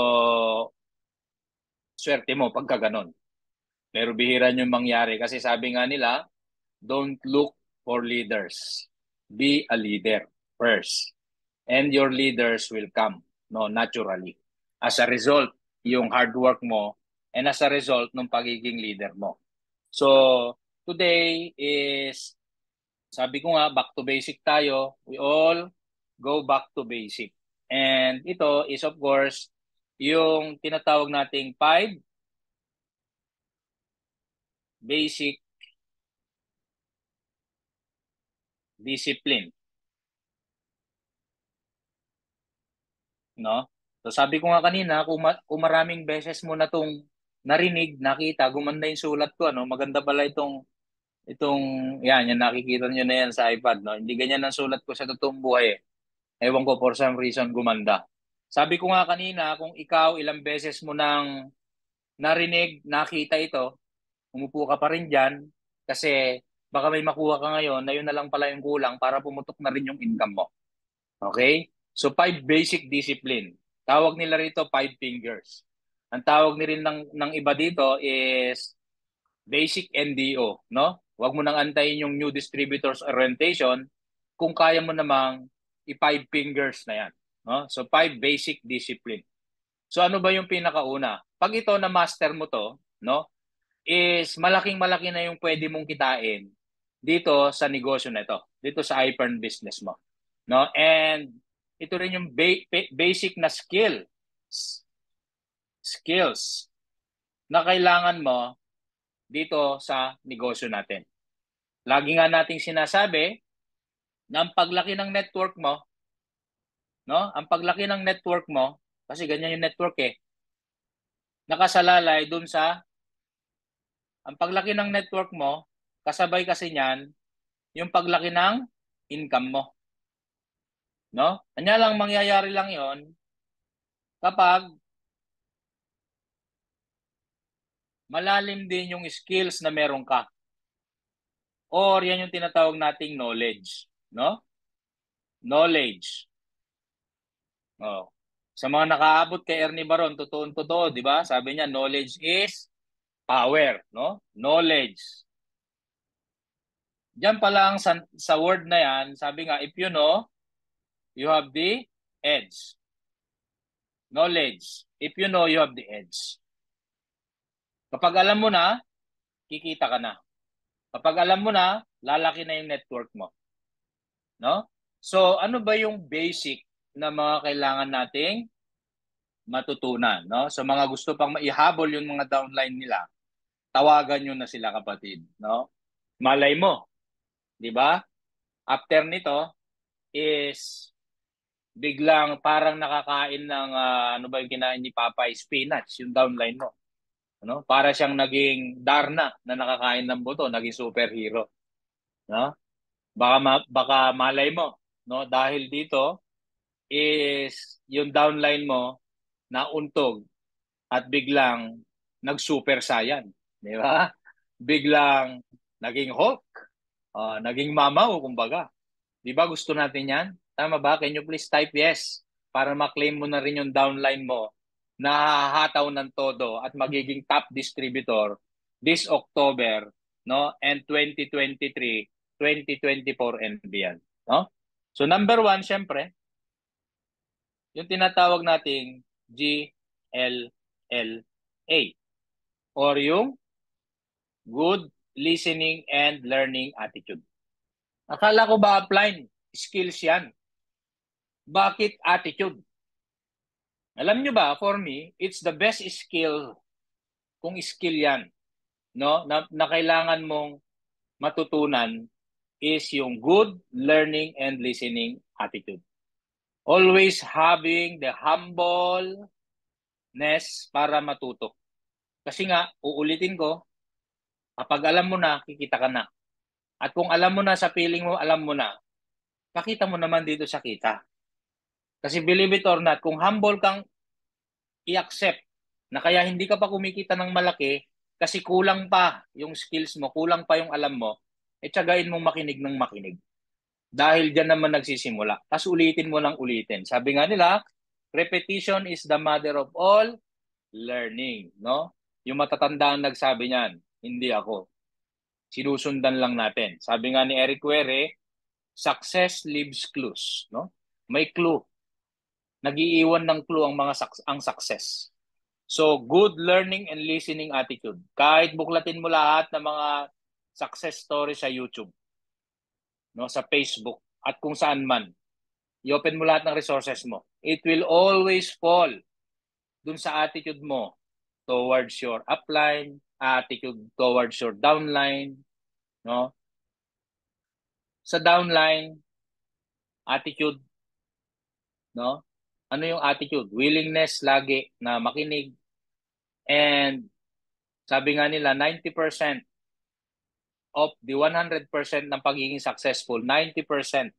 swerte mo pagka ganun. Pero bihira yung mangyari kasi sabi nga nila, don't look for leaders. Be a leader first. and your leaders will come, no, naturally. As a result, yung hard work mo and as a result ng pagiging leader mo. So, today is, sabi ko nga, back to basic tayo. We all go back to basic. And ito is of course, yung tinatawag nating five basic discipline. No? So sabi ko nga kanina, kung, ma- kung maraming beses mo na itong narinig, nakita, gumanda yung sulat ko, ano, maganda pala itong, itong, yan, yan, nakikita nyo na yan sa iPad, no? Hindi ganyan ang sulat ko sa totoong buhay, eh. Ewan ko, for some reason, gumanda. Sabi ko nga kanina, kung ikaw ilang beses mo nang narinig, nakita ito, umupo ka pa rin dyan, kasi baka may makuha ka ngayon na yun na lang pala yung kulang para pumutok na rin yung income mo. Okay? So, five basic discipline. Tawag nila rito five fingers. Ang tawag ni rin ng, ng iba dito is basic N D O, no? Huwag mo nang antayin yung new distributors orientation kung kaya mo namang i-five fingers na yan, no? So, five basic discipline. So, ano ba yung pinakauna? Pag ito na master mo to, no? Is malaking malaki na yung pwede mong kitain dito sa negosyo na ito, dito sa iPern business mo, no? And ito rin yung ba- basic na skill skills na kailangan mo dito sa negosyo natin. Lagi nga nating sinasabi na ang paglaki ng network mo, no? Ang paglaki ng network mo, kasi ganyan yung network eh, nakasalalay dun sa ang paglaki ng network mo, kasabay kasi niyan yung paglaki ng income mo. No? Kanya lang mangyayari lang yon kapag malalim din yung skills na meron ka. Or yan yung tinatawag nating knowledge. No? Knowledge. Oh. Sa mga nakaabot kay Ernie Baron, totoo-totoo, di ba? Sabi niya, knowledge is power, no? Knowledge. Diyan pa lang sa, sa word na yan, sabi nga, if you know, you have the edge. Knowledge. If you know, you have the edge. Kapag alam mo na, kikita ka na. Kapag alam mo na, lalaki na yung network mo. No? So, ano ba yung basic na mga kailangan nating matutunan? No? So, mga gusto pang maihabol yung mga downline nila, tawagan nyo na sila, kapatid. No? Malay mo. Di ba? After nito is biglang parang nakakain ng uh, ano ba yung kinain ni Popeye, spinach, yung downline mo. Ano? Para siyang naging Darna na nakakain ng buto, naging superhero. No? Baka ma- baka malay mo, no? Dahil dito is yung downline mo na untog at biglang nag-super saiyan, di ba? Biglang naging Hulk, uh, naging mamaw, kumbaga. Di ba gusto natin yan? Tama ba? Can you please type yes para ma-claim mo na rin yung downline mo na hahataw ng todo at magiging top distributor this October, no? And twenty twenty-three, twenty twenty-four and beyond, no? So number one, syempre, yung tinatawag nating G L L A or yung good listening and learning attitude. Akala ko ba apply skills yan? Bakit attitude? Alam nyo ba, for me, it's the best skill kung skill yan, no? Na, na kailangan mong matutunan is yung good learning and listening attitude. Always having the humbleness para matuto. Kasi nga, uulitin ko, kapag alam mo na, kikita ka na. At kung alam mo na sa feeling mo, alam mo na, pakita mo naman dito sa kita. Kasi believe it or not, kung humble kang i-accept na kaya hindi ka pa kumikita ng malaki kasi kulang pa yung skills mo, kulang pa yung alam mo, eh tsagain mong makinig ng makinig. Dahil dyan naman nagsisimula. Tapos ulitin mo lang ulitin. Sabi nga nila, repetition is the mother of all learning. No? Yung matatanda ang nagsabi niyan, hindi ako. Sinusundan lang natin. Sabi nga ni Eric Were, success leaves clues. No? May clue. Nag-iiwan ng clue ang mga ang success. So, good learning and listening attitude. Kahit buklatin mo lahat ng mga success stories sa YouTube, no, sa Facebook, at kung saan man, i-open mo lahat ng resources mo. It will always fall dun sa attitude mo towards your upline, attitude towards your downline, no? Sa downline, attitude, no? Ano yung attitude? Willingness lagi na makinig. And sabi nga nila, ninety percent of the one hundred percent ng pagiging successful, ninety percent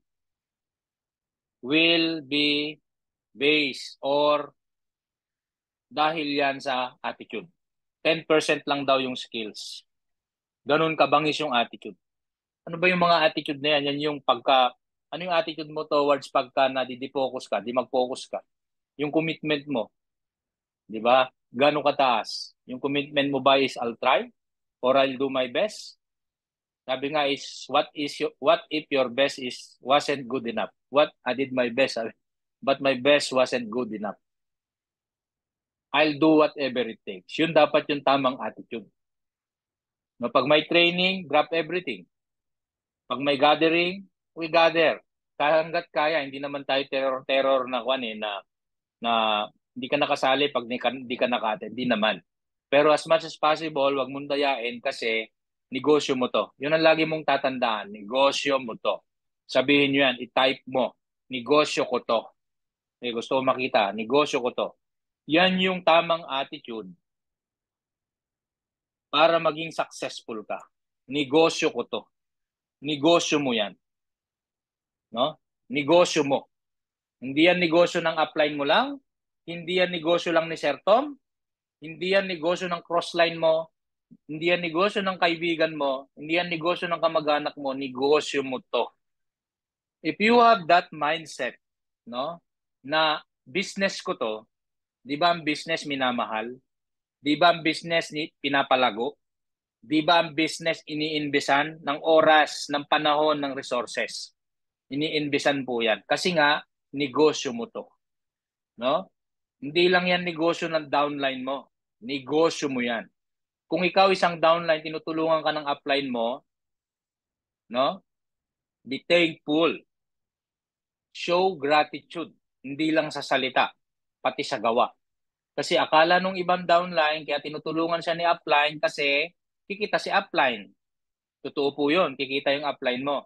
will be based or dahil yan sa attitude. ten percent lang daw yung skills. Ganun kabangis yung attitude. Ano ba yung mga attitude na yan? Yan yung pagka, ano yung attitude mo towards pagka nadidi-focus ka, di mag-focus ka? Yung commitment mo, di ba? Gano'ng kataas? Yung commitment mo ba is I'll try or I'll do my best? Sabi nga is, what is your, what if your best is wasn't good enough? What I did my best, but my best wasn't good enough. I'll do whatever it takes. Yun dapat yung tamang attitude. No, pag may training, drop everything. Pag may gathering, we gather. Hanggat kaya, hindi naman tayo terror-terror na kwan eh, na, na hindi ka nakasali pag hindi ka, hindi ka nakate. Hindi naman. Pero as much as possible, wag mong dayain kasi negosyo mo to. Yun ang lagi mong tatandaan. Negosyo mo to. Sabihin nyo yan, i-type mo. Negosyo ko to. Eh, gusto ko makita, negosyo ko to. Yan yung tamang attitude para maging successful ka. Negosyo ko to. Negosyo mo yan. No? Negosyo mo. Hindi yan negosyo ng upline mo lang. Hindi yan negosyo lang ni Sir Tom. Hindi yan negosyo ng crossline mo. Hindi yan negosyo ng kaibigan mo. Hindi yan negosyo ng kamag-anak mo. Negosyo mo to. If you have that mindset, no, na business ko to, di ba ang business minamahal? Di ba ang business ni pinapalago? Di ba ang business iniinbesan ng oras, ng panahon, ng resources? Iniinbesan po yan. Kasi nga, negosyo mo to. No? Hindi lang yan negosyo ng downline mo. Negosyo mo yan. Kung ikaw isang downline, tinutulungan ka ng upline mo, no? Be thankful. Show gratitude. Hindi lang sa salita, pati sa gawa. Kasi akala nung ibang downline, kaya tinutulungan siya ni upline kasi kikita si upline. Totoo po yun, kikita yung upline mo.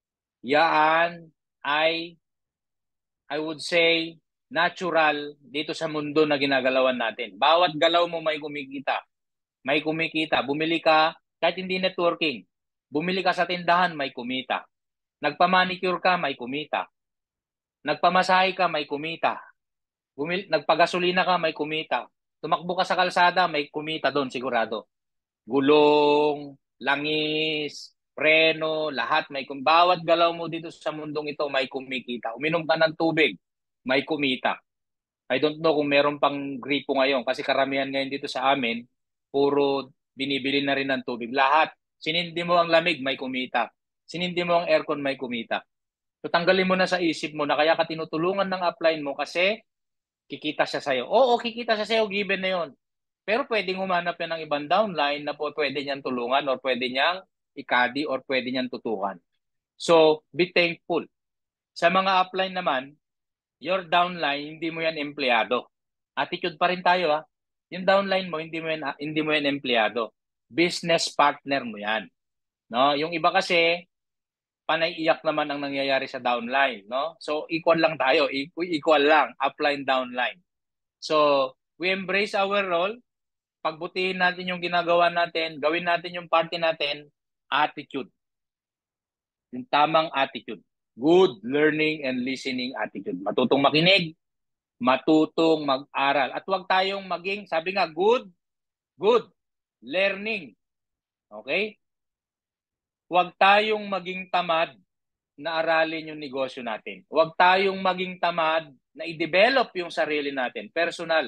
Yan ay, I would say, natural dito sa mundo na ginagalawan natin. Bawat galaw mo may kumikita. May kumikita. Bumili ka, kahit hindi networking. Bumili ka sa tindahan, may kumita. Nagpamanicure ka, may kumita. Nagpamasahe ka, may kumita. Bumili, nagpagasolina ka, may kumita. Tumakbo ka sa kalsada, may kumita doon sigurado. Gulong, langis, preno, lahat may kumita. Bawat galaw mo dito sa mundong ito, may kumikita. Uminom ka ng tubig, may kumita. I don't know kung meron pang gripo ngayon kasi karamihan ngayon dito sa amin, puro binibili na rin ng tubig. Lahat. Sinindi mo ang lamig, may kumita. Sinindi mo ang aircon, may kumita. So tanggalin mo na sa isip mo na kaya ka tinutulungan ng upline mo kasi kikita siya sa'yo. Oo, kikita siya sa'yo, given na yun. Pero pwedeng humanap yan ng ibang downline na po pwede niyang tulungan or pwede niyang ikadi or pwede niyang tutukan. So, be thankful. Sa mga upline naman, your downline, hindi mo yan empleyado. Attitude pa rin tayo ha. Yung downline mo, hindi mo yan, hindi mo yan empleyado. Business partner mo yan. No? Yung iba kasi, panay-iyak naman ang nangyayari sa downline. No? So, equal lang tayo. Equal lang. Upline, downline. So, we embrace our role. Pagbutihin natin yung ginagawa natin. Gawin natin yung party natin. Attitude. Yung tamang attitude. Good learning and listening attitude. Matutong makinig. Matutong mag-aral. At huwag tayong maging, sabi nga, good, good learning. Okay? Huwag tayong maging tamad na aralin yung negosyo natin. Huwag tayong maging tamad na i-develop yung sarili natin, personal.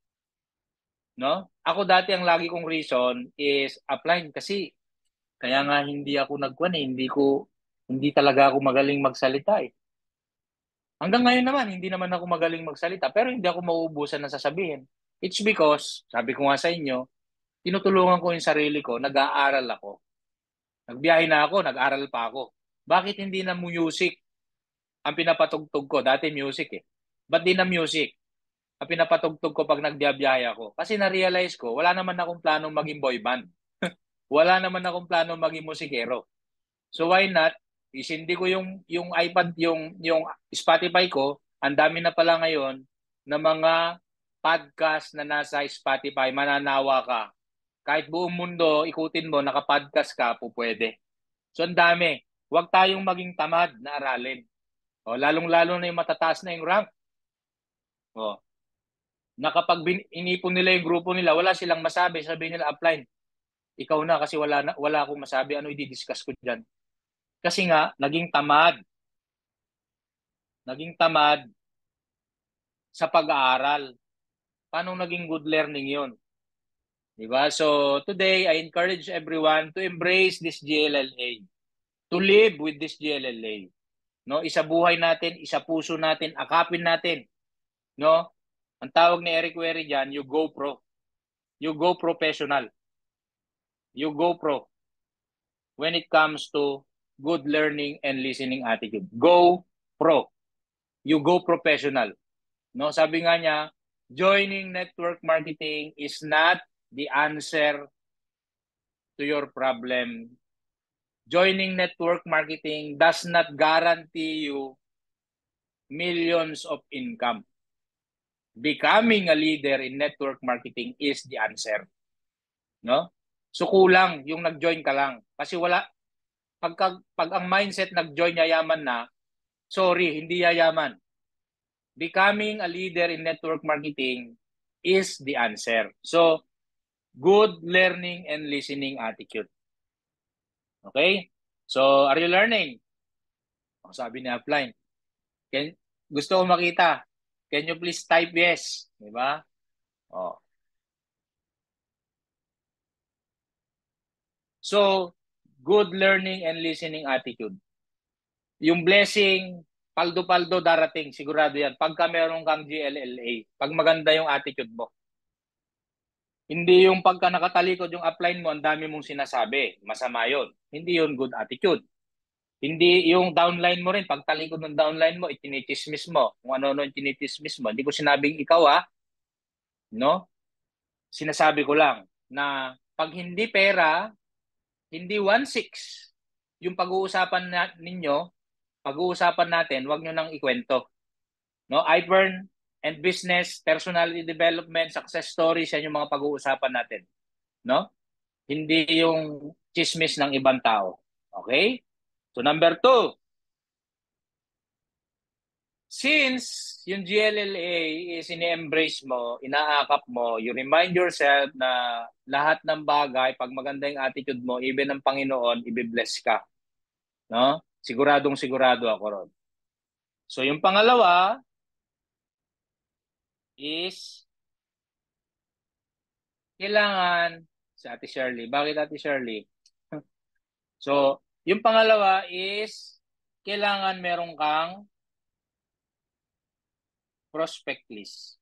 No? Ako dati ang lagi kong reason is upline kasi kaya nga hindi ako nagkuhan eh, hindi ko hindi talaga ako magaling magsalita eh. Hanggang ngayon naman, hindi naman ako magaling magsalita, pero hindi ako mauubusan na sasabihin. It's because, sabi ko nga sa inyo, tinutulungan ko yung sarili ko, nag-aaral ako. Nagbiyahe na ako, nag-aaral pa ako. Bakit hindi na music ang pinapatugtog ko? Dati music eh. Ba't di na music ang pinapatugtog ko pag nagbiyahe ako? Kasi na-realize ko, wala naman akong planong maging boy band. Wala naman akong planong maging musikero. So why not? Isindi ko yung yung iPad, yung yung Spotify ko, ang dami na pala ngayon na mga podcast na nasa Spotify, mananawa ka. Kahit buong mundo, ikutin mo, naka-podcast ka, po pwede. So ang dami. Huwag tayong maging tamad na aralin. O, lalong-lalo na yung matataas na yung rank. O, na kapag bin- inipon nila yung grupo nila, wala silang masabi, sabihin nila, upline, ikaw na kasi wala, na, wala akong masabi, ano i-discuss ko dyan. Kasi nga, naging tamad. Naging tamad sa pag-aaral. Paano naging good learning yun? Diba? So, today, I encourage everyone to embrace this G L L A. To live with this G L L A. No? Isa buhay natin, isa puso natin, akapin natin. No? Ang tawag ni Eric Wery dyan, you go pro. You go professional. You go pro. When it comes to good learning and listening attitude. Go pro. You go professional. No, sabi nga niya, joining network marketing is not the answer to your problem. Joining network marketing does not guarantee you millions of income. Becoming a leader in network marketing is the answer. No? So kulang yung nag-join ka lang. Kasi wala, Pagka, pag ang mindset nag-join yayaman na, sorry, hindi yayaman. Becoming a leader in network marketing is the answer. So, good learning and listening attitude. Okay? So, are you learning? O, sabi ni Upline. Can, gusto ko makita. Can you please type yes? Diba? O. So, good learning and listening attitude. Yung blessing, paldo-paldo darating, sigurado yan. Pagka meron kang G L L A, pag maganda yung attitude mo. Hindi yung pagka nakatalikod yung upline mo, ang dami mong sinasabi. Masama yun. Hindi yun good attitude. Hindi yung downline mo rin, pag talikod ng downline mo, itinichismis mo. Kung ano-ano yung tinitismis mo. Hindi ko sinabing ikaw ha. No? Sinasabi ko lang na pag hindi pera, hindi one six yung pag-uusapan na, ninyo, pag-uusapan natin, wag nyo nang ikwento. No, iPern and business, personality development, success stories, yan yung mga pag-uusapan natin. No? Hindi yung chismis ng ibang tao. Okay? So number two, since yung G L L A is ini-embrace mo, inaakap mo, you remind yourself na lahat ng bagay, pag maganda yung attitude mo, even ng Panginoon, ibibless ka. No? Siguradong sigurado ako ron. So yung pangalawa is kailangan si Ate Shirley. Bakit Ate Shirley? So yung pangalawa is kailangan meron kang prospect list.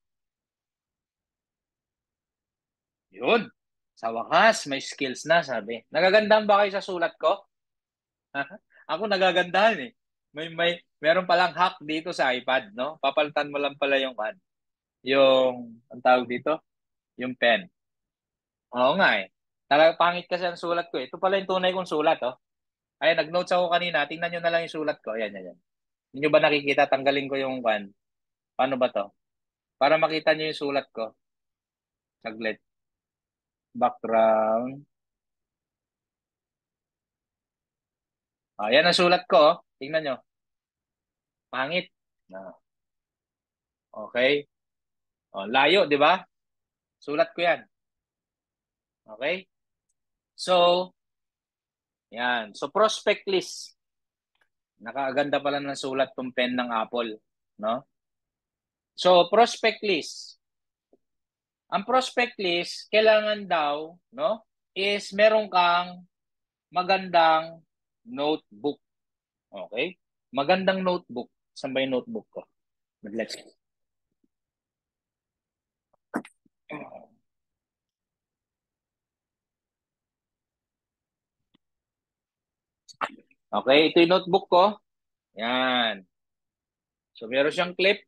Yun. Sa wakas, may skills na, sabi. Nagagandahan ba kayo sa sulat ko? Ako nagagandahan eh. May, may, meron palang hack dito sa iPad, no? Papalitan mo lang pala yung, yung, ang tawag dito? Yung pen. Oo nga eh. Talaga pangit kasi ang sulat ko eh. Ito pala yung tunay kong sulat, oh. Ay, nag-notes ako kanina. Tingnan nyo na lang yung sulat ko. Ayan, ayan, ayan. Hindi nyo ba nakikita? Tanggalin ko yung pan. Paano ba to? Para makita nyo yung sulat ko. Saglit. Background. Ayan ang sulat ko, oh. Tingnan nyo. Pangit. Okay. Oh, layo, di ba? Sulat ko yan. Okay? So, yan. So, prospect list. Nakaganda pala ng sulat tong pen ng Apple. No? So, prospect list. Ang prospect list, kailangan daw, no, is meron kang magandang notebook. Okay? Magandang notebook. Saan ba yung notebook ko? Let's Okay, ito yung notebook ko. Yan. So, meron siyang clip.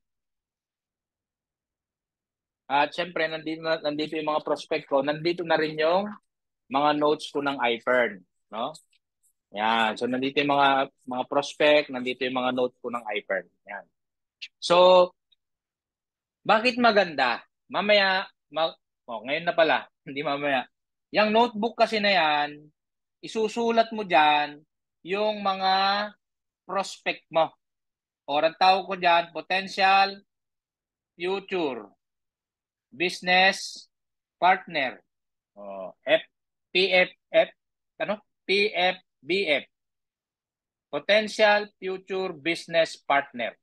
At syempre, nandito, nandito yung mga prospect ko. Nandito na rin yung mga notes ko ng iFern. No? Yan. So, nandito yung mga, mga prospect. Nandito yung mga notes ko ng iFern. Yan. So, bakit maganda? Mamaya, ma oh, ngayon na pala. Hindi mamaya. Yung notebook kasi na yan, isusulat mo dyan yung mga prospect mo. O ang tawag ko dyan, potential future business partner. O, F, P F F, ano? P F B F. Potential future business partner.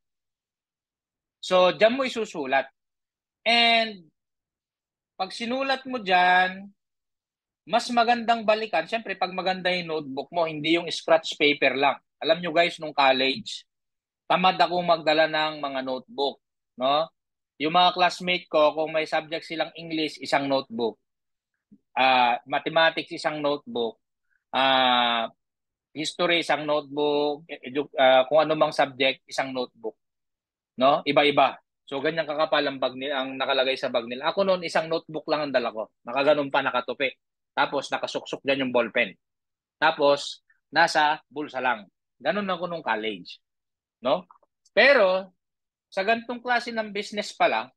So, dyan mo isusulat. And, pag sinulat mo dyan, mas magandang balikan. Siyempre, pag maganda yung notebook mo, hindi yung scratch paper lang. Alam nyo guys, nung college, tamad akong magdala ng mga notebook. No? Yung mga classmate ko, kung may subject silang English, isang notebook. Uh, mathematics, isang notebook. Uh, history, isang notebook. Uh, kung ano mang subject, isang notebook. No? Iba-iba. So, ganyan kakapal ang bag nila, ang nakalagay sa bag nila. Ako noon, isang notebook lang ang dala ko. Nakaganon pa, nakatupi. Tapos, nakasuksok dyan yung ballpen. Tapos, nasa bulsa lang. Ganon ako nung college. No? Pero, sa ganitong klase ng business pala,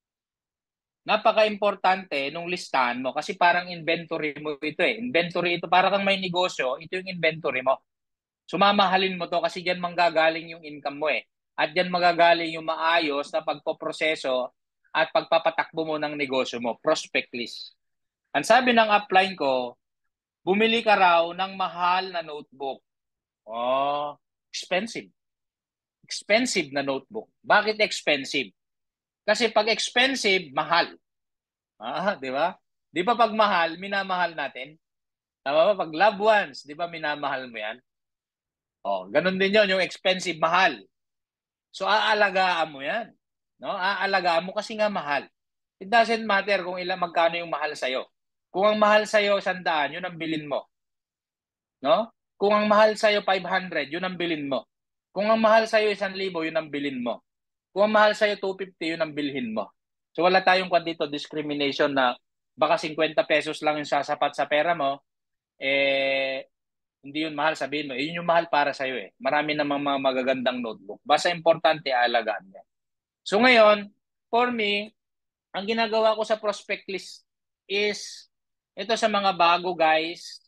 napaka-importante nung listahan mo kasi parang inventory mo ito eh. Inventory ito, para kang may negosyo, ito yung inventory mo. Sumamahalin mo to kasi diyan manggagaling yung income mo eh. At diyan magagaling yung maayos na pagpoproseso at pagpapatakbo mo ng negosyo mo, prospect list. Ang sabi ng upline ko, bumili ka raw ng mahal na notebook. Oh, expensive. Expensive na notebook. Bakit expensive? Kasi pag expensive, mahal. Ah, di ba? Di ba pag mahal, minamahal natin? Tama ba? Pag loved ones, di ba minamahal mo yan? Oh, ganun din yon, yung expensive, mahal. So, aalagaan mo yan. No? Aalagaan mo kasi nga mahal. It doesn't matter kung ilang magkano yung mahal sa'yo. Kung ang mahal sa'yo, sandaan, yun ang bilin mo. No? Kung ang mahal sa'yo, five hundred, yun ang bilin mo. Kung ang mahal sa'yo, one thousand, yun ang bilin mo. Kung ang mahal sa'yo, two hundred fifty, yun ang bilhin mo. So, wala tayong kwan dito, discrimination na baka fifty pesos lang yung sasapat sa pera mo, eh, hindi yun mahal, sabihin mo, eh, yun yung mahal para sa'yo eh. Marami namang mga magagandang notebook. Basta importante, alagaan mo. So ngayon, for me, ang ginagawa ko sa prospect list is, ito sa mga bago guys,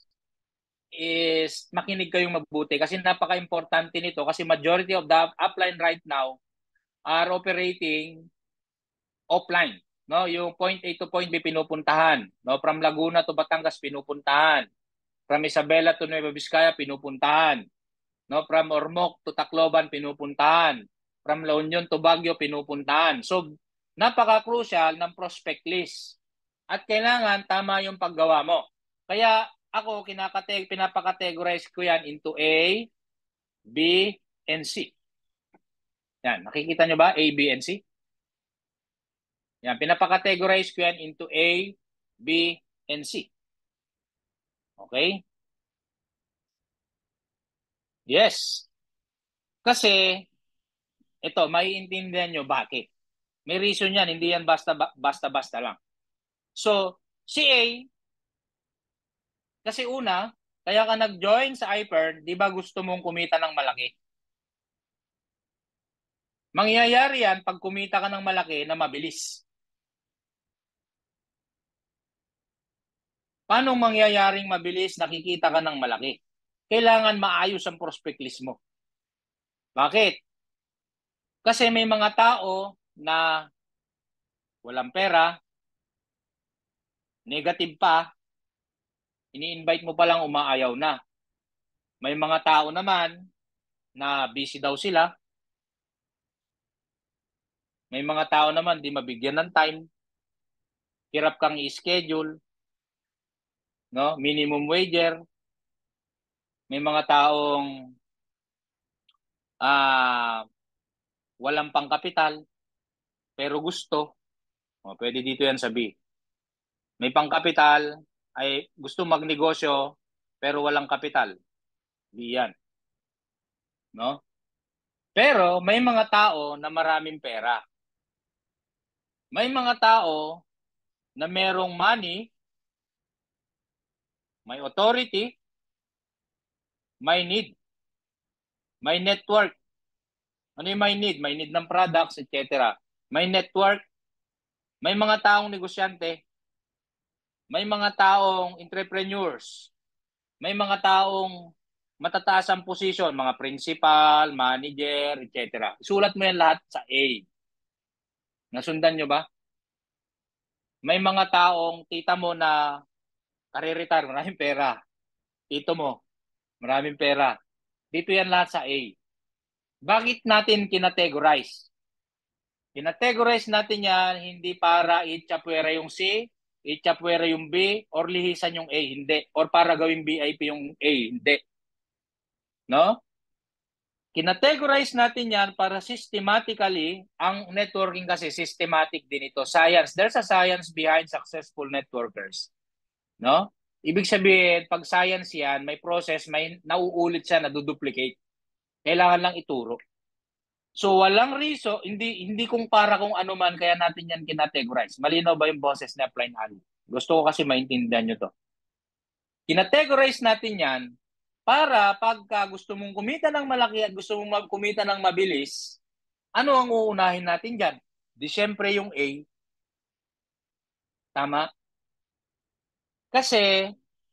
is makinig kayong mabuti kasi napaka-importante nito kasi majority of the upline right now are operating offline. No? Yung point A to point B pinupuntahan. No? From Laguna to Batangas pinupuntahan. From Isabela to Nueva Vizcaya, pinupuntahan. No? From Ormoc to Tacloban, pinupuntahan. From La Union to Baguio, pinupuntahan. So, napaka-crucial ng prospect list. At kailangan tama yung paggawa mo. Kaya ako, kinakate pinapakategorize ko yan into A, B, and C. Yan, nakikita nyo ba? A, B, and C? Yan, pinapakategorize ko yan into A, B, and C. Okay? Yes. Kasi, ito, maiintindihan nyo bakit. May reason yan, hindi yan basta-basta lang. So, si A, kasi una, kaya ka nag-join sa iFern, di ba gusto mong kumita ng malaki? Mangyayari yan pag kumita ka ng malaki na mabilis. Paano mangyayaring mabilis nakikita ka ng malaki? Kailangan maayos ang prospect list mo. Bakit? Kasi may mga tao na walang pera, negative pa, ini-invite mo palang umaayaw na. May mga tao naman na busy daw sila. May mga tao naman di mabigyan ng time. Hirap kang i-schedule. No? Minimum wager. May mga taong ah walang pangkapital, pero gusto, o, pwede dito yan sa B. May pangkapital, ay gusto magnegosyo, pero walang kapital. B yan. No? Pero may mga tao na maraming pera. May mga tao na merong money, may authority, may need, may network. Ano yung may need? May need ng products, et cetera. May network, may mga taong negosyante, may mga taong entrepreneurs, may mga taong matataas ang position, mga principal, manager, et cetera. Isulat mo yan lahat sa A. Nasundan nyo ba? May mga taong tita mo na kare-retire, maraming pera. Tito mo, maraming pera. Dito yan lahat sa A. Bakit natin kinategorize? Kinategorize natin yan hindi para i-chapwera yung C, i-chapwera yung B, or lihisan yung A, hindi. Or para gawing B I P yung A, hindi. No? Kinategorize natin yan para systematically, ang networking kasi systematic din ito. Science. There's a science behind successful networkers. No? Ibig sabihin, pag science yan, may process, may nauulit siya, naduduplicate. Kailangan lang ituro. So walang reason, hindi hindi kung para kung ano man kaya natin yan kinategorize. Malinaw ba yung boses ni Upline Ali? Gusto ko kasi maintindihan nyo to. Kinategorize natin yan para pagka gusto mong kumita ng malaki at gusto mong kumita ng mabilis, ano ang uunahin natin dyan? Di syempre yung A. Tama? Kasi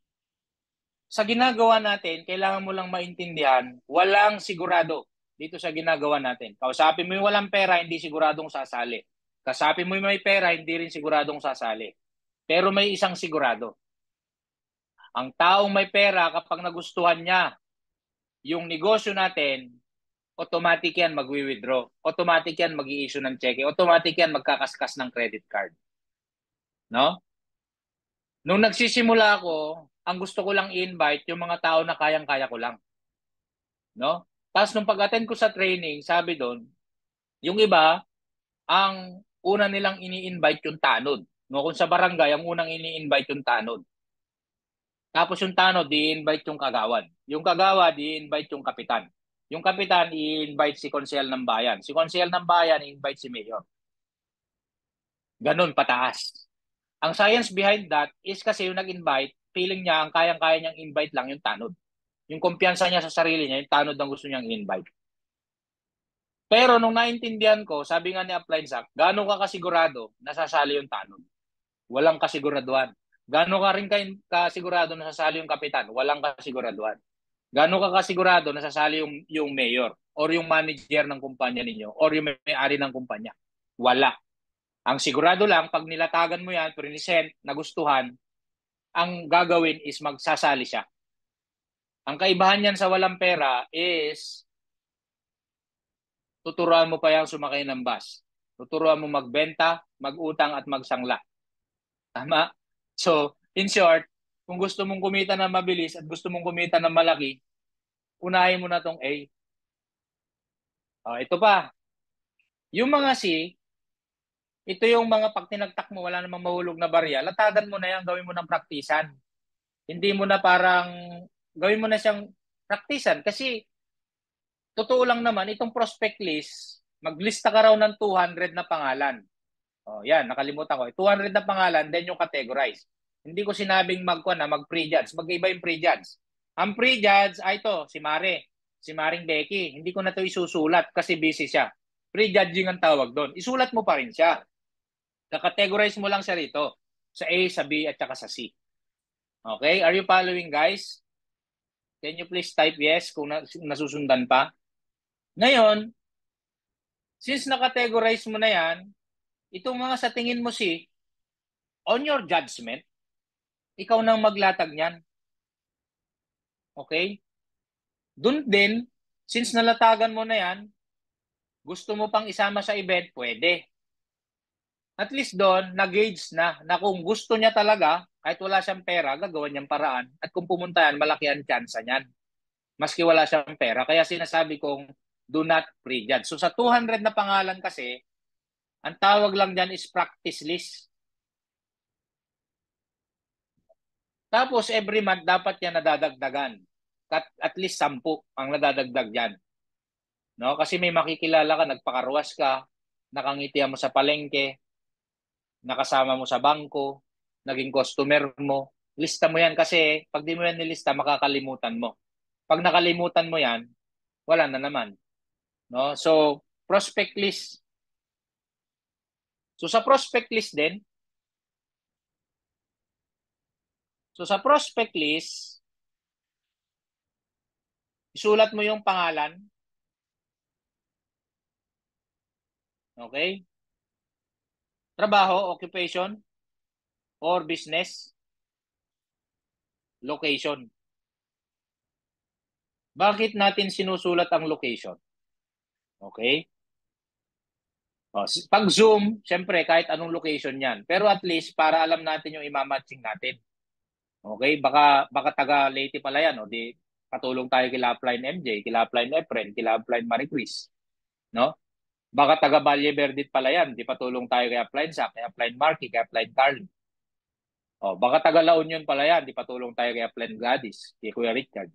sa ginagawa natin, kailangan mo lang maintindihan, walang sigurado dito sa ginagawa natin. Kausapin mo yung walang pera, hindi siguradong sasali. Kausapin mo yung may pera, hindi rin siguradong sasali. Pero may isang sigurado. Ang taong may pera, kapag nagustuhan niya yung negosyo natin, automatic yan mag-withdraw. Automatic yan mag-i-issue ng cheque. Automatic yan magkakaskas ng credit card. No? Nung nagsisimula ako, ang gusto ko lang i-invite yung mga tao na kayang-kaya ko lang. No? Tapos nung pag-attend ko sa training, sabi doon, yung iba, ang una nilang ini-invite yung tanod. No? Kung sa barangay, ang unang ini-invite yung tanod. Tapos yung tanod, di-invite yung kagawad. Yung kagawad, di-invite yung kapitan. Yung kapitan, i-invite si konsehal ng bayan. Si konsehal ng bayan, i-invite si mayor. Ganun, pataas. Ang science behind that is kasi yung nag-invite, feeling niya, ang kayang-kaya niyang invite lang yung tanod. Yung kumpiyansa niya sa sarili niya, yung tanod ang gusto niyang invite. Pero nung naintindihan ko, sabi nga ni Upline Zach, gaano ka kasigurado na sasali yung tanod? Walang kasiguraduhan. Gaano ka rin kasigurado na sasali yung kapitan? Walang kasiguraduhan. Gaano ka kasigurado na sasali yung, yung mayor or yung manager ng kumpanya ninyo or yung may-ari ng kumpanya? Wala. Ang sigurado lang, pag nilatagan mo yan, present, nagustuhan, ang gagawin is magsasali siya. Ang kaibahan niyan sa walang pera is tuturuan mo pa yung sumakay ng bus. Tuturuan mo magbenta, magutang at magsangla. Tama? So, in short, kung gusto mong kumita ng mabilis at gusto mong kumita ng malaki, unahin mo na tong A. Oh, ito pa. Yung mga C, ito yung mga pag tinagtak mo, wala namang mahulog na barya, latagan mo na yan, gawin mo ng praktisan. Hindi mo na parang, gawin mo na siyang praktisan. Kasi, totoo lang naman, itong prospect list, maglista ka raw ng two hundred na pangalan. Oh, yan, nakalimutan ko. two hundred na pangalan, then yung categorize. Hindi ko sinabing magkuha na, mag-prejudge. Mag-iba yung prejudge. Ang prejudge, ay ito, si Mare. Si Maring Becky. Hindi ko na ito isusulat kasi busy siya. Prejudging ang tawag doon. Isulat mo pa rin siya. Kakategorize mo lang siya rito. Sa A, sa B, at saka sa C. Okay? Are you following, guys? Can you please type yes kung nasusundan pa? Ngayon, since nakategorize mo na yan, itong mga sa tingin mo si, on your judgment, ikaw nang maglatag niyan. Okay? Doon din, since nalatagan mo na yan, gusto mo pang isama sa event, pwede. At least doon, nag-gauge na, na kung gusto niya talaga, kahit wala siyang pera, gagawa niyang paraan. At kung pumunta yan, malaki ang chance niyan. Maski wala siyang pera. Kaya sinasabi kong, do not prejudge. So sa two hundred na pangalan kasi, ang tawag lang dyan is practice list. Tapos every month, dapat yan nadadagdagan. At, at least sampu ang nadadagdag yan. No? Kasi may makikilala ka, nagpakarwas ka, nakangitian mo sa palengke, nakasama mo sa bangko, naging customer mo. Lista mo yan kasi pag di mo yan nilista, makakalimutan mo. Pag nakalimutan mo yan, wala na naman. No? So, prospect list. So, sa prospect list din, so sa prospect list, isulat mo yung pangalan. Okay? Trabaho, occupation, or business, location. Bakit natin sinusulat ang location? Okay? O, pag Zoom, syempre kahit anong location yan. Pero at least para alam natin yung imamatching natin. Okay? Baka, baka taga Leyte pala yan. O di patulong tayo kila Upline M J, kila Upline Efren, kila Upline Marie Chris. No? Baka taga Valle Verde pala yan. Di patulong tayo kay Upline Zach, kay Upline Marky, kay Upline Carly. O, baka taga La Union pala yan. Di patulong tayo kay Upline Gladys, kay Kuya Richard.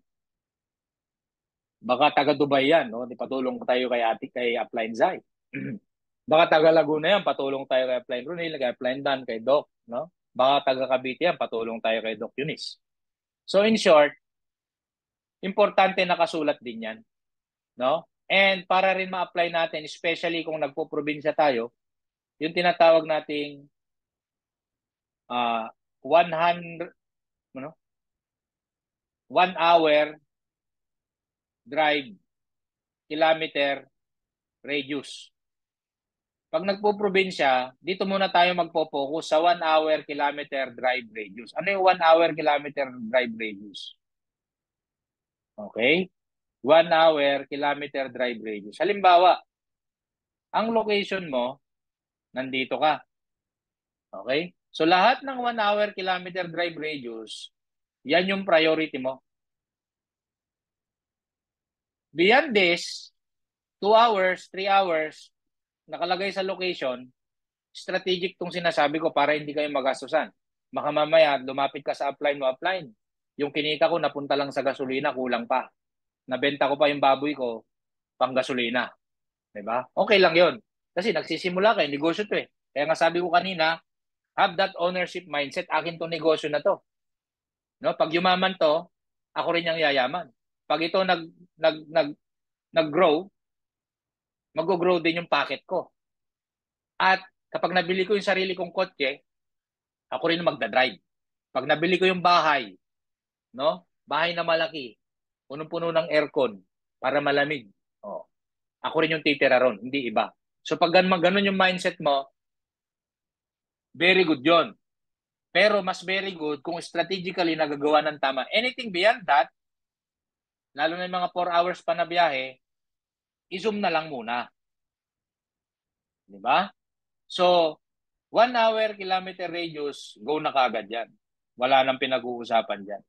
Baka taga Dubai yan. No? Di patulong tayo kay Ate, kay Upline Zay. Baka taga Laguna yan. Patulong tayo kay Upline Runil, kay Upline Dan, kay Doc. No? Baka taga Cavite yan. Patulong tayo kay Doc Eunice. So in short, importante nakasulat din yan. No? And para rin ma-apply natin, especially kung nagpo-probinsya tayo, yung tinatawag nating uh, one hundred, ano? one hour drive kilometer radius. Pag nagpo-probinsya, dito muna tayo magpo-focus sa one hour kilometer drive radius. Ano yung one hour kilometer drive radius? Okay? one hour kilometer drive radius. Halimbawa, ang location mo, nandito ka. Okay? So lahat ng one hour kilometer drive radius, yan yung priority mo. Beyond this, two hours, three hours, nakalagay sa location, strategic tong sinasabi ko para hindi kayo magastusan. Baka mamaya, lumapit ka sa upline mo, upline. Yung kinita ko, napunta lang sa gasolina, kulang pa. Nabenta ko pa yung baboy ko, pang gasolina. Diba? Okay lang yon. Kasi nagsisimula kayo, negosyo to eh. Kaya nga sabi ko kanina, have that ownership mindset, akin to negosyo na to. No? Pag yumaman to, ako rin yung yayaman. Pag ito nag, nag, nag, nag-grow, mag-grow din yung pocket ko. At kapag nabili ko yung sarili kong kotse, ako rin magdadrive. Pag nabili ko yung bahay, no? Bahay na malaki, punong-puno ng aircon para malamig. Oh. Ako rin yung titira ron, hindi iba. So pag ganun yung mindset mo, very good yon. Pero mas very good kung strategically nagagawa ng tama. Anything beyond that, lalo na yung mga four hours pa na biyahe, i-zoom na lang muna. Diba? So, one hour kilometer radius, go na kagad yan. Wala nang pinag-uusapan dyan.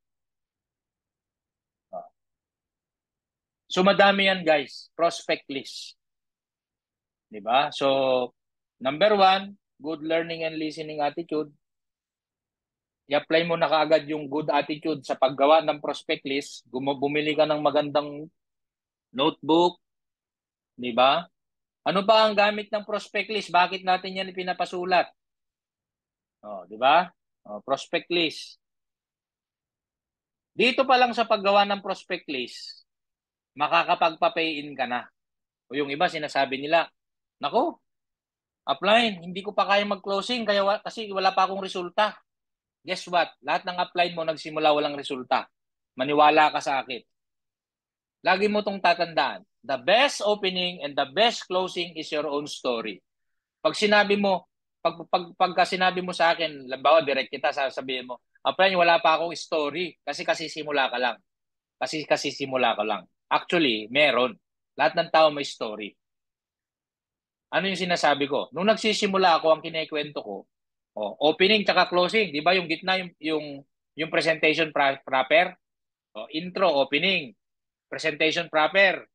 So, madami yan guys. Prospect list. Diba? So, number one, good learning and listening attitude. I-apply mo na kaagad yung good attitude sa paggawa ng prospect list. Bumili ka ng magandang notebook. Diba? Ano ba ang gamit ng prospect list? Bakit natin yan pinapasulat? Oh, diba? Oh, prospect list. Dito pa lang sa paggawa ng prospect list, makakapagpa-pay-in ka na. O yung iba sinasabi nila, nako, upline, hindi ko pa kaya mag-closing kaya wa kasi wala pa akong resulta. Guess what? Lahat ng upline mo nagsimula walang resulta. Maniwala ka sa akin. Lagi mo tong tatandaan. The best opening and the best closing is your own story. Pag sinabi mo, pag, pag, pagka sinabi mo sa akin, lambawa, direct kita, sasabihin mo, upline, wala pa akong story kasi kasi simula ka lang. Kasi kasi simula ka lang. Actually, meron. Lahat ng tao may story. Ano yung sinasabi ko? Nung nagsisimula ako, ang kinekwento ko, oh, opening tsaka closing, di ba yung gitna yung, yung, yung presentation proper? Oh, intro, opening, presentation proper,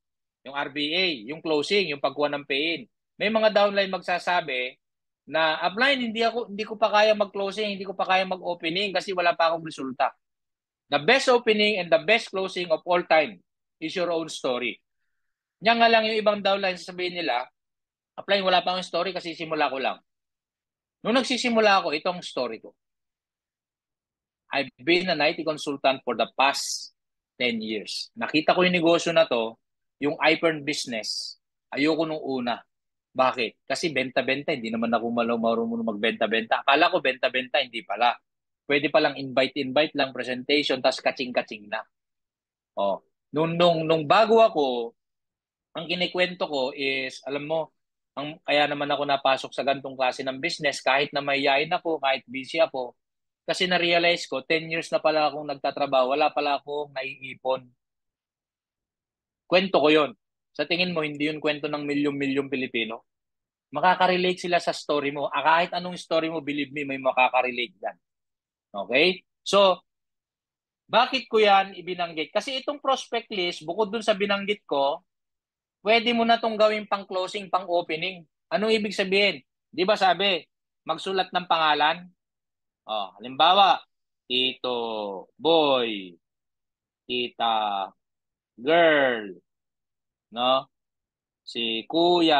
yung R B A, yung closing, yung pagkuha ng pay-in. May mga downline magsasabi na upline, hindi ako hindi ko pa kaya mag-closing, hindi ko pa kaya mag-opening kasi wala pa akong resulta. The best opening and the best closing of all time is your own story. Yan nga lang yung ibang downline sasabihin nila, upline, wala pa akong story kasi simula ko lang. Nung nagsisimula ako, itong story ko. I've been an I T consultant for the past ten years. Nakita ko yung negosyo na to, yung iPhone business. Ayoko nung una. Bakit? Kasi benta-benta, hindi naman ako marunong magbenta-benta. Akala ko benta-benta, hindi pala. Pwede palang invite-invite lang, presentation, tas kaching-kaching na. Oh. Nung, nung, nung bago ako, ang kinikwento ko is, alam mo, ang, kaya naman ako napasok sa gantong klase ng business, kahit na mayayain ako, kahit busy ako, kasi na-realize ko, ten years na pala akong nagtatrabaho, wala pala akong naiipon. Kwento ko yon. Sa tingin mo, hindi yun kwento ng milyong-milyong Pilipino? Makaka-relate sila sa story mo. Ah, kahit anong story mo, believe me, may makaka-relate yan. Okay? So, bakit ko yan ibinanggit? Kasi itong prospect list, bukod dun sa binanggit ko, pwede mo na itong gawing pang-closing, pang-opening. Anong ibig sabihin? Di ba sabi, magsulat ng pangalan? Oh, halimbawa, Tito Boy, Tita Girl, no? Si Kuya,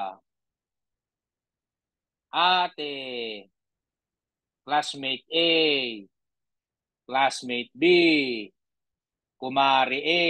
Ate, classmate A, classmate B, Kumari A,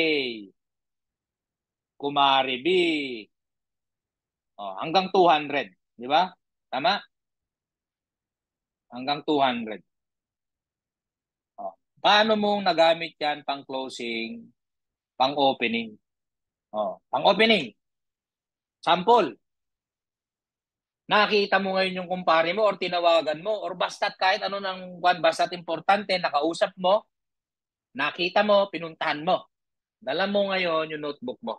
Kumari B. Oh, hanggang two hundred, di ba? Tama? Hanggang two hundred. Oh, paano mong nagamit yan pang closing, pang opening? Oh, pang opening. Sample. Nakita mo ngayon yung kumpare mo or tinawagan mo or basta't kahit ano nang basta't importante, nakausap mo, nakita mo, pinuntahan mo. Dala mo ngayon yung notebook mo.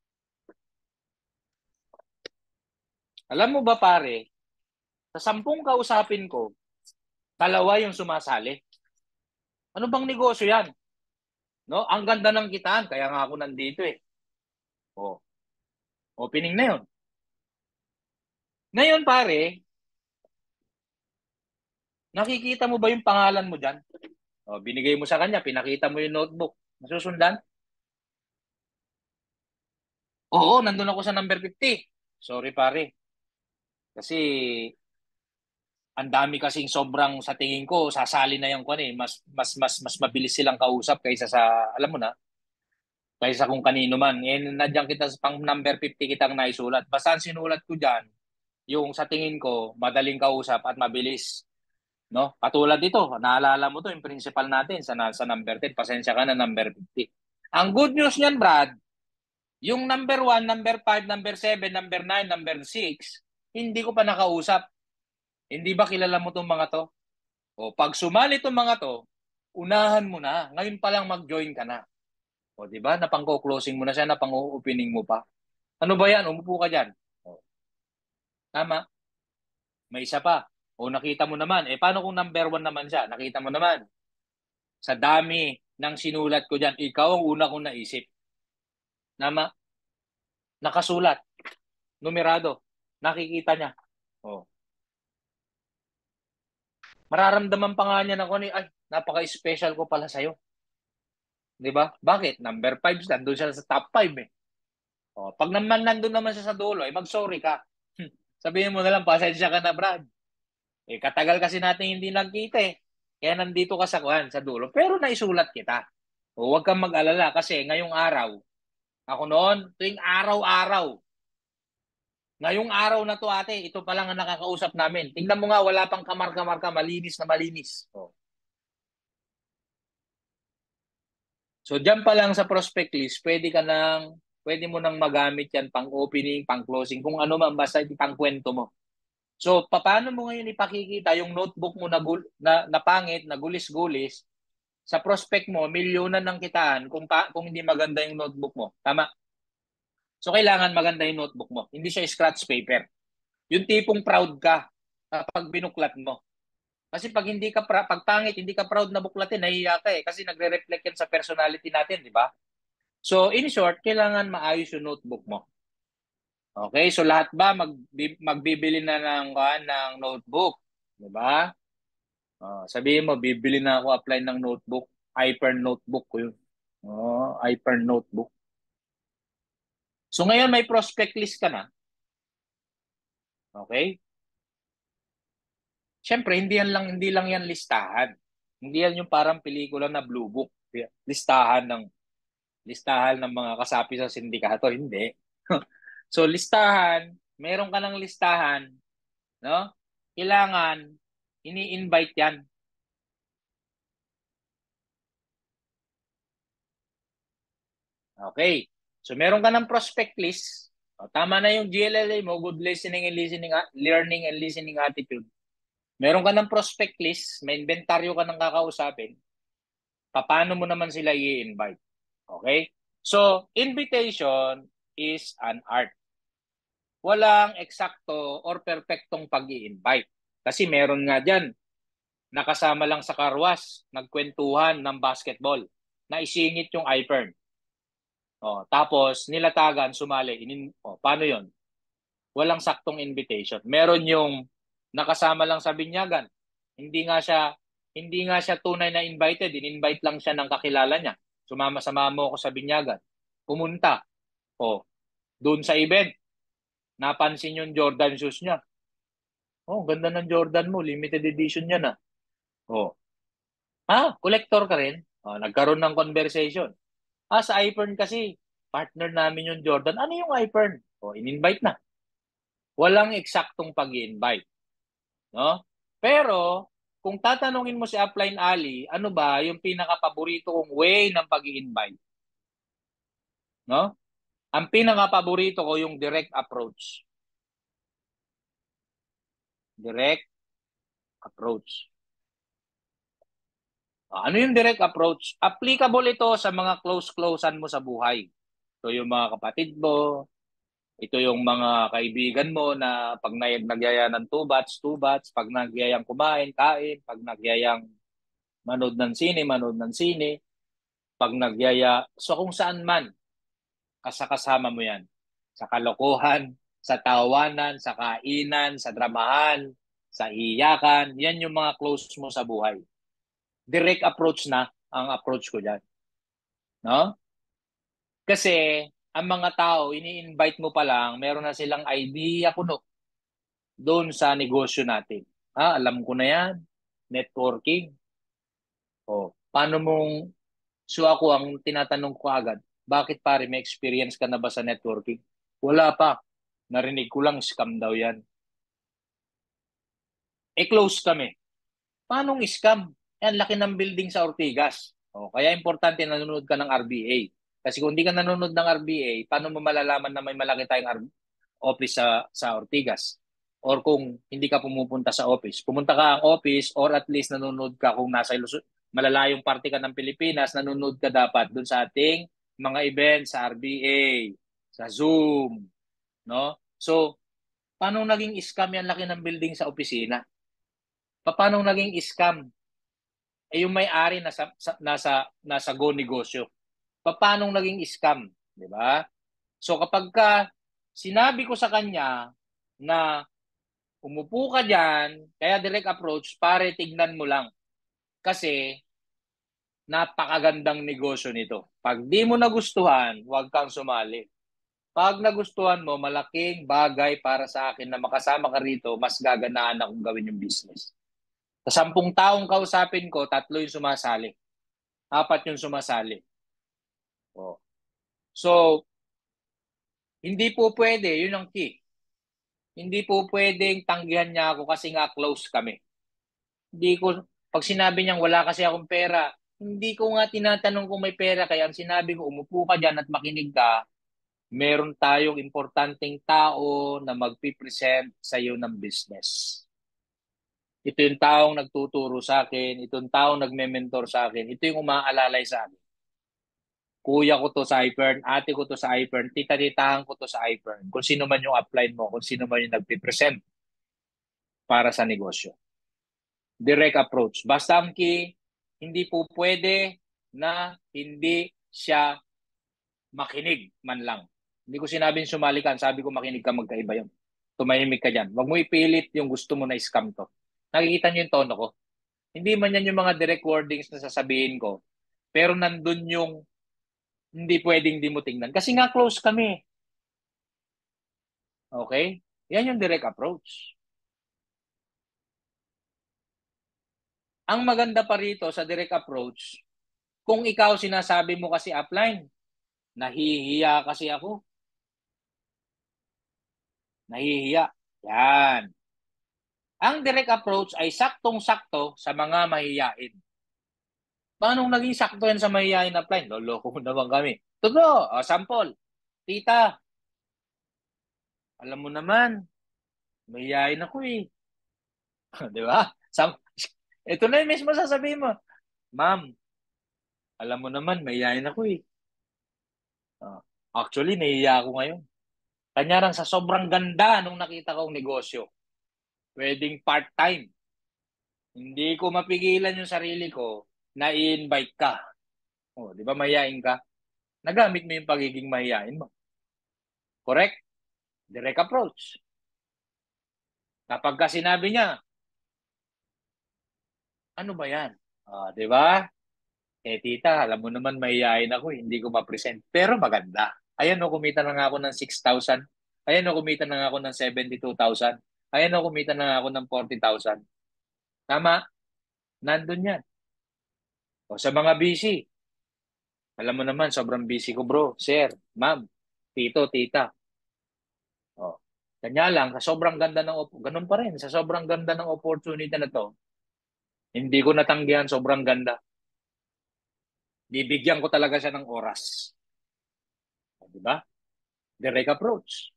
Alam mo ba pare, sa sampung kausapin ko, dalawa yung sumasali. Ano bang negosyo yan? No? Ang ganda ng kitaan, kaya nga ako nandito eh. Oh. Opening na yun. Ngayon pare, nakikita mo ba yung pangalan mo dyan? O, binigay mo sa kanya, pinakita mo yung notebook. Nasusundan? Oo, nandun ako sa number fifty. Sorry pare. Kasi ang dami kasing sobrang sa tingin ko, sasali na yung kwan eh. Mas, mas, mas, mas mabilis silang kausap kaysa sa, alam mo na, kaysa kung kanino man. Eh, nandiyan kita sa pang number fifty kitang naisulat. Basta ang sinulat ko dyan, yung sa tingin ko, madaling kausap at mabilis. No? Katulad dito, naalala mo to, yung principal natin sa, sa number ten, pasensya ka na number fifty. Ang good news niyan, Brad, yung number one, number five, number seven, number nine, number six, hindi ko pa nakausap. Hindi ba kilala mo itong mga to? O pag sumali itong mga to, unahan mo na. Ngayon pa lang mag-join ka na. O di ba? Napang-closing mo na siya, napang-opening mo pa. Ano ba yan? Umupo ka dyan. O. Tama. May isa pa. O nakita mo naman. Eh paano kung number one naman siya? Nakita mo naman. Sa dami ng sinulat ko dyan, ikaw ang una kong naisip. Tama. Nakasulat. Numerado. Nakikita niya. O. Mararamdaman pa nga niya na ko ni, ay, napaka-special ko pala sa'yo. Di ba? Bakit? Number five, nandun siya sa top five eh. O, pag naman nandun naman siya sa dulo, eh, mag-sorry ka. Sabihin mo na lang, pasensya ka na, Brad. Eh, katagal kasi natin hindi nagkita eh. Kaya nandito ka sa kuhan, sa dulo. Pero naisulat kita. O, huwag kang mag-alala kasi ngayong araw, ako noon, tuwing araw-araw, ngayong araw na to ate, ito pa lang ang nakakausap namin. Tingnan mo nga, wala pang kamarka-marka, malinis na malinis. O. So, dyan pa lang sa prospect list, pwede ka nang, pwede mo nang magamit yan pang opening, pang closing, kung ano man, basta pang kwento mo. So, paano mo ngayon ipakikita yung notebook mo na, na, na pangit, na gulis-gulis, sa prospect mo, milyonan ng kitaan kung, pa, kung hindi maganda yung notebook mo. Tama? So, kailangan maganda yung notebook mo. Hindi siya scratch paper. Yung tipong proud ka kapag binuklat mo. Kasi pag hindi ka pag pangit, hindi ka proud na buklatin, nahihiya ka eh kasi nagre-reflect yan sa personality natin, di ba? So, in short, kailangan maayos yung notebook mo. Okay? So, lahat ba mag, magbibili na ng, uh, ng notebook? Diba? Uh, sabihin mo, bibili na ako apply ng notebook. iPern notebook ko yun. Oh, iPern notebook. So, ngayon may prospect list ka na. Okay? Siyempre, hindi yan lang, hindi lang yan listahan. Hindi yan yung parang pelikula na blue book. Listahan ng listahan ng mga kasapi sa sindikato. Hindi. So, listahan, meron ka ng listahan, no? Kailangan, ini-invite yan. Okay. So, meron ka ng prospect list. O, tama na yung G L L A mo, good listening and listening, learning and listening attitude. Meron ka ng prospect list, may inventaryo ka ng kakausapin. Paano mo naman sila i-invite? Okay? So, invitation is an art. Walang eksakto or perfectong pag-i-invite. Kasi meron nga dyan, nakasama lang sa karwas, nagkwentuhan ng basketball, na isingit yung iPern. O, tapos, nilatagan, sumali. Inin o, paano yon? Walang saktong invitation. Meron yung nakasama lang sa binyagan. Hindi nga siya hindi nga siya tunay na invited. In-invite lang siya ng kakilala niya. Sumama-sama mo ako sa binyagan. Pumunta. O, doon sa event, napansin yung Jordan shoes niya. Oh, ganda ng Jordan mo. Limited edition yan ah. Oh. Ah, collector ka rin? Oh, nagkaroon ng conversation. Ah, sa iPern kasi, partner namin yung Jordan. Ano yung iPern? Oh, in-invite na. Walang eksaktong pag-i-invite. No? Pero, kung tatanungin mo si Upline Ali, ano ba yung pinaka-paborito kong way ng pag-i-invite? No? Ang pinaka-paborito ko yung direct approach. Direct approach. Ano yung direct approach? Applicable ito sa mga close-closean mo sa buhay. Ito yung mga kapatid mo, ito yung mga kaibigan mo na pag nagyaya ng two bats, two bats, pag nagyayang kumain, kain, pag nagyayang manood ng sine, manood ng sine, pag nagyaya, so kung saan man, kasakasama mo yan. Sa kalokohan, sa tawanan, sa kainan, sa dramahan, sa iyakan, yan yung mga close mo sa buhay. Direct approach na ang approach ko dyan. No? Kasi, ang mga tao, ini-invite mo pa lang, meron na silang idea kuno doon sa negosyo natin. Ha, alam ko na yan. Networking. O, paano mong, so ako ang tinatanong ko agad, bakit pare, may experience ka na ba sa networking? Wala pa. Narinig ko lang, scam daw yan. E close kami. Paanong scam? Yan, laki ng building sa Ortigas. O, kaya importante nanonood ka ng R B A. Kasi kung hindi ka nanonood ng R B A, paano mo malalaman na may malaki tayong office sa, sa Ortigas? Or kung hindi ka pumupunta sa office. Pumunta ka ang office or at least nanonood ka kung nasa Luzon, malalayong parte ka ng Pilipinas, nanonood ka dapat dun sa ating mga events sa R B A, sa Zoom. No? So, paano naging scam yan laki ng building sa opisina? Paano naging scam? Eh yung may-ari nasa, nasa, nasa Go Negosyo. Paano naging scam? Di ba? So kapag ka sinabi ko sa kanya na umupo ka dyan, kaya direct approach, pare tignan mo lang. Kasi napakagandang negosyo nito. Pag di mo nagustuhan, huwag kang sumali. Pag nagustuhan mo, malaking bagay para sa akin na makasama ka rito, mas gaganaan akong gawin yung business. Sa sampung taong kausapin ko, tatlo yung sumasali. Apat yung sumasali. Oh. So, hindi po pwede, yun ang key. Hindi po pwedeng tanggihan niya ako kasi nga close kami. Hindi ko, pag sinabi niyang wala kasi akong pera, hindi ko nga tinatanong kung may pera, kaya ang sinabi ko, umupo ka dyan at makinig ka, meron tayong importanteng tao na magpipresent sa iyo ng business. Ito yung taong nagtuturo sa akin, ito yung taong nagme-mentor sa akin, ito yung umaalalay sa akin. Kuya ko to sa iPern, ate ko to sa iPern, tita-titahan ko to sa iPern, kung sino man yung upline mo, kung sino man yung nagpipresent para sa negosyo. Direct approach. Basta ang key, hindi po pwede na hindi siya makinig man lang. Hindi ko sinabing sumali ka, sabi ko makinig ka, magkaiba yun. Tumahimik ka dyan. Huwag mo ipilit yung gusto mo na scam to. Nakikita niyo yung tono ko. Hindi man yan yung mga direct wordings na sasabihin ko. Pero nandun yung hindi pwedeng di mo tingnan. Kasi nga close kami. Okay? Yan yung direct approach. Ang maganda pa rito sa direct approach, kung ikaw sinasabi mo kasi upline, nahihiya kasi ako. Nahihiya. Yan. Ang direct approach ay saktong-sakto sa mga mahihiyain. Paano naging sakto yan sa mahihiyain upline? Loloko naman kami. Totoo. O, sample. Tita, alam mo naman, mahihiyain ako eh. Di ba? Sam- Ito na yung mismo sasabihin mo. Ma'am, alam mo naman, mahihiyain ako eh. Uh, actually, nahihiya ako ngayon. Kanyarang sa sobrang ganda nung nakita kong negosyo. Pwedeng part-time. Hindi ko mapigilan yung sarili ko na i-invite ka. O, di ba mahihiyain ka? Nagamit mo yung pagiging mahihiyain mo. Correct? Direct approach. Kapag ka sinabi niya, ano ba yan? Ah, di ba? Eh, tita, alam mo naman mahihiyain ako, hindi ko ma-present. Pero maganda. Ayan o, kumita na nga ako ng six thousand. Ayan o, kumita na nga ako ng seventy-two thousand. Ayan o, kumita na nga ako ng forty thousand. Tama? Nandun yan. O, sa mga busy. Alam mo naman, sobrang busy ko bro. Sir, ma'am, tito, tita. O, kanya lang, sa sobrang ganda ng, ganun pa rin, sa sobrang ganda ng opportunity na to, hindi ko natanggihan, sobrang ganda. Bibigyan ko talaga siya ng oras. Di ba? Direct approach.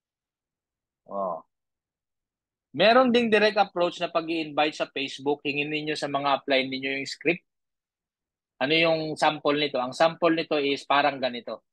Oh. Meron ding direct approach na pag-i-invite sa Facebook, hingin ninyo sa mga apply ninyo yung script. Ano yung sample nito? Ang sample nito is parang ganito.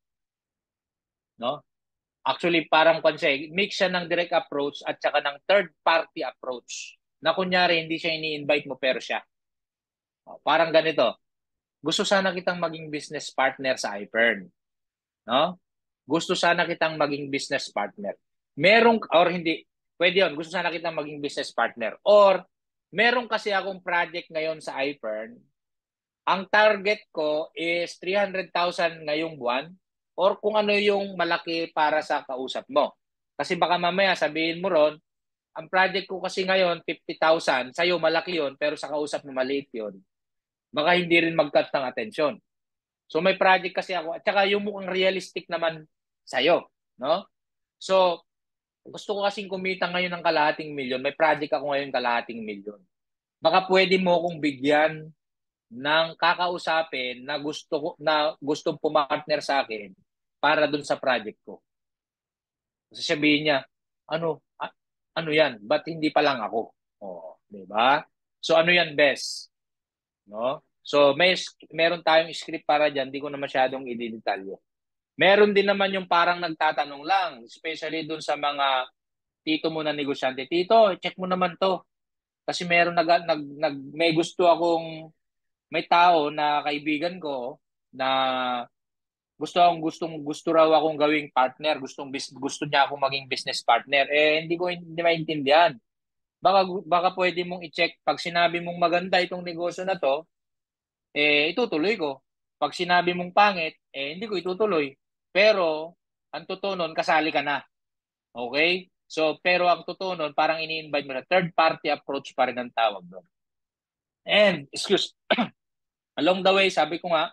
No? Actually, parang kasi mix siya ng direct approach at saka ng third party approach. Na kunyari, hindi siya ini-invite mo pero siya. Oh, parang ganito. Gusto sana kitang maging business partner sa iPern. No? Gusto sana kitang maging business partner. Merong, or hindi, pwede yun, gusto sana kitang maging business partner. Or, meron kasi akong project ngayon sa iPern. Ang target ko is three hundred thousand ngayong buwan or kung ano yung malaki para sa kausap mo. Kasi baka mamaya sabihin mo ron, ang project ko kasi ngayon fifty thousand, sa'yo malaki yon pero sa kausap mo maliit yon. Baka hindi rin mag-cut ng atensyon. So may project kasi ako at saka yung mukhang realistic naman sa'yo. No? So, gusto ko kasing kumita ngayon ng kalahating milyon. May project ako ngayon kalahating milyon. Baka pwede mo akong bigyan ng kakausapin na gusto ko na gustong pumartner sa akin para dun sa project ko. Kasi sabihin niya, ano, a- ano yan? Ba't hindi pa lang ako? Oh, 'di ba? So ano yan, best? No? So may meron tayong script para diyan, hindi ko na masyadong i-detalye. Meron din naman yung parang nagtatanong lang, especially dun sa mga tito mo na negosyante. Tito, check mo naman to. Kasi meron nag, nag, nag may gusto akong may tao na kaibigan ko na gusto akong gustong gusto raw akong gawing partner, gustong gusto niya akong maging business partner. Eh hindi ko hindi maintindihan. Baka baka pwede mong i-check pag sinabi mong maganda itong negosyo na to, eh itutuloy ko. Pag sinabi mong pangit, eh hindi ko itutuloy. Pero ang totoo nun, kasali ka na. Okay? So pero ang totoo nun, parang ini-invite mo na third party approach pa rin ang tawag doon. And excuse along the way, sabi ko nga,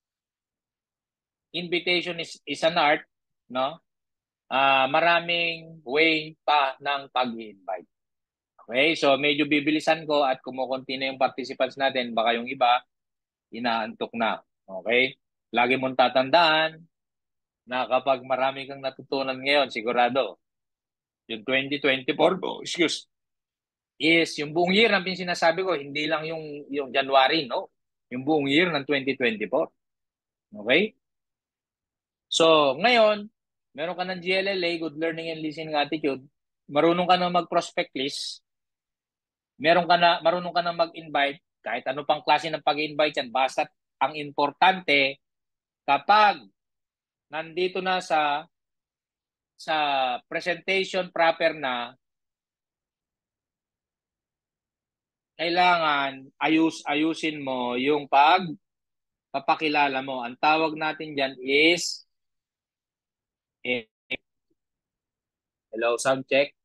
invitation is, is an art, no? Uh, maraming way pa ng pag-invite. Okay, so medyo bibilisan ko at kumukunti na yung participants natin, baka yung iba, inaantok na. Okay? Lagi mong tatandaan na kapag marami kang natutunan ngayon, sigurado, yung twenty twenty-four, oh, excuse, is yung buong year ang sinasabi ko, hindi lang yung, yung January, no? Yung buong year ng twenty twenty-four. Okay? So, ngayon, meron ka ng G L L A, Good Learning and Listening Attitude, marunong ka na mag-prospect list, meron ka na, marunong ka na mag-invite, kahit ano pang klase ng pag-invite yan, basta ang importante, kapag nandito na sa sa presentation proper na, kailangan ayus-ayusin mo yung pag papakilala mo. Ang tawag natin diyan is eh, hello, sound check.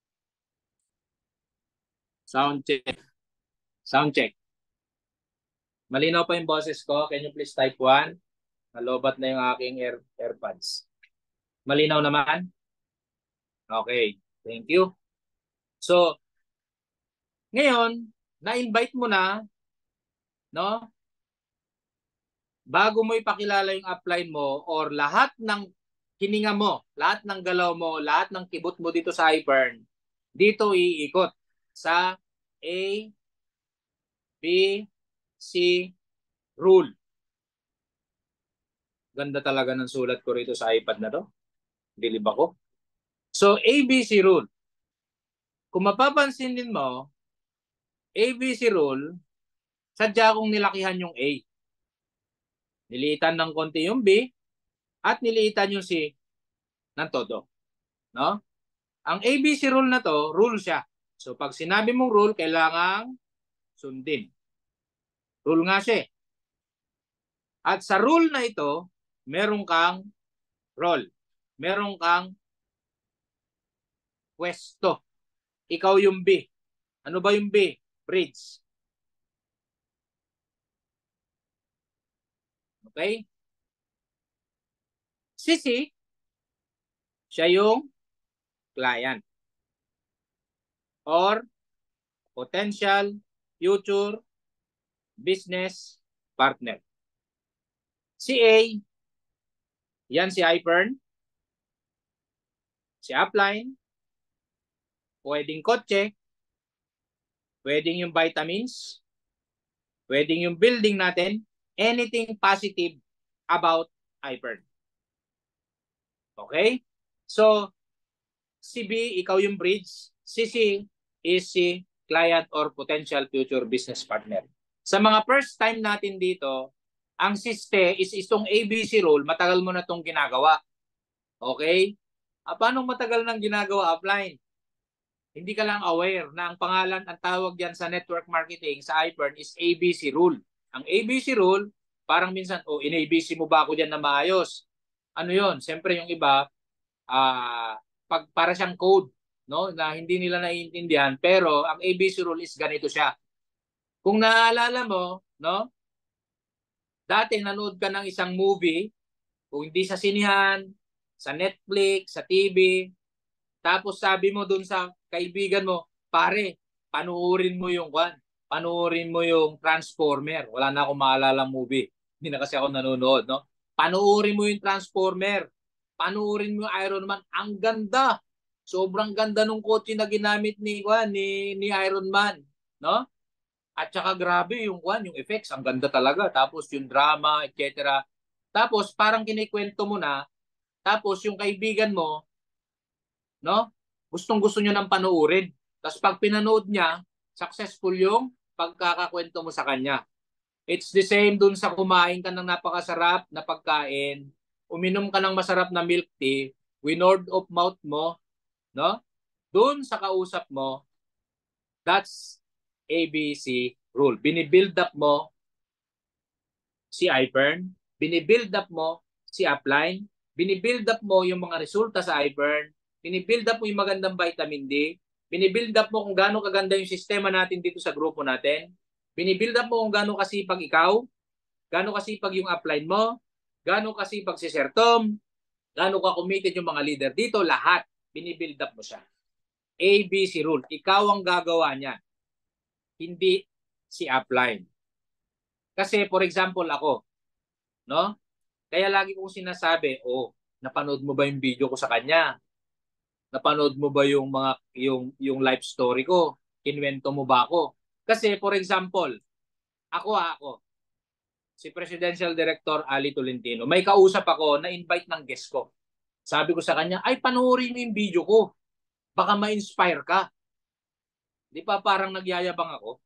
Sound check. Sound check. Malinaw pa yung boses ko. Can you please type one? Nalobat na yung aking air, AirPods. Malinaw naman? Okay. Thank you. So, ngayon, na-invite mo na, no? Bago mo ipakilala yung upline mo or lahat ng hininga mo, lahat ng galaw mo, lahat ng kibot mo dito sa iBurn, dito iikot sa A, B, C, rule. Ganda talaga ng sulat ko rito sa iPad na to. Dilib ako. So, A B C rule. Kung mapapansin din mo, A B C rule, sadya kong nilakihan yung A. Niliitan ng konti yung B at niliitan yung C ng todo. No? Ang A B C rule na to, rule siya. So, pag sinabi mong rule, kailangang sundin. Rule nga siya. At sa rule na ito, meron kang role. Meron kang pwesto. Ikaw yung B. Ano ba yung B? Bridge. Okay? Si C, siya yung client. Or potential future business partner. Si A, yan si iBurn, si upline, pwedeng kotse, pwedeng yung vitamins, pwedeng yung building natin, anything positive about iBurn. Okay? So, si B, ikaw yung bridge. Si C is si client or potential future business partner. Sa mga first time natin dito, ang siste is itong A B C rule, matagal mo na itong ginagawa. Okay? Ah, paano matagal nang ginagawa offline? Hindi ka lang aware na ang pangalan, ang tawag yan sa network marketing, sa iBurn is A B C rule. Ang A B C rule, parang minsan, oh, in-A B C mo ba ako dyan na maayos? Ano yon? Siyempre yung iba, uh, pag, para siyang code, no? Na hindi nila naiintindihan, pero ang A B C rule is ganito siya. Kung naaalala mo, no? Dati nanood ka ng isang movie, kung hindi sa sinihan, sa Netflix, sa T V, tapos sabi mo dun sa kaibigan mo, pare, panuorin mo yung kwan, panuorin mo yung Transformer. Wala na akong maalala movie. Hindi na kasi ako nanonood, no? Panuorin mo yung Transformer. Panuorin mo yung Iron Man. Ang ganda. Sobrang ganda nung kotse na ginamit ni kwan, ni ni Iron Man, no? At saka grabe yung kwan, yung effects, ang ganda talaga. Tapos yung drama, et cetera. Tapos parang kinikwento mo na, tapos yung kaibigan mo, no? Gustong-gusto niyo nang panoorin. Tapos pag pinanood niya, successful yung pagkakakwento mo sa kanya. It's the same dun sa kumain ka ng napakasarap na pagkain, uminom ka ng masarap na milk tea, winord of mouth mo, no? Dun sa kausap mo, that's A B C rule. Binibuild up mo si iBurn, binibuild up mo si upline, binibuild up mo yung mga resulta sa iBurn, binibuild up mo yung magandang vitamin D, binibuild up mo kung gaano kaganda yung sistema natin dito sa grupo natin, binibuild up mo kung gaano kasipag ikaw, gaano kasipag yung upline mo, gaano kasipag si Sir Tom, gaano ka committed yung mga leader dito, lahat binibuild up mo siya. A B C rule. Ikaw ang gagawa niyan. Hindi si upline. Kasi for example ako, no? Kaya lagi kong sinasabi, oh, napanood mo ba yung video ko sa kanya? Napanood mo ba yung mga yung yung life story ko? Kinwento mo ba ako? Kasi for example, ako ha, ako si Presidential Director Ali Tolentino, may kausap ako na invite ng guest ko. Sabi ko sa kanya, ay panoorin mo yung video ko. Baka ma-inspire ka. Di pa parang nagyayabang ako.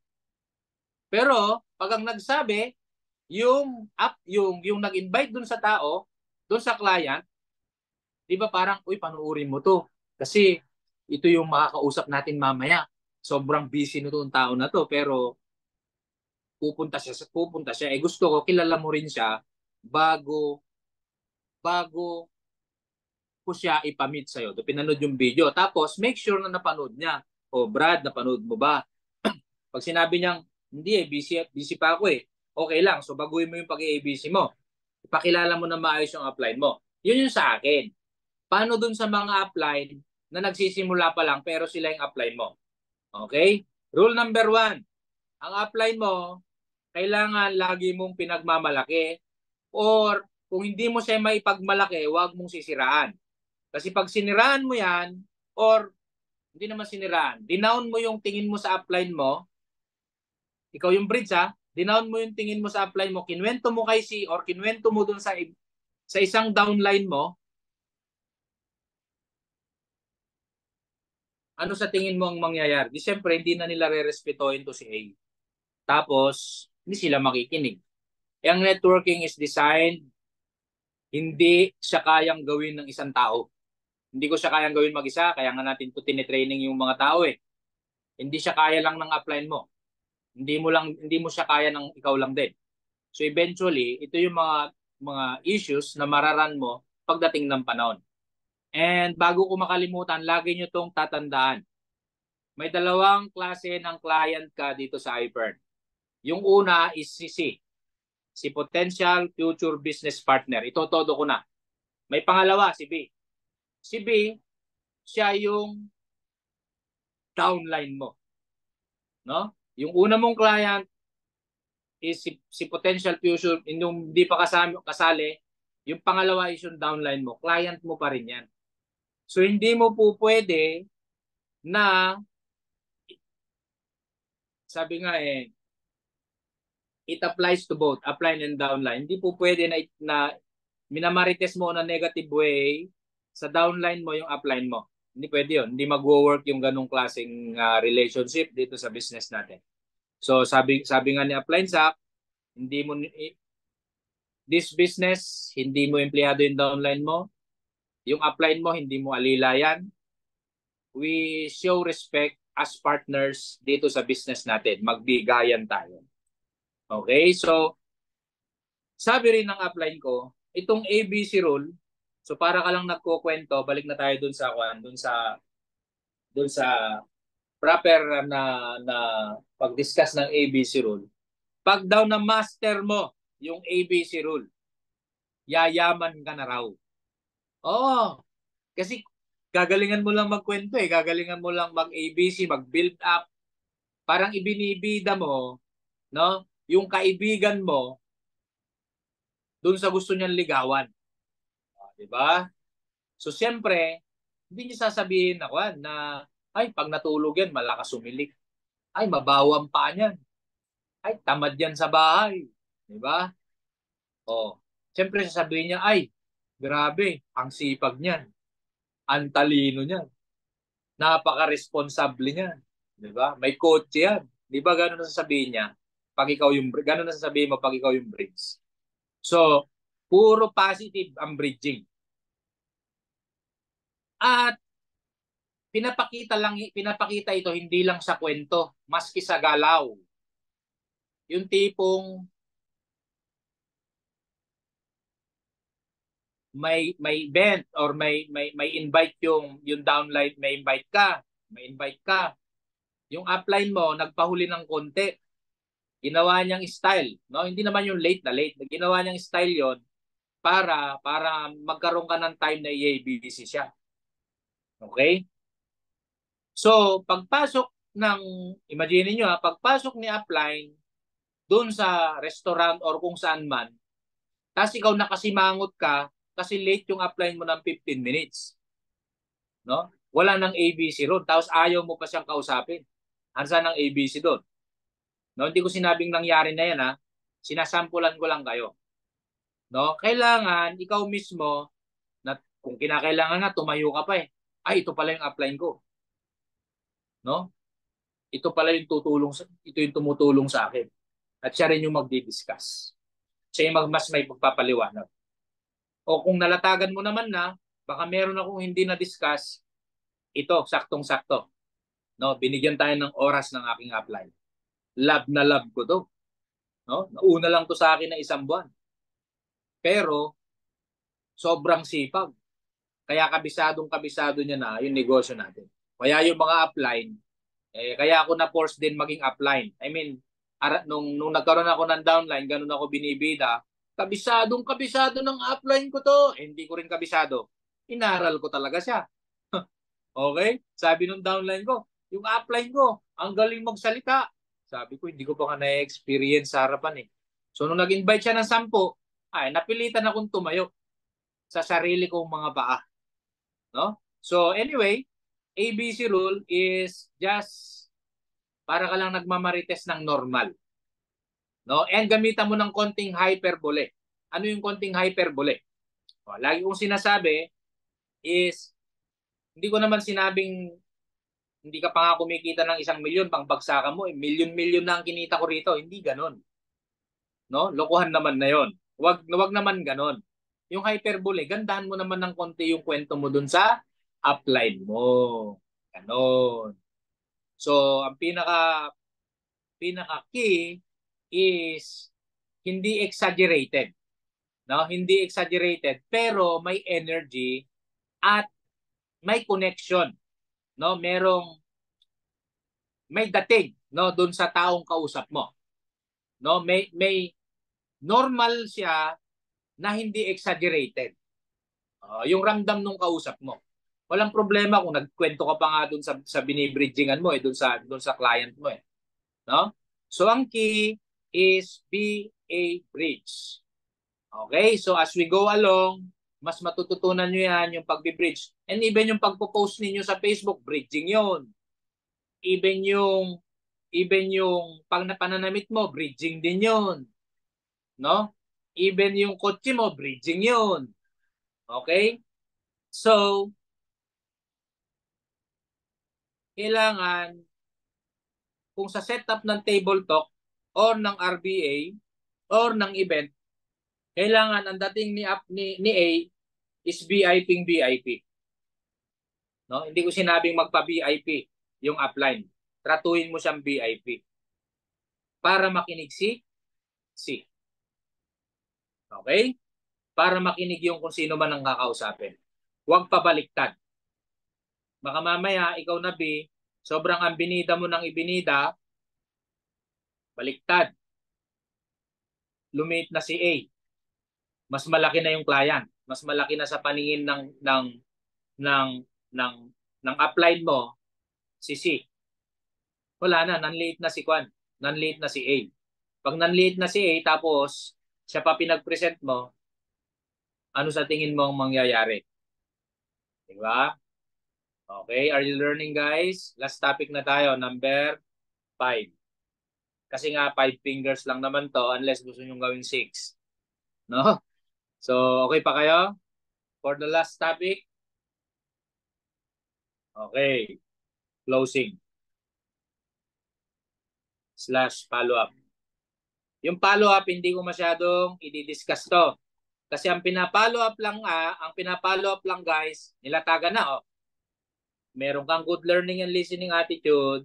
Pero pag ang nagsabi, yung up yung yung nag-invite dun sa tao, Doon sa client, di ba parang, uy, panuurin mo to. Kasi ito yung makakausap natin mamaya. Sobrang busy nito yung tao na to. Pero pupunta siya, pupunta siya. Eh gusto ko, kilala mo rin siya bago, bago ko siya ipamit sa'yo. So, pinanood yung video. Tapos, make sure na napanood niya. O, Brad, napanood mo ba? Pag sinabi niyang, hindi eh, busy, busy pa ako eh. Okay lang. So, baguhin mo yung pag-A B C mo. Ipakilala mo na maayos yung upline mo. Yun yung sa akin. Paano dun sa mga upline na nagsisimula pa lang pero sila yung upline mo? Okay? Rule number one. Ang upline mo, kailangan lagi mong pinagmamalaki or kung hindi mo siya maipagmalaki, huwag mong sisiraan. Kasi pag siniraan mo yan or hindi naman siniraan, dinown mo yung tingin mo sa upline mo, ikaw yung bridge ha, dinown mo yung tingin mo sa upline mo, kinwento mo kay C or kinwento mo dun sa, sa isang downline mo, ano sa tingin mo ang mangyayari? Di siyempre, hindi na nila re-respetohin to si A. Tapos, hindi sila makikinig. Ang networking is designed, hindi siya kayang gawin ng isang tao. Hindi ko siya kayang gawin mag-isa, kaya nga natin ito tinitraining yung mga tao eh. Hindi siya kaya lang ng upline mo. Hindi mo lang hindi mo siya kaya ng ikaw lang din. So eventually, ito yung mga mga issues na mararan mo pagdating ng panahon. And bago ko makalimutan, lagi nyo tong tatandaan. May dalawang klase ng client ka dito sa iFern. Yung una is si C. Si Potential Future Business Partner. Ito todo ko na. May pangalawa, si B. Si B, siya yung downline mo. No? Yung una mong client is si, si Potential Future, yung hindi pa kasama, kasali, yung pangalawa is yung downline mo. Client mo pa rin yan. So, hindi mo po pwede na, sabi nga eh, it applies to both, upline and downline. Hindi po pwede na, na minamarites mo na negative way sa downline mo yung upline mo. Hindi pwede yun. Hindi mag-work yung ganong klaseng uh, relationship dito sa business natin. So sabi sabi nga ni Upline Zach, hindi mo this business, hindi mo empleyado yung downline mo. Yung upline mo, hindi mo alila yan. We show respect as partners dito sa business natin. Magbigayan tayo. Okay? So sabi rin ng upline ko, itong A B C rule, so para ka lang nagkukwento, balik na tayo dun sa dun sa dun sa proper na na pag-discuss ng A B C rule. Pag daw na master mo yung A B C rule, yayaman ka na raw. Oo. Kasi gagalingan mo lang magkwento eh, gagalingan mo lang mag-A B C, mag-build up. Parang ibinibida mo, no? Yung kaibigan mo dun sa gusto niyang ligawan. Di ba? So, siyempre, hindi niya sasabihin ako na, ay, pag natulog yan, malakas umilik. Ay, mabawang pa niyan. Ay, tamad yan sa bahay. Di ba? O, siyempre, sasabihin niya, ay, grabe, ang sipag niyan. Ang talino niyan. Napaka-responsable niyan. Di ba? May kotse yan. Di ba, gano'n na sasabihin niya? Pag ikaw yung, gano'n na sasabihin mo pag ikaw yung bridge. So, puro positive ang bridging. At pinapakita lang pinapakita ito hindi lang sa kwento, maski sa galaw. Yung tipong may may event or may may may invite yung yung downline, may invite ka, may invite ka. Yung upline mo nagpahuli ng konti. Ginawa niyang style, no? Hindi naman yung late na late. Ginawa niyang style 'yon para para magkaroon ka ng time na i-A B C siya. Okay? So, pagpasok ng, imagine niyo ha, pagpasok ni upline doon sa restaurant or kung saan man, tapos ikaw nakasimangot ka kasi late yung upline mo ng fifteen minutes. No? Wala nang A B C roon. Tapos ayaw mo pa siyang kausapin. Ansa ng A B C doon? No, hindi ko sinabing nangyari na yan ha. Sinasampulan ko lang kayo. No? Kailangan ikaw mismo na kung kinakailangan nga tumayo ka pa eh. Ay, ito pala yung upline ko. No? Ito pala yung tutulong sa, ito yung tumutulong sa akin. At siya rin yung magdi-discuss. Siya yung mas may pagpapaliwanag. O kung nalatagan mo naman na, baka meron akong hindi na-discuss, ito, saktong-sakto. No, binigyan tayo ng oras ng aking upline. Love na love ko to. No? Nauna lang to sa akin na isang buwan. Pero sobrang sipag. Kaya kabisadong kabisado niya na yung negosyo natin. Kaya yung mga upline, eh, kaya ako na-force din maging upline. I mean, ara, nung, nung nagkaroon ako ng downline, ganun ako binibida, kabisadong kabisado ng upline ko to. Eh, hindi ko rin kabisado. Inaral ko talaga siya. Okay? Sabi nung downline ko, yung upline ko, ang galing magsalita. Sabi ko, hindi ko pa nga na-experience sa harapan eh. So, nung nag-invite siya ng sampo, ay, napilitan akong tumayo sa sarili kong mga paa. No? So, anyway, A B C rule is just para ka lang nagmamarites ng normal. No? And gamitan mo ng konting hyperbole. Ano yung konting hyperbole? O, lagi kong sinasabi is, hindi ko naman sinabing hindi ka pa nga kumikita ng isang milyon pang bagsakan mo, eh, milyon-milyon na ang kinita ko rito. Hindi ganon. No? Lokohan naman na yon. Wag, wag naman ganon. Yung hyperbole, gandahan mo naman ng konti yung kwento mo dun sa upline mo. Ganon. So, ang pinaka pinaka key is hindi exaggerated. No? Hindi exaggerated, pero may energy at may connection. No, merong may dating, no, doon sa taong kausap mo. No, may may normal siya na hindi exaggerated. Uh, yung ramdam nung kausap mo. Walang problema kung nagkwento ka pa nga doon sa sa binibridgingan mo eh, doon sa doon sa client mo eh. No? So ang key is be a bridge. Okay? So as we go along, mas matututunan nyo yan yung pagbe-bridge. And even yung pagpo-post ninyo sa Facebook, bridging yon. Even yung even yung pag napananamit mo, bridging din yon. No? Even yung kotse mo, bridging yon. Okay? So, kailangan kung sa setup ng table talk or ng R B A or ng event, kailangan ang dating ni, ni, ni A is V I P V I P. No? Hindi ko sinabing magpa-V I P yung upline. Tratuhin mo siyang V I P. Para makinig si si. Okay? Para makinig yung kung sino man ang kakausapin. Huwag pabaliktad. Baka mamaya, ikaw na B, sobrang ang binida mo ng ibinida, baliktad. Lumit na si A. Mas malaki na yung client, mas malaki na sa paningin ng ng ng ng ng upline mo si C. Wala na, nanliit na si Kwan, nanliit na si A. Pag nanliit na si A tapos siya pa pinag-present mo, ano sa tingin mo ang mangyayari? Di ba? Okay, are you learning guys? Last topic na tayo, number five. Kasi nga five fingers lang naman to unless gusto nyo gawin six. No? So, okay pa kayo? For the last topic? Okay. Closing. Slash follow-up. Yung follow-up, hindi ko masyadong i-discuss to. Kasi ang pinapollow-up lang, ah, ang pinapollow-up lang guys, nilatagan na, oh. Meron kang good learning and listening attitude.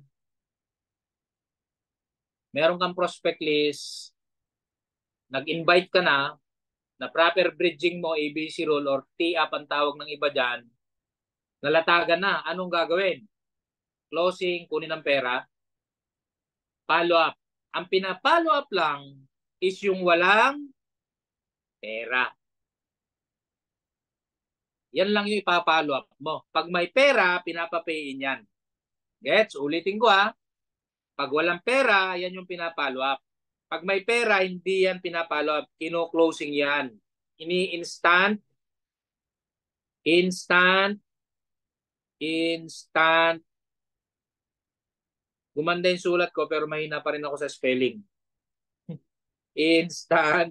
Meron kang prospect list. Nag-invite ka na, na proper bridging mo, A B C rule or T-up ang tawag ng iba dyan, nalatagan na. Anong gagawin? Closing, kunin ng pera. Follow-up. Ang pinapollow-up lang is yung walang pera. Yan lang yung ipapollow-up mo. Pag may pera, pinapapayin yan. Gets? Ulitin ko ha. Pag walang pera, yan yung pinapollow-up. Pag may pera, hindi yan pinapollow-up. Kino-closing yan. Ini-instant, instant, instant. Gumanda yung sulat ko pero mahina pa rin ako sa spelling. Instant,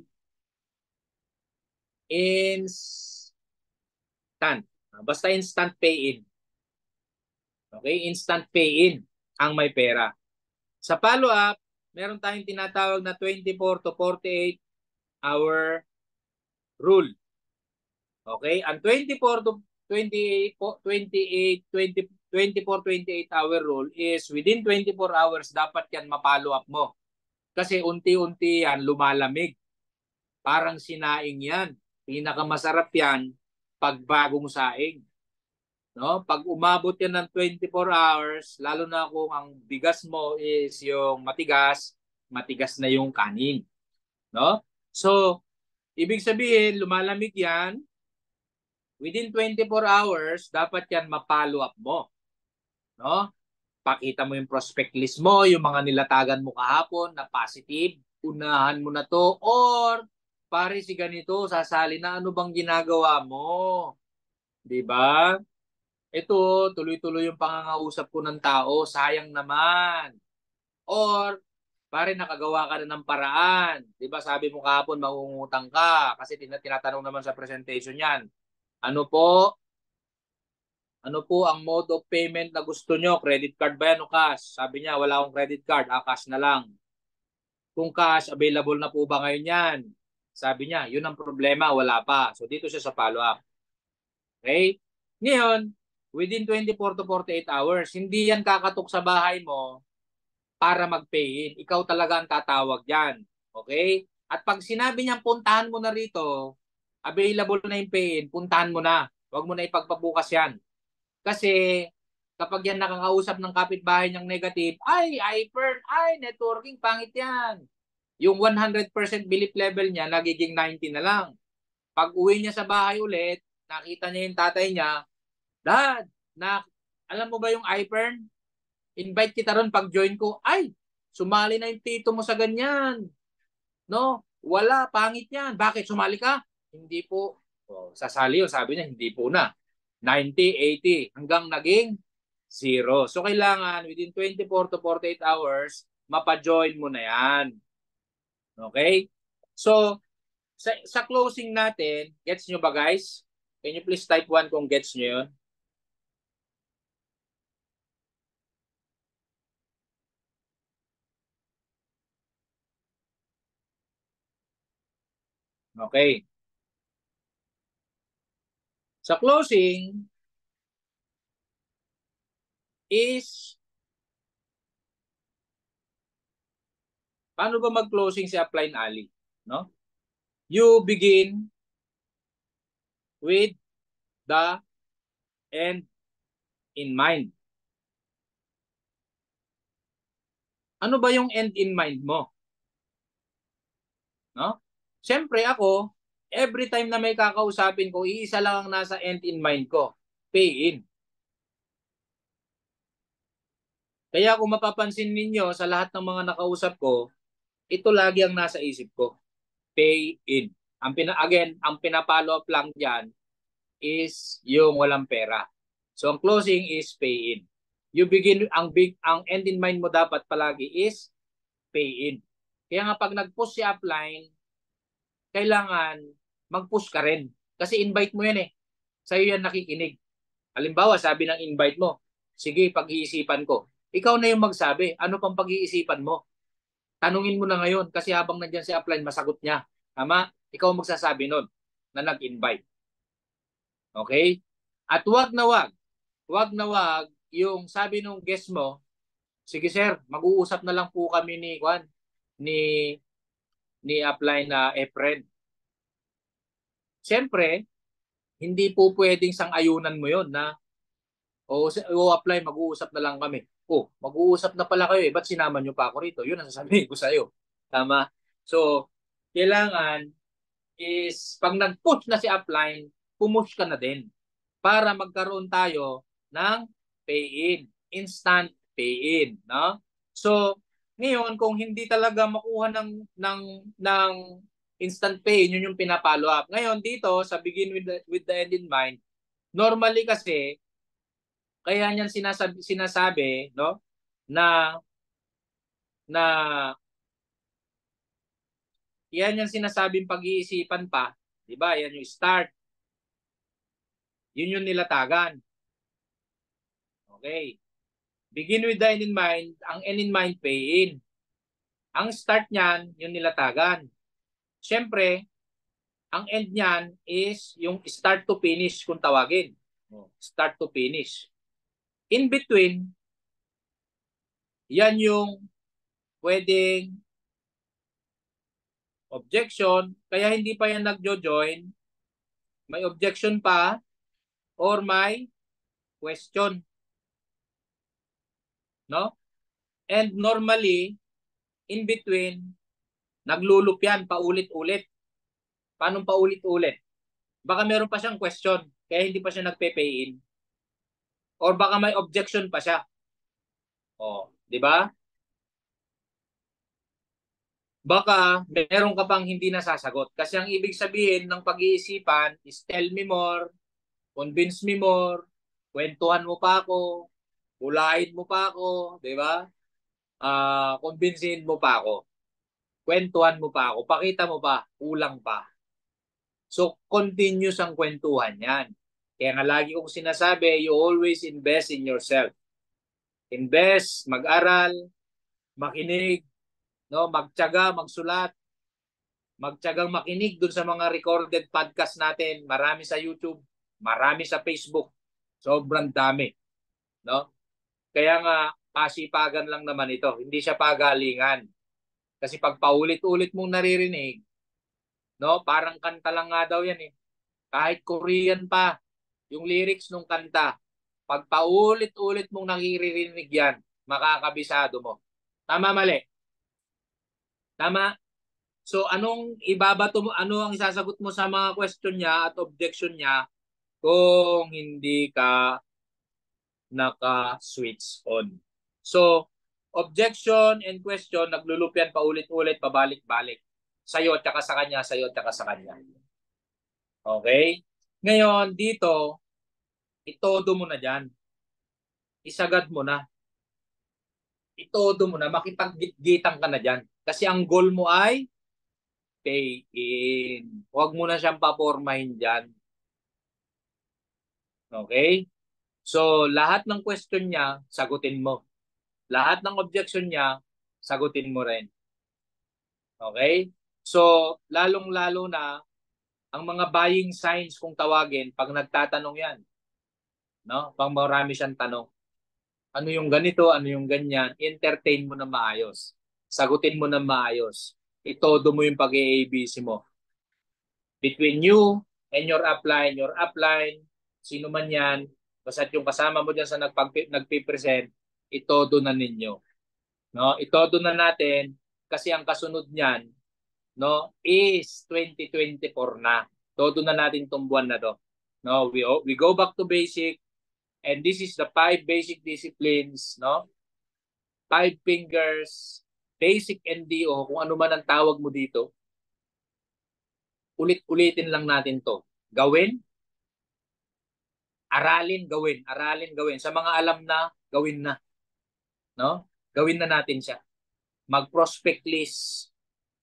instant. Basta instant pay-in. Okay? Instant pay-in ang may pera. Sa follow-up, meron tayong tinatawag na twenty-four to forty-eight hour rule. Okay? Ang twenty-four to twenty-eight, twenty-eight, twenty, twenty-four, twenty-eight hour rule is within twenty-four hours dapat yan ma-follow up mo. Kasi unti-unti yan lumalamig. Parang sinaing yan. Pinakamasarap yan pag bagong saing. No? Pag umabot yan ng twenty-four hours, lalo na kung ang bigas mo is yung matigas, matigas na yung kanin. No? So, ibig sabihin, lumalamig yan. Within twenty-four hours, dapat yan ma-follow up mo. No? Pakita mo yung prospect list mo, yung mga nilatagan mo kahapon na positive, unahan mo na to, or pare si ganito, sasali na, ano bang ginagawa mo? Diba? Ito, tuloy-tuloy yung pangangausap ko ng tao, sayang naman. Or, pare nakagawa ka na ng paraan. Diba sabi mo kahapon, mangungutang ka, kasi tin tinatanong naman sa presentation yan. Ano po? Ano po ang mode of payment na gusto nyo? Credit card ba yan o cash? Sabi niya, wala akong credit card. Ah, cash na lang. Kung cash, available na po ba ngayon yan? Sabi niya, yun ang problema, wala pa. So, dito siya sa follow-up. Okay? Ngayon, within twenty-four to forty-eight hours, hindi yan kakatok sa bahay mo para mag-pay in. Ikaw talaga ang tatawag yan. Okay? At pag sinabi niyang puntahan mo na rito, available na yung pay in, puntahan mo na. Huwag mo na ipagpabukas yan. Kasi kapag yan nakakausap ng kapitbahay niyang negative, ay, iPern, ay, networking, pangit yan. Yung one hundred percent belief level niya, nagiging ninety na lang. Pag uwi niya sa bahay ulit, nakita niya yung tatay niya, Dad, na, alam mo ba yung iPern? Invite kita ron pag join ko. Ay, sumali na yung tito mo sa ganyan. No, wala, pangit yan. Bakit, sumali ka? Hindi po. Oh, sasali yun, sabi niya, hindi po na. ninety, eighty, hanggang naging zero. So, kailangan within twenty-four to forty-eight hours, mapa-join mo na yan. Okay? So, sa, sa closing natin, gets nyo ba guys? Can you please type one kung gets nyo yun? Okay. Sa closing is paano ba mag-closing si Upline Ali? No? You begin with the end in mind. Ano ba yung end in mind mo? No? Siyempre ako, every time na may kakausapin ko, iisa lang ang nasa end in mind ko. Pay in. Kaya kung mapapansin ninyo sa lahat ng mga nakausap ko, ito lagi ang nasa isip ko. Pay in. Ang pina again, ang pinapollow up lang diyan is yung walang pera. So ang closing is pay in. You begin ang big ang end in mind mo dapat palagi is pay in. Kaya nga pag nag-push si upline, kailangan mag-push ka rin. Kasi invite mo yan eh. Sa'yo yan nakikinig. Halimbawa, sabi ng invite mo, sige, pag-iisipan ko. Ikaw na yung magsabi, ano pang pag-iisipan mo? Tanungin mo na ngayon kasi habang nandiyan si upline, masagot niya. Tama? Ikaw magsasabi nun na nag-invite. Okay? At wag na wag, wag na wag yung sabi nung guest mo, sige sir, mag-uusap na lang po kami ni Juan, ni ni upline na Efren. Siyempre, hindi po pwedeng sang-ayunan mo yon na o, o apply, mag-uusap na lang kami. Oh, mag-uusap na pala kayo eh. Ba't sinama nyo pa ako rito? Yun ang sasabihin ko sa'yo. Tama? So, kailangan is pag nag-push na si upline, pumush ka na din para magkaroon tayo ng pay-in. Instant pay-in. No? So, ngayon, kung hindi talaga makuha ng, ng, ng instant pay, yun yung pinapollow up. Ngayon, dito, sa begin with the, with the end in mind, normally kasi, kaya niyan sinasabi, sinasabi no, na, na, yan yung sinasabing pag-iisipan pa, di ba? Yan yung start. Yun yung nilatagan. Okay. Begin with the end in mind, ang end in mind pay in. Ang start niyan, yung nilatagan. Siyempre, Ang end niyan is yung start to finish kung tawagin. Start to finish. In between, yan yung pwedeng objection, kaya hindi pa yan nagjo-join, may objection pa or may question. No? And normally, in between, naglulup yan paulit-ulit. Paano paulit-ulit? Baka meron pa siyang question, kaya hindi pa siya nagpe-pay in. Or baka may objection pa siya. Oh, di ba? Baka meron ka pang hindi nasasagot. Kasi ang ibig sabihin ng pag-iisipan is tell me more, convince me more, kwentuhan mo pa ako, ulahin mo pa ako, di ba? Uh, convincein mo pa ako. Kwentuhan mo pa ako, pakita mo pa, kulang pa. So, continuous ang kwentuhan yan. Kaya nga lagi kong sinasabi, you always invest in yourself. Invest, mag-aral, makinig, no, magtiyaga, magsulat, magtiyagang makinig dun sa mga recorded podcast natin. Marami sa YouTube, marami sa Facebook. Sobrang dami, no? Kaya nga pasipagan lang naman ito, hindi siya pagalingan. Kasi pag paulit-ulit mong naririnig, no, parang kanta lang nga daw yan eh. Kahit Korean pa yung lyrics ng kanta, pag paulit-ulit mong naririnig yan, makakabisado mo. Tama, mali? Tama? So anong ibabato mo, ano ang isasagot mo sa mga question niya at objection niya kung hindi ka naka-switch on? So, objection and question, naglulup yan paulit-ulit, pabalik-balik. Sa'yo, tsaka sa kanya, sa'yo, tsaka sa kanya. Okay? Ngayon, dito, itodo mo na dyan. Isagad mo na. Itodo mo na, makipag-gitgitan ka na dyan. Kasi ang goal mo ay pay in. Huwag mo na siyang papormahin dyan. Okay? So, lahat ng question niya, sagutin mo. Lahat ng objection niya, sagutin mo rin. Okay? So, lalong-lalo na, ang mga buying signs kung tawagin, pag nagtatanong yan, no? Pag marami siyang tanong, ano yung ganito, ano yung ganyan, entertain mo na maayos. Sagutin mo na maayos. Itodo mo yung pag-A B C mo. Between you and your upline, your upline, sino man yan, basta yung kasama mo dyan sa nagpipresent, itodo na ninyo. No? Itodo na natin kasi ang kasunod niyan, no, is twenty twenty-four na. Todo na natin tong buwan na to. No, we we go back to basic, and this is the five basic disciplines, no? Five fingers, basic N D O, kung ano man ang tawag mo dito. Ulit-ulitin lang natin to. Gawin, aralin, gawin, aralin, gawin. Sa mga alam na, gawin na. No? Gawin na natin siya. Mag-prospect list.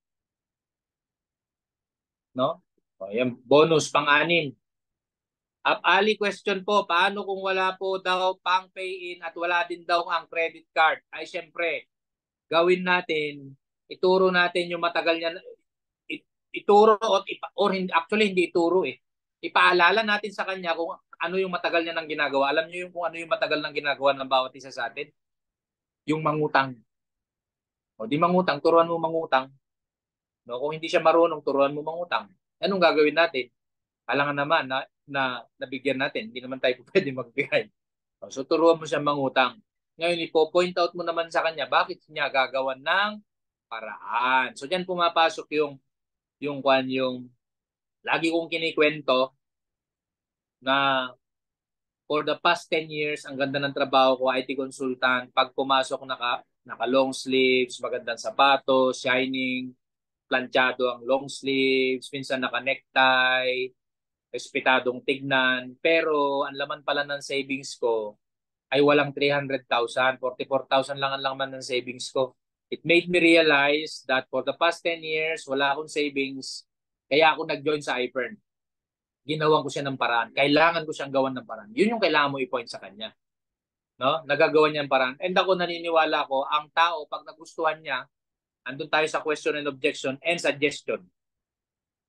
No? O, yan, bonus pang-anim. Up-ali question po, paano kung wala po daw pang pay-in at wala din daw ang credit card? Ay, syempre, gawin natin, ituro natin yung matagal niya, ituro or, or actually hindi ituro eh. Ipaalala natin sa kanya kung ano yung matagal niya nang ginagawa. Alam niyo yung kung ano yung matagal nang ginagawa ng bawat isa sa atin? Yung mangutang. O di mangutang, turuan mo mangutang. No, kung hindi siya marunong, turuan mo mangutang. Anong gagawin natin? Kailangan naman na, na nabigyan natin. Hindi naman tayo pwede magbigay. So turuan mo siya mangutang. Ngayon, ipo-point out mo naman sa kanya bakit niya gagawan ng paraan. So diyan pumapasok yung yung kwan yung lagi kong kinikwento na for the past ten years, ang ganda ng trabaho ko, I T consultant. Pag pumasok, naka, naka long sleeves, magandang sapatos, shining, planchado ang long sleeves, minsan naka-necktie, respetadong tignan. Pero ang laman pala ng savings ko ay walang three hundred thousand, forty-four thousand lang ang laman ng savings ko. It made me realize that for the past ten years, wala akong savings. Kaya ako nag-join sa iPern. Ginawan ko siya ng paraan. Kailangan ko siyang gawan ng paraan. Yun yung kailangan mo i-point sa kanya. No? Nagagawa niya ng paraan. And ako naniniwala ko, ang tao, pag nagustuhan niya, andun tayo sa question and objection and suggestion.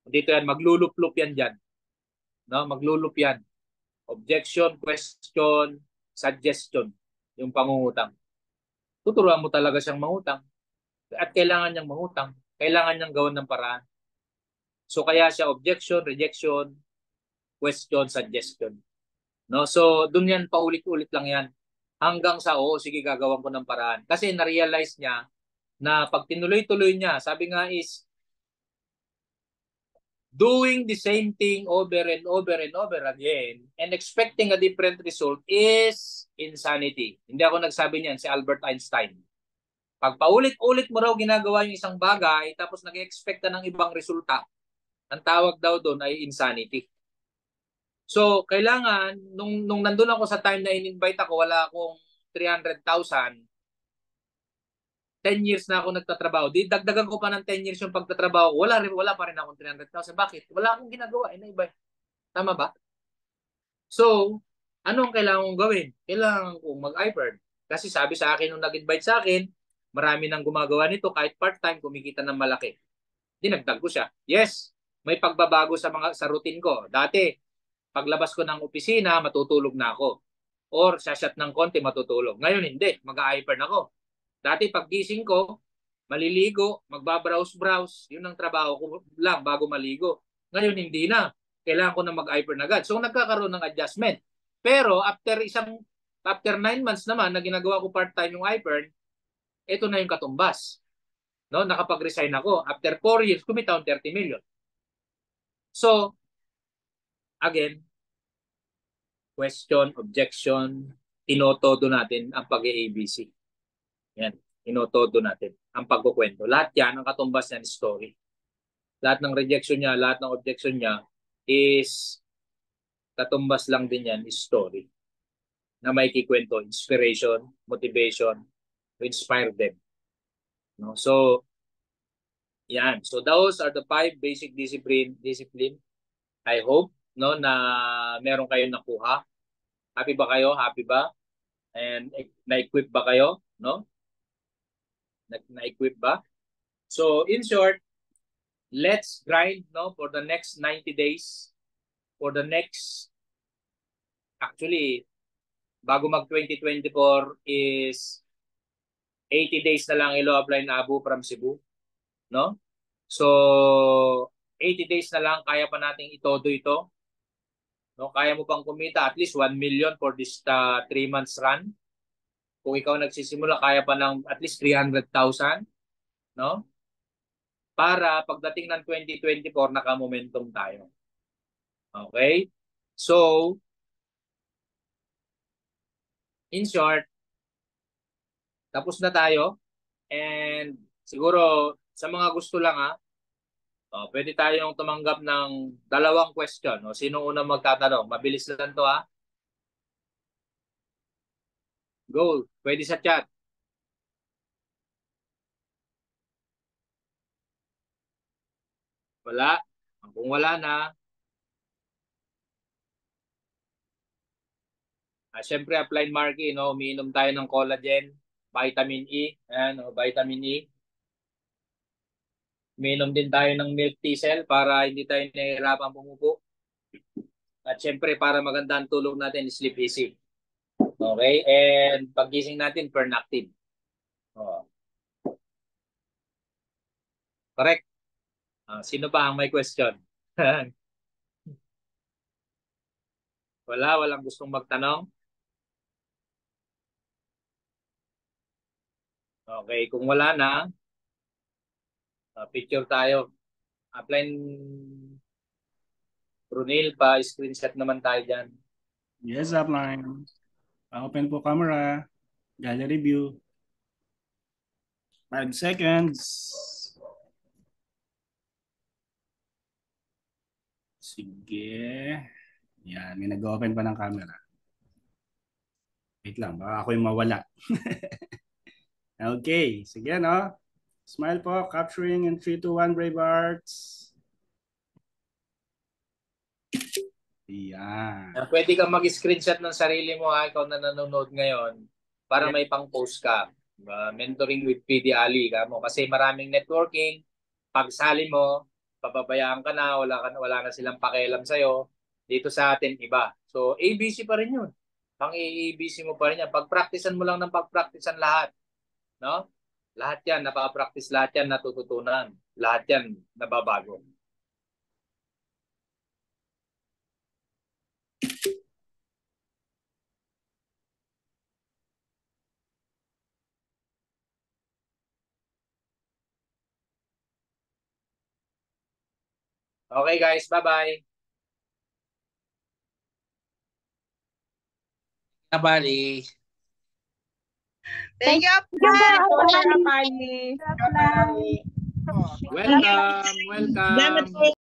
Dito yan, maglulup-lup yan dyan. No? Maglulup yan. Objection, question, suggestion. Yung pangungutang. Tuturuan mo talaga siyang mangutang. At kailangan niyang mangutang. Kailangan niyang gawan ng paraan. So kaya siya objection, rejection, question, suggestion. No? So doon yan, paulit-ulit lang yan. Hanggang sa, oo, sige, gagawan ko ng paraan. Kasi na-realize niya na pag tinuloy-tuloy niya, sabi nga is, doing the same thing over and over and over again and expecting a different result is insanity. Hindi ako nagsabi niyan, si Albert Einstein. Pag paulit-ulit mo raw ginagawa yung isang bagay tapos nag-expect ka ng ibang resulta, ang tawag daw doon ay insanity. So, kailangan, nung, nung nandun ako sa time na in-invite ako, wala akong three hundred thousand, ten years na ako nagtatrabaho. Di dagdagan ko pa ng ten years yung pagtatrabaho. Wala rin wala pa rin akong three hundred thousand. Bakit? Wala akong ginagawa eh, na iba. Tama ba? So, anong kailangan kong gawin? Kailangan kong mag-iPad. Kasi sabi sa akin nung nag-invite sa akin, marami nang gumagawa nito kahit part-time kumikita ng malaki. Dinagdag ko siya. Yes, may pagbabago sa mga sa routine ko. Dati, paglabas ko ng opisina, matutulog na ako. Or sashat ng konti, matutulog. Ngayon hindi, mag-iPad ako. Dati paggising ko, maliligo, magbabrowse-browse. Yun ang trabaho ko lang bago maligo. Ngayon hindi na. Kailangan ko na mag-iPad agad. So nagkakaroon ng adjustment. Pero after isang after nine months naman na ginagawa ko part-time yung iPad, ito na yung katumbas. No, nakapag-resign ako. After four years, kumita akong thirty million. So, again, question, objection, tinotodo natin ang pag-A B C. Yan, inotodo natin ang pagkukwento. Lahat yan, ang katumbas niyan, story. Lahat ng rejection niya, lahat ng objection niya is katumbas lang din yan, is story. Na may kikwento, inspiration, motivation, to inspire them. No? So, yan. So, those are the five basic discipline. discipline. I hope no, na meron kayong nakuha. Happy ba kayo? Happy ba? And na-equip ba kayo? No? Na-equip ba? So, in short, let's grind no for the next ninety days. For the next, actually, bago mag twenty twenty-four is eighty days na lang ilo apply na Abu from Cebu. No? So, eighty days na lang, kaya pa nating itodo ito. No? Kaya mo pang kumita at least one million for this uh, three months run. Kung ikaw nagsisimula, kaya pa ng at least three hundred thousand, no? Para pagdating ng twenty twenty-four, naka-momentum tayo. Okay? So, in short, tapos na tayo. And siguro, sa mga gusto lang ha, oh, pwede tayong tumanggap ng dalawang question. O, sino unang magtatanong? Mabilis lang to ha. Go. Pwede sa chat. Wala. Kung wala na, ah, syempre applied marking, no? Umiinom tayo ng collagen, vitamin E, ayan, no? Vitamin E. Umiinom din tayo ng milk thistle para hindi tayo nahihirapan bumubo. At syempre para maganda ang tulog natin, sleep easy. Okay? And paggising natin, pernactin. Oh. Correct? Uh, sino ba ang may question? Wala? Walang gustong magtanong? Okay, kung wala na, uh, picture tayo. Apply Brunel pa, screenshot naman tayo dyan. Yes, upline. Open po camera. Gallery view. Five seconds. Sige. Yan, may nag-open pa ng camera. Wait lang, baka ako yung mawala. Okay, sige no. Smile po, capturing in three, two, one, brave hearts. Yan. Pwede kang mag-screenshot ng sarili mo ha, ikaw na nanonood ngayon para may pang-post ka. Uh, mentoring with P D Ali ka mo. Kasi maraming networking. Pagsali mo, pababayaan ka na, wala, ka, wala na silang pakialam sa'yo. Dito sa atin, iba. So, A B C pa rin yun. Pang A B C mo pa rin yan. Pag-practicean mo lang ng pag-practicean lahat. No? Lahat yan, napaka-practice lahat yan, natututunan. Lahat yan, nababago. Okay guys, bye-bye. Bali. Thank you, Welcome, welcome.